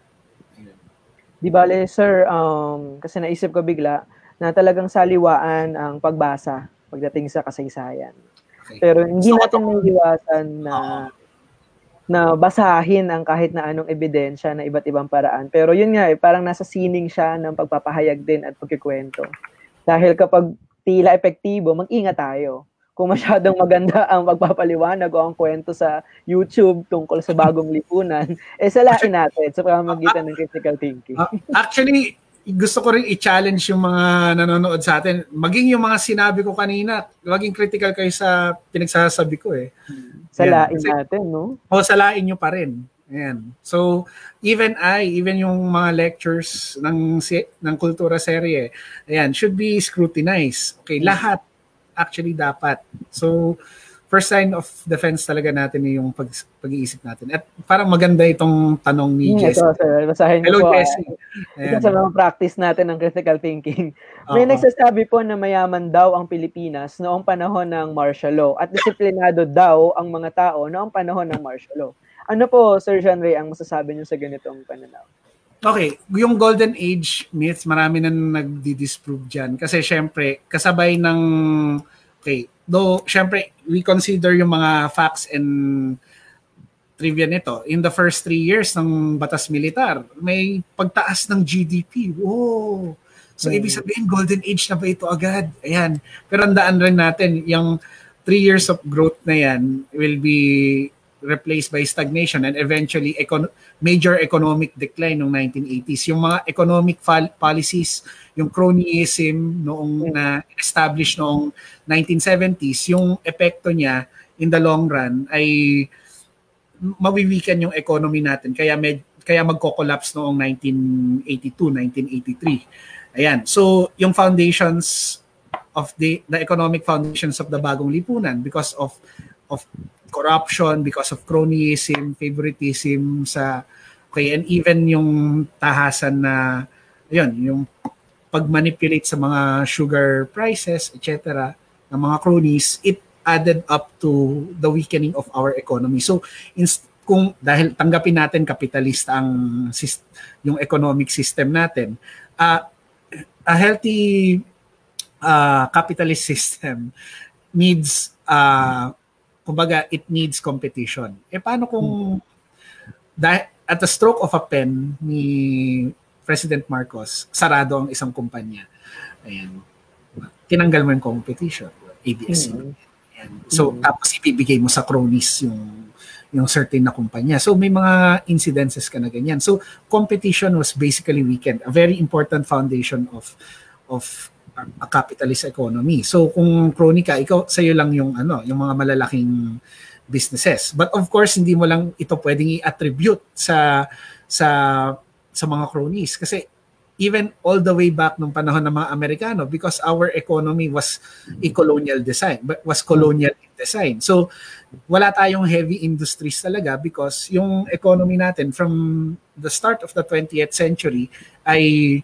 Di bale, sir, um, kasi naisip ko bigla na talagang saliwaan ang pagbasa pagdating sa kasaysayan. Okay. Pero hindi so, natin maiiwasan na uh, na basahin ang kahit na anong ebidensya na iba't ibang paraan. Pero yun nga, eh, parang nasa sining siya ng pagpapahayag din at pagkikwento. Dahil kapag tila epektibo, mag-ingat tayo. Kung masyadong maganda ang pagpapaliwanag o ang kwento sa YouTube tungkol sa bagong lipunan, eh salain natin sa pamamagitan ng critical thinking. Actually, gusto ko rin i-challenge yung mga nanonood sa atin. Maging yung mga sinabi ko kanina, maging critical kayo sa pinagsasabi ko eh. Salain Kasi, natin, no? O salain nyo pa rin. Ayan. So, even I, even yung mga lectures ng, ng kulturaserye, ayan, should be scrutinized. Okay, lahat actually dapat. So, first sign of defense talaga natin yung pag, pag-iisip natin. At parang maganda itong tanong ni hmm, Jesse. Ito, sir. Basahin Hello, niyo po. Jesse. Ito sa mga practice natin ng critical thinking. May uh-huh. nagsasabi po na mayaman daw ang Pilipinas noong panahon ng martial law at disiplinado daw ang mga tao noong panahon ng martial law. Ano po, Sir John Ray, ang masasabi niyo sa ganitong pananaw? Okay, yung Golden Age myths, marami na nagdi-disprove dyan. Kasi syempre, kasabay ng okay, though, syempre, we consider yung mga facts and trivia nito, in the first three years ng batas militar, may pagtaas ng G D P. Wow! So, mm. ibig sabihin, golden age na ba ito agad? Ayan. Pero andaan rin natin, yung three years of growth na yan will be replaced by stagnation and eventually econ- major economic decline noong nineteen eighties. Yung mga economic fal- policies, yung cronyism noong na-establish noong nineteen seventies, yung epekto niya in the long run ay mawiwikan yung economy natin. Kaya med- kaya magko-collapse noong nineteen eighty-two, nineteen eighty-three. Ayan. So, yung foundations of the the economic foundations of the bagong lipunan because of of corruption, because of cronyism, favoritism sa okay, and even yung tahasan na ayun, yung pagmanipulate sa mga sugar prices, et cetera, ng mga cronies, it added up to the weakening of our economy. So, in, kung dahil tanggapin natin kapitalista ang yung economic system natin, uh, a healthy uh, capitalist system needs, uh, kumbaga, it needs competition. Eh, paano kung dahil, at the stroke of a pen ni President Marcos, sarado ang isang kumpanya. Ayan. Tinanggal mo yung competition, A B S C. Mm-hmm. So, mm-hmm. tapos ibibigay mo sa cronies yung yung certain na kumpanya. So, may mga incidences ka na ganyan. So, competition was basically weakened. A very important foundation of of a capitalist economy. So, kung crony ka, ikaw, sa'yo lang yung, ano, yung mga malalaking businesses. But of course, hindi mo lang ito pwedeng i-attribute sa sa sa mga cronies. Kasi even all the way back nung panahon ng mga Amerikano, because our economy was a colonial design, but was colonial in design. So, wala tayong heavy industries talaga because yung economy natin from the start of the twentieth century ay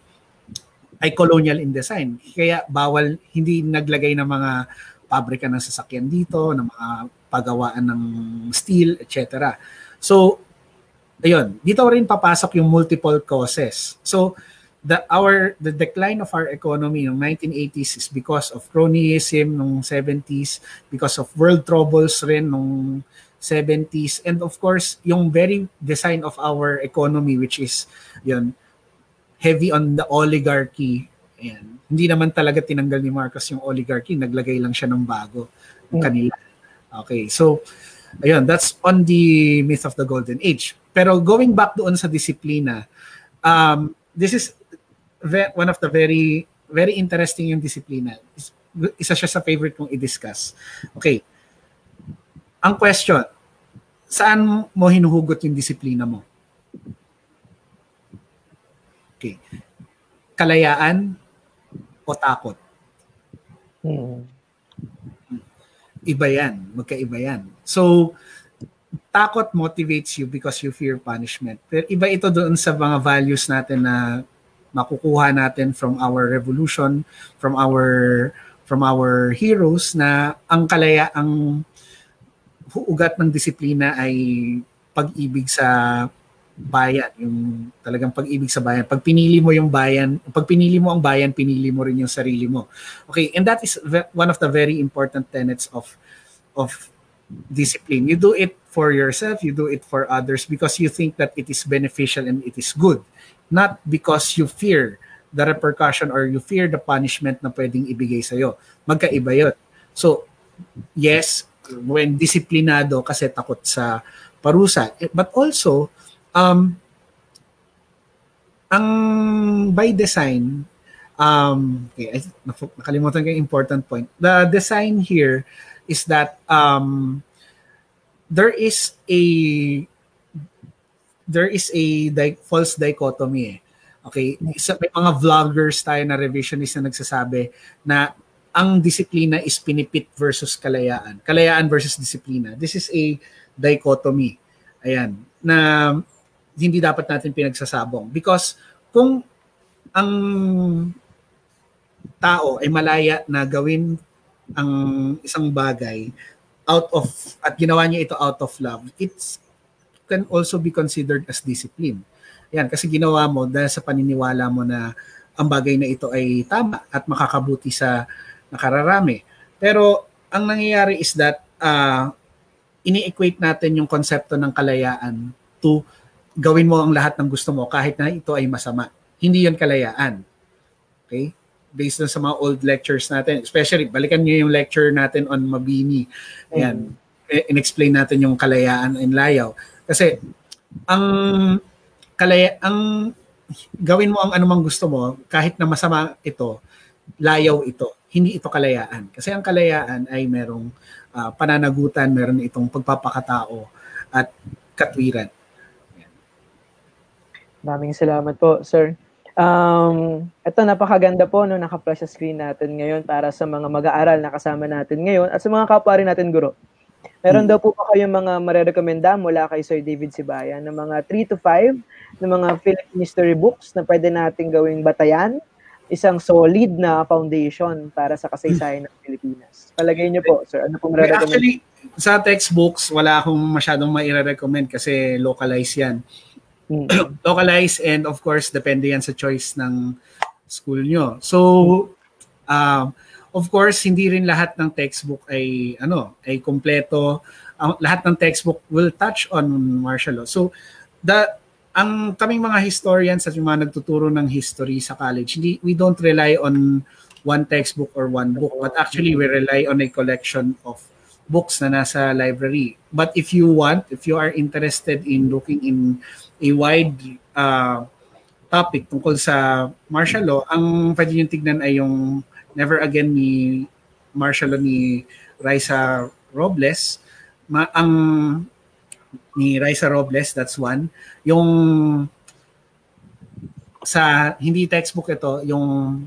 ay colonial in design. Kaya bawal, hindi naglagay ng mga pabrika ng sasakyan dito, ng mga pagawaan ng steel, et cetera. So, ayun, dito rin papasok yung multiple causes. So, the our the decline of our economy in nineteen eighties is because of cronyism nung seventies, because of world troubles rin nung seventies, and of course yung very design of our economy which is yun heavy on the oligarchy. Ayan. Hindi naman talaga tinanggal ni Marcos yung oligarchy, naglagay lang siya ng bago ng kanila. Okay, so ayun, that's on the myth of the golden age. Pero going back doon sa disiplina, um this is one of the very, very interesting yung disiplina. Isa siya sa favorite kong i-discuss. Okay. Ang question, saan mo hinuhugot yung disiplina mo? Okay. Kalayaan o takot? Hmm. Iba yan. Magkaiba yan. So, takot motivates you because you fear punishment. Pero iba ito doon sa mga values natin na makukuha natin from our revolution, from our from our heroes, na ang kalaya, ang ugat ng disiplina ay pag-ibig sa bayan, yung talagang pag-ibig sa bayan. Pag pinili mo yung bayan, pag pinili mo ang bayan, pinili mo rin yung sarili mo. Okay, and that is one of the very important tenets of of discipline. You do it for yourself, you do it for others because you think that it is beneficial and it is good. Not because you fear the repercussion or you fear the punishment na pwedeng ibigay sa'yo. Magkaiba yun. So, yes, when disiplinado kasi takot sa parusa. But also, um, ang by design, um, okay, nakalimutan ko yung important point. The design here is that um, there is a there is a di- false dichotomy eh. Okay, isa, may mga vloggers tayo na revisionist na nagsasabi na ang disiplina is pinipit versus kalayaan. Kalayaan versus disiplina. This is a dichotomy. Ayan, na hindi dapat natin pinagsasabong. Because kung ang tao ay malaya na gawin ang isang bagay out of, at ginawa niya ito out of love, it's can also be considered as discipline. Yan, kasi ginawa mo dahil sa paniniwala mo na ang bagay na ito ay tama at makakabuti sa nakararami. Pero ang nangyayari is that uh, ini-equate natin yung konsepto ng kalayaan to gawin mo ang lahat ng gusto mo kahit na ito ay masama. Hindi yan kalayaan. Okay? Based na sa mga old lectures natin, especially, balikan nyo yung lecture natin on Mabini. Ayan. Mm. In-explain natin yung kalayaan and layaw. Kasi, ang kalaya, ang gawin mo ang anumang gusto mo, kahit na masama ito, layaw ito. Hindi ito kalayaan. Kasi ang kalayaan ay merong uh, pananagutan, meron itong pagpapakatao at katwiran. Ayan. Maraming salamat po, sir. Um, ito napakaganda po no, naka-flash sa screen natin ngayon para sa mga mag-aaral na kasama natin ngayon at sa mga kapwa rin natin guro. Meron hmm. daw po pa kayong mga marerekomenda mula kay Sir David Sibayan ng mga three to five ng mga Philippine history books na pwede nating gawing batayan, isang solid na foundation para sa kasaysayan ng Pilipinas. Palagay niyo po, sir, ano pong marerekomenda? Actually, sa textbooks, wala akong masyadong mai-recommend kasi localized yan. Mm-hmm. Localized and of course depende yan sa choice ng school nyo. So um, of course hindi rin lahat ng textbook ay ano ay kumpleto. Ang lahat ng textbook will touch on martial law. So the ang kaming mga historians at yung mga nagtuturo ng history sa college, hindi, we don't rely on one textbook or one book, but actually we rely on a collection of books na nasa library. But if you want, if you are interested in looking in a wide uh, topic tungkol sa martial law, ang pwede nyo tignan ay yung Never Again ni martial law ni Raisa Robles. Ma ang ni Raisa Robles, that's one. Yung sa hindi textbook ito, yung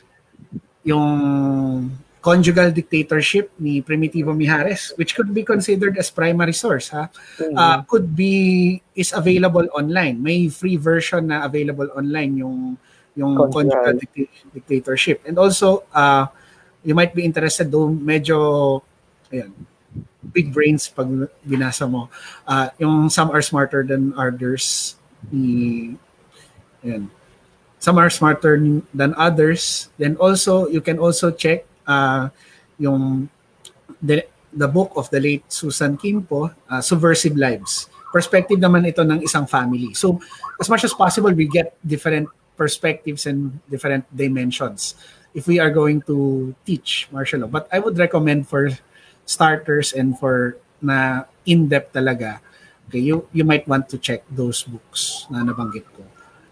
yung Conjugal Dictatorship ni Primitivo Mijares, which could be considered as primary source, ha? Mm-hmm. Uh, could be, is available online. May free version na available online yung yung Conjugal, Conjugal Dictatorship. And also, uh, you might be interested do medyo, ayan, big brains pag binasa mo. Uh, yung Some Are Smarter Than Others, ni, ayan, Some Are Smarter Than Others. Then also, you can also check Uh, yung the, the book of the late Susan Kimpo, uh, Subversive Lives. Perspective naman ito ng isang family. So, as much as possible, we get different perspectives and different dimensions if we are going to teach martial law. But I would recommend for starters and for na in-depth talaga, okay, you, you might want to check those books na nabanggit ko.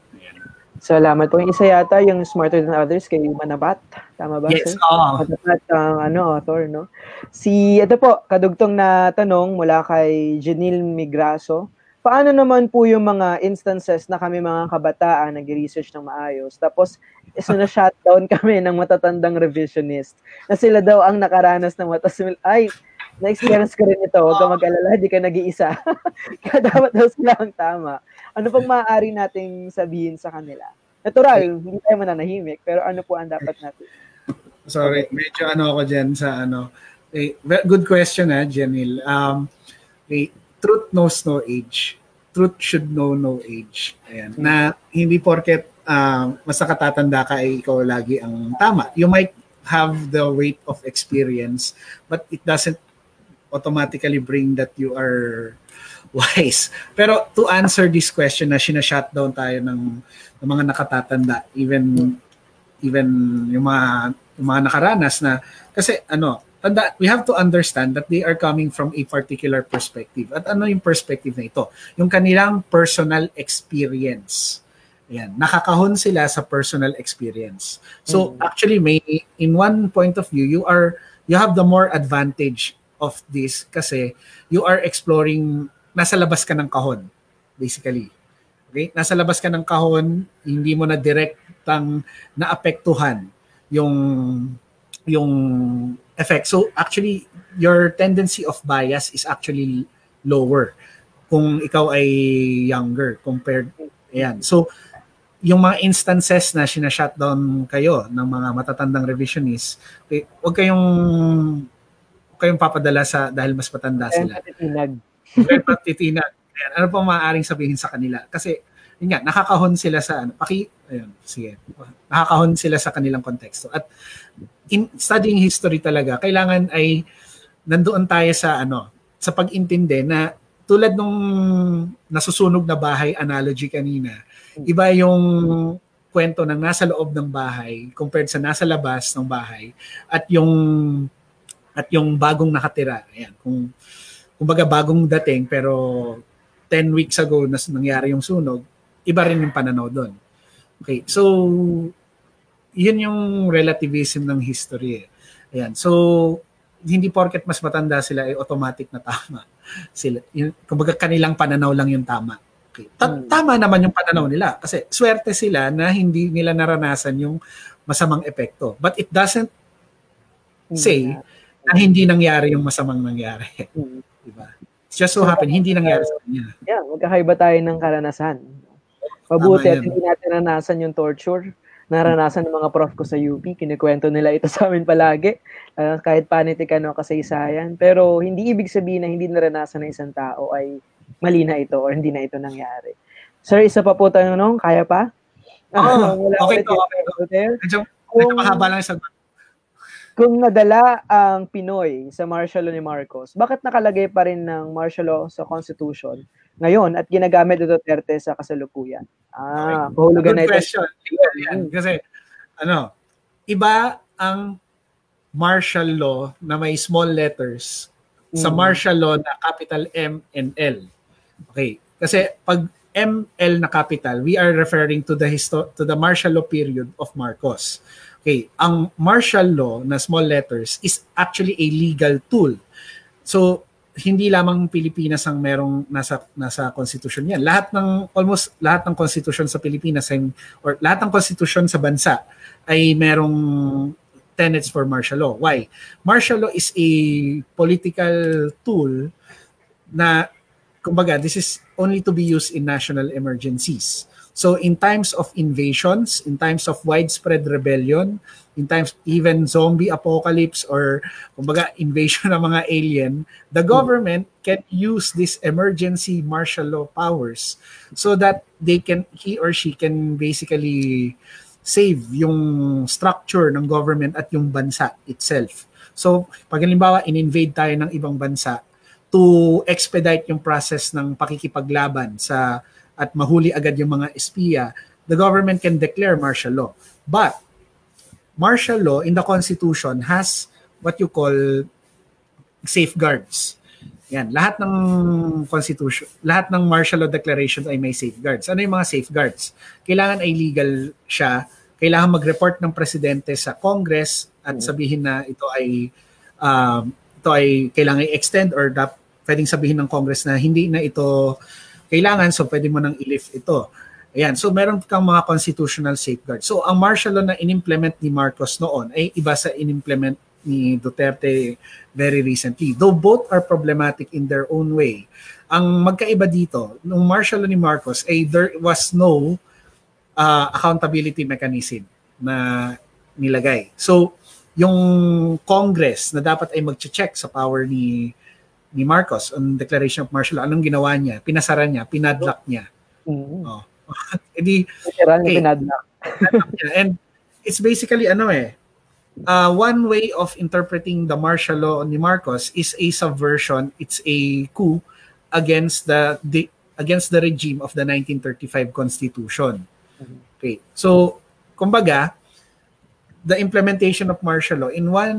Salamat po. Yung isa yata, yung Smarter Than Others, kay Manabat. Tama ba, yes, sir? Oh. Manabat ang ano, author, no? Si, ito po, kadugtong na tanong mula kay Janil Migraso. Paano naman po yung mga instances na kami mga kabataan nag-research ng maayos? Tapos, isa na shutdown kami ng matatandang revisionist. Na sila daw ang nakaranas ng matasimil. Ay, na-experience ko rin ito. Huwag ka mag-alala, di ka nag-iisa. Kaya dapat daw sila ang tama. Ano pang maaari nating sabihin sa kanila? Natural, hindi tayo mananahimik, pero ano po ang dapat natin? Sorry, medyo ano ako dyan sa ano. Eh, good question, ha, Janil. Um, eh, truth knows no age. Truth should know no age. Ayan. Na hindi porket uh, mas nakatatanda ka ay ikaw lagi ang tama. You might have the weight of experience, but it doesn't automatically bring that you are wise. Pero to answer this question na sina-shutdown tayo ng, ng mga nakatatanda, even even yung mga yung mga nakaranas na kasi ano, tanda, we have to understand that they are coming from a particular perspective. At ano yung perspective na ito? Yung kanilang personal experience. Ayan, nakakahon sila sa personal experience. So mm. actually may in one point of view you are you have the more advantage of this kasi you are exploring, nasa labas ka ng kahon, basically. Okay? Nasa labas ka ng kahon, hindi mo na direktang naapektuhan yung yung effect. So actually, your tendency of bias is actually lower kung ikaw ay younger compared. Ayan. So yung mga instances na sina-shutdown kayo ng mga matatandang revisionists, okay, huwag kayong huwag kayong papadala sa dahil mas matanda sila. Very patitinag. Ayan, ano pa maaaring sabihin sa kanila? Kasi, yun nga, nakakahon sila sa, ano, paki, ayun, sige, nakakahon sila sa kanilang konteksto. At in studying history talaga, kailangan ay nandoon tayo sa, ano, sa pag-intindi na tulad nung nasusunog na bahay analogy kanina, iba yung kwento ng nasa loob ng bahay compared sa nasa labas ng bahay at yung at yung bagong nakatira. Ayan, kung kumbaga bagong dating pero ten weeks ago na nangyari yung sunog, iba rin yung pananaw doon. Okay, so yun yung relativism ng history. Eh. Ayan, so hindi porket mas matanda sila ay automatic na tama. Sila, yung, kumbaga kanilang pananaw lang yung tama. Okay. Ta- tama naman yung pananaw nila kasi swerte sila na hindi nila naranasan yung masamang epekto. But it doesn't say na hindi nangyari yung masamang nangyari. Diba? It's just so happen, hindi nangyari sa kanya. Yeah, magkakaiba tayo ng karanasan. Mabuti at hindi natin naranasan yung torture. Naranasan ng mga prof ko sa U P, kinikwento nila ito sa amin palagi, uh, kahit panitikan o kasaysayan. Pero hindi ibig sabihin na hindi naranasan ng isang tao ay mali na ito o hindi na ito nangyari. Sir, isa pa po tanong, kaya pa? Oh, uh, okay to, okay to. Medyo, medyo mahaba lang yung sagot. Kung nadala ang Pinoy sa martial law ni Marcos, bakit nakalagay pa rin ng martial law sa Constitution ngayon at ginagamit ni Duterte sa kasalukuyan? Ah, okay. Kahulugan na ito. Question. Yan. Kasi, ano, iba ang martial law na may small letters mm. sa martial law na capital M and L. Okay. Kasi pag M L na capital, we are referring to the histo- to the martial law period of Marcos. Okay, ang martial law na small letters is actually a legal tool. So, hindi lamang Pilipinas ang merong nasa nasa constitution yan. Lahat ng almost lahat ng constitution sa Pilipinas ay, or lahat ng constitution sa bansa ay merong tenets for martial law. Why? Martial law is a political tool na kumbaga this is only to be used in national emergencies. So in times of invasions, in times of widespread rebellion, in times even zombie apocalypse or kumbaga invasion ng mga alien, the government can use this emergency martial law powers so that they can, he or she can basically save yung structure ng government at yung bansa itself. So pag halimbawa in-invade tayo ng ibang bansa to expedite yung process ng pakikipaglaban sa at mahuli agad yung mga espiya, the government can declare martial law. But martial law in the Constitution has what you call safeguards. Yan, lahat ng Constitution, lahat ng martial law declaration ay may safeguards. Ano yung mga safeguards? Kailangan ay legal siya, kailangan mag-report ng presidente sa Congress at sabihin na ito ay um, ito ay kailangan i-extend or da, pwedeng sabihin ng Congress na hindi na ito kailangan, so pwede mo nang i-lift ito. Ayan, so meron kang mga constitutional safeguards. So ang martial law na in-implement ni Marcos noon ay iba sa in-implement ni Duterte very recently. Though both are problematic in their own way. Ang magkaiba dito, nung martial law ni Marcos ay there was no uh, accountability mechanism na nilagay. So yung Congress na dapat ay mag-check sa power ni ni Marcos on declaration of martial law, anong ginawa niya? Pinasara niya, pinadlock niya. Mm-hmm. Oh. Edi, okay. Pinadlock. And it's basically ano eh, uh, one way of interpreting the martial law ni Marcos is a subversion, it's a coup against the, the against the regime of the nineteen thirty-five Constitution. Mm-hmm. Okay. So, kumbaga, the implementation of martial law in one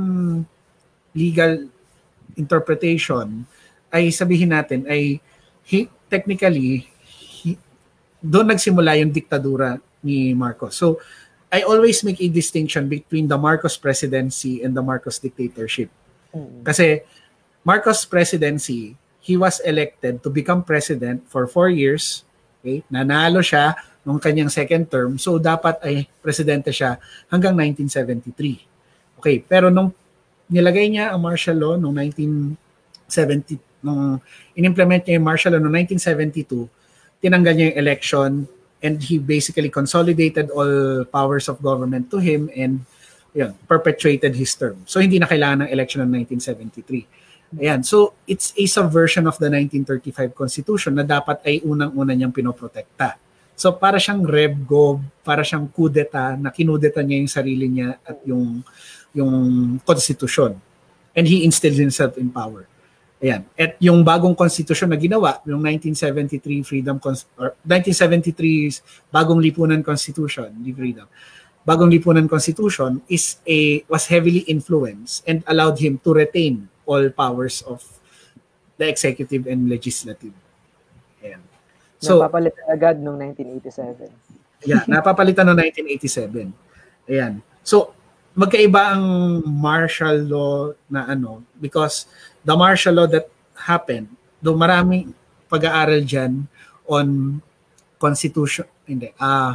legal interpretation ay sabihin natin ay he, technically he, doon nagsimula yung diktadura ni Marcos. So I always make a distinction between the Marcos presidency and the Marcos dictatorship. Mm-hmm. Kasi Marcos presidency, he was elected to become president for four years. Okay? Nanalo siya nung kanyang second term. So dapat ay presidente siya hanggang nineteen seventy-three. Okay, pero nung nilagay niya ang martial law noong nineteen seventy, nung in-implement niya yung martial law noong nineteen seventy-two, tinanggal niya yung election and he basically consolidated all powers of government to him and yun, perpetuated his term. So hindi na kailangan ng election noong nineteen seventy-three. Ayan, so it's a subversion of the nineteen thirty-five Constitution na dapat ay unang-una niyang pinoprotekta. So para siyang rebgob, para siyang kudeta na kinudeta niya yung sarili niya at yung yung konstitusyon. And he instilled himself in power. Ayan. At yung bagong constitution na ginawa, yung nineteen seventy-three Freedom Cons- or nineteen seventy-three bagong lipunan constitution, di freedom. Bagong lipunan constitution is a was heavily influenced and allowed him to retain all powers of the executive and legislative. Ayan. So, napapalitan agad noong nineteen eighty-seven. Yeah, napapalitan noong nineteen eighty-seven. Ayan. So, magkaiba ang martial law na ano because the martial law that happened, do maraming pag-aaral dyan on constitution, hindi, ah, uh,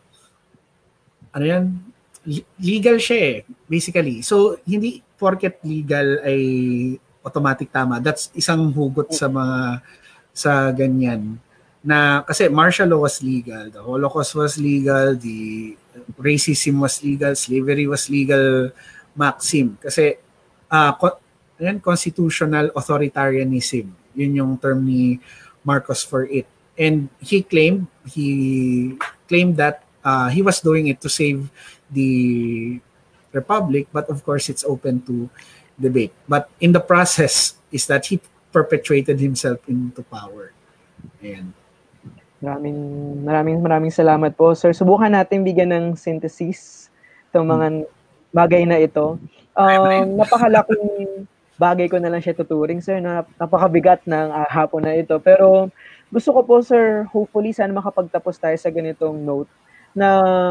ano yan, legal siya eh, basically. So, hindi porket legal ay automatic tama. That's isang hugot sa mga, sa ganyan. Na, kasi martial law was legal, the Holocaust was legal, the racism was legal, slavery was legal, maxim. Kasi, ah, uh, yan, constitutional authoritarianism. Yun yung term ni Marcos for it. And he claimed, he claimed that uh, he was doing it to save the republic, but of course it's open to debate. But in the process is that he perpetuated himself into power. Ayan. Maraming, maraming, maraming salamat po, sir. Subukan natin bigyan ng synthesis itong mga bagay na ito. Um, napakalaking bagay ko na lang siya tuturing, sir, na napakabigat ng uh, hapon na ito. Pero gusto ko po, sir, hopefully sana makapagtapos tayo sa ganitong note na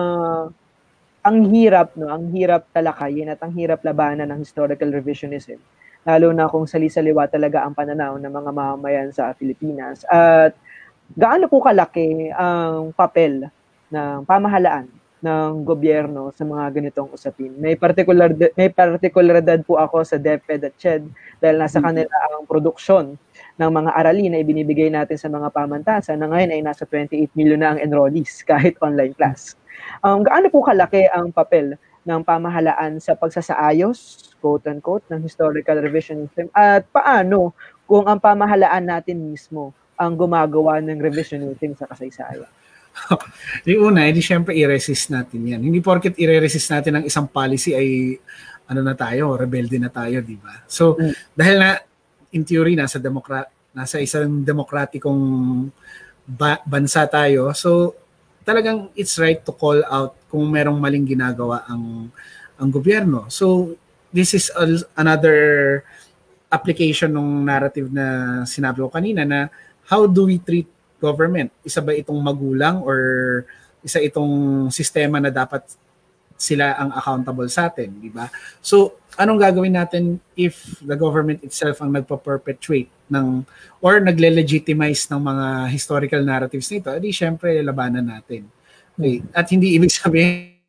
ang hirap, no, ang hirap talakayin at ang hirap labanan ng historical revisionism. Lalo na kung sali-saliwa talaga ang pananaw ng mga mamamayan sa Pilipinas. At gaano po kalaki ang papel ng pamahalaan ng gobyerno sa mga ganitong usapin. May particular may partikularidad po ako sa DepEd at C H E D dahil nasa kanila ang produksyon ng mga aralin na ibinibigay natin sa mga pamantasan na ngayon ay nasa twenty-eight million na ang enrollees kahit online class. Um, gaano po kalaki ang papel ng pamahalaan sa pagsasaayos, quote-unquote, ng historical revisionism at paano kung ang pamahalaan natin mismo ang gumagawa ng revisionism sa kasaysayan? Yung una, hindi syempre i-resist natin yan. Hindi porket i-resist natin ang isang policy ay ano na tayo, rebelde na tayo, di ba? So, mm. dahil na in theory nasa demokra nasa isang demokratikong ba- bansa tayo, so talagang it's right to call out kung merong maling ginagawa ang ang gobyerno. So, this is a, another application ng narrative na sinabi ko kanina na how do we treat government? Isa ba itong magulang or isa itong sistema na dapat sila ang accountable sa atin, di ba? So, anong gagawin natin if the government itself ang nagpa-perpetuate ng or nagle-legitimize ng mga historical narratives nito? Edi syempre labanan natin. Okay? At hindi ibig sabihin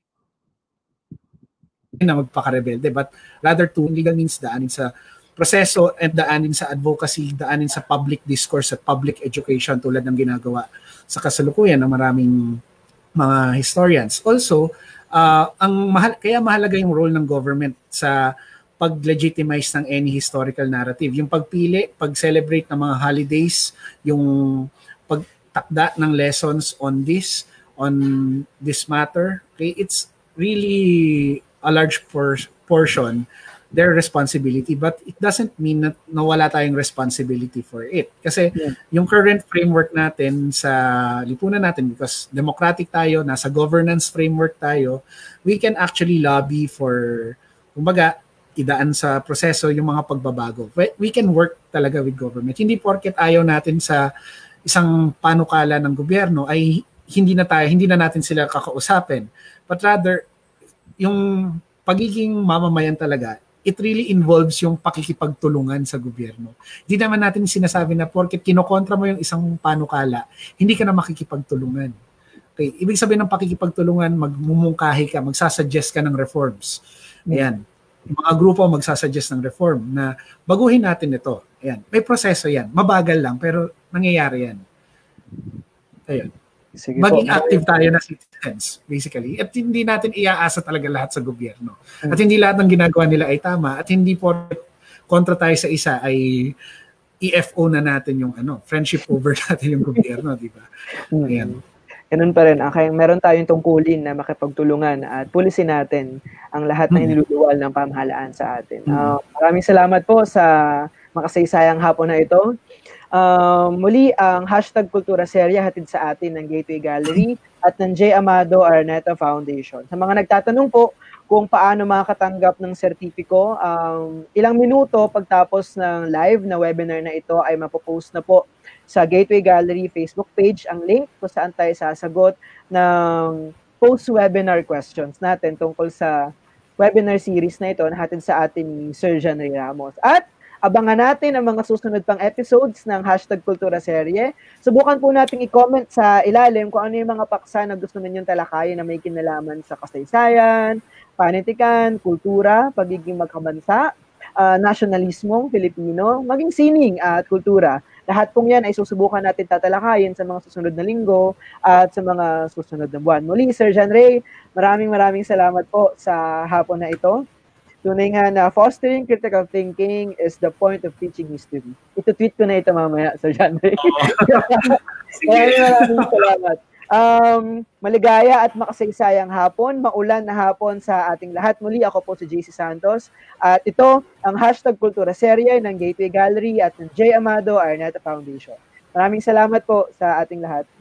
na magpaka-rebelde, but rather to legal means daanin sa proseso at daanin sa advocacy, daanin sa public discourse at public education tulad ng ginagawa sa kasalukuyan ng maraming mga historians. Also, uh, ang mahal, kaya mahalaga yung role ng government sa pag-legitimize ng any historical narrative. Yung pagpili, pag-celebrate ng mga holidays, yung pagtakda ng lessons on this, on this matter, okay, it's really a large por- portion their responsibility, but it doesn't mean na nawala tayong responsibility for it. Kasi yeah. yung current framework natin sa lipunan natin, because democratic tayo, nasa governance framework tayo, we can actually lobby for, kumbaga, idaan sa proseso yung mga pagbabago. We can work talaga with government. Hindi porket ayaw natin sa isang panukala ng gobyerno ay hindi na tayo, hindi na natin sila kakausapin. But rather, yung pagiging mamamayan talaga, it really involves yung pakikipagtulungan sa gobyerno. Hindi naman natin sinasabi na porket kinokontra mo yung isang panukala, hindi ka na makikipagtulungan. Okay, ibig sabihin ng pakikipagtulungan, magmumungkahi ka, magsasuggest ka ng reforms. Ayan. Yung mga grupo magsasuggest ng reform na baguhin natin ito. Ayan. May proseso yan. Mabagal lang, pero nangyayari yan. Ayan. Sige maging po. Active tayo na citizens, basically. At hindi natin iaasa talaga lahat sa gobyerno. At hindi lahat ng ginagawa nila ay tama. At hindi po kontra tayo sa isa ay E F O na natin yung ano, friendship over natin yung gobyerno, di ba? Ayan. Ganun pa rin. Okay, meron tayong tungkulin na makipagtulungan at pulisin natin ang lahat ng iniluluwal ng pamahalaan sa atin. Uh, maraming salamat po sa makasaysayang hapon na ito. Um, muli, ang hashtag kulturaserye hatid sa atin ng Gateway Gallery at ng J. Amado Araneta Foundation. Sa mga nagtatanong po kung paano makakatanggap ng sertipiko, um, ilang minuto pagtapos ng live na webinar na ito ay mapopost na po sa Gateway Gallery Facebook page ang link kung saan tayo sasagot ng post-webinar questions natin tungkol sa webinar series na ito na hatid sa atin ni Sir John Ray Ramos. At abangan natin ang mga susunod pang episodes ng hashtag kulturaserye. Subukan po natin i-comment sa ilalim kung ano yung mga paksa na gusto ninyong talakayin na may kinalaman sa kasaysayan, panitikan, kultura, pagiging magkabansa, uh, nasyonalismong Pilipino, maging sining at kultura. Lahat pong yan ay susubukan natin tatalakayin sa mga susunod na linggo at sa mga susunod na buwan. Muli, Sir John Ray, maraming maraming salamat po sa hapon na ito. Tunay nga na fostering critical thinking is the point of teaching history. Ito-tweet ko na ito mamaya, Sir John Ray. Maraming maraming salamat. Um, maligaya at makasaysayang hapon, maulan na hapon sa ating lahat. Muli, ako po si J C Santos. At ito, ang hashtag kulturaserye ng Gateway Gallery at ng J. Amado Araneta Foundation. Maraming salamat po sa ating lahat.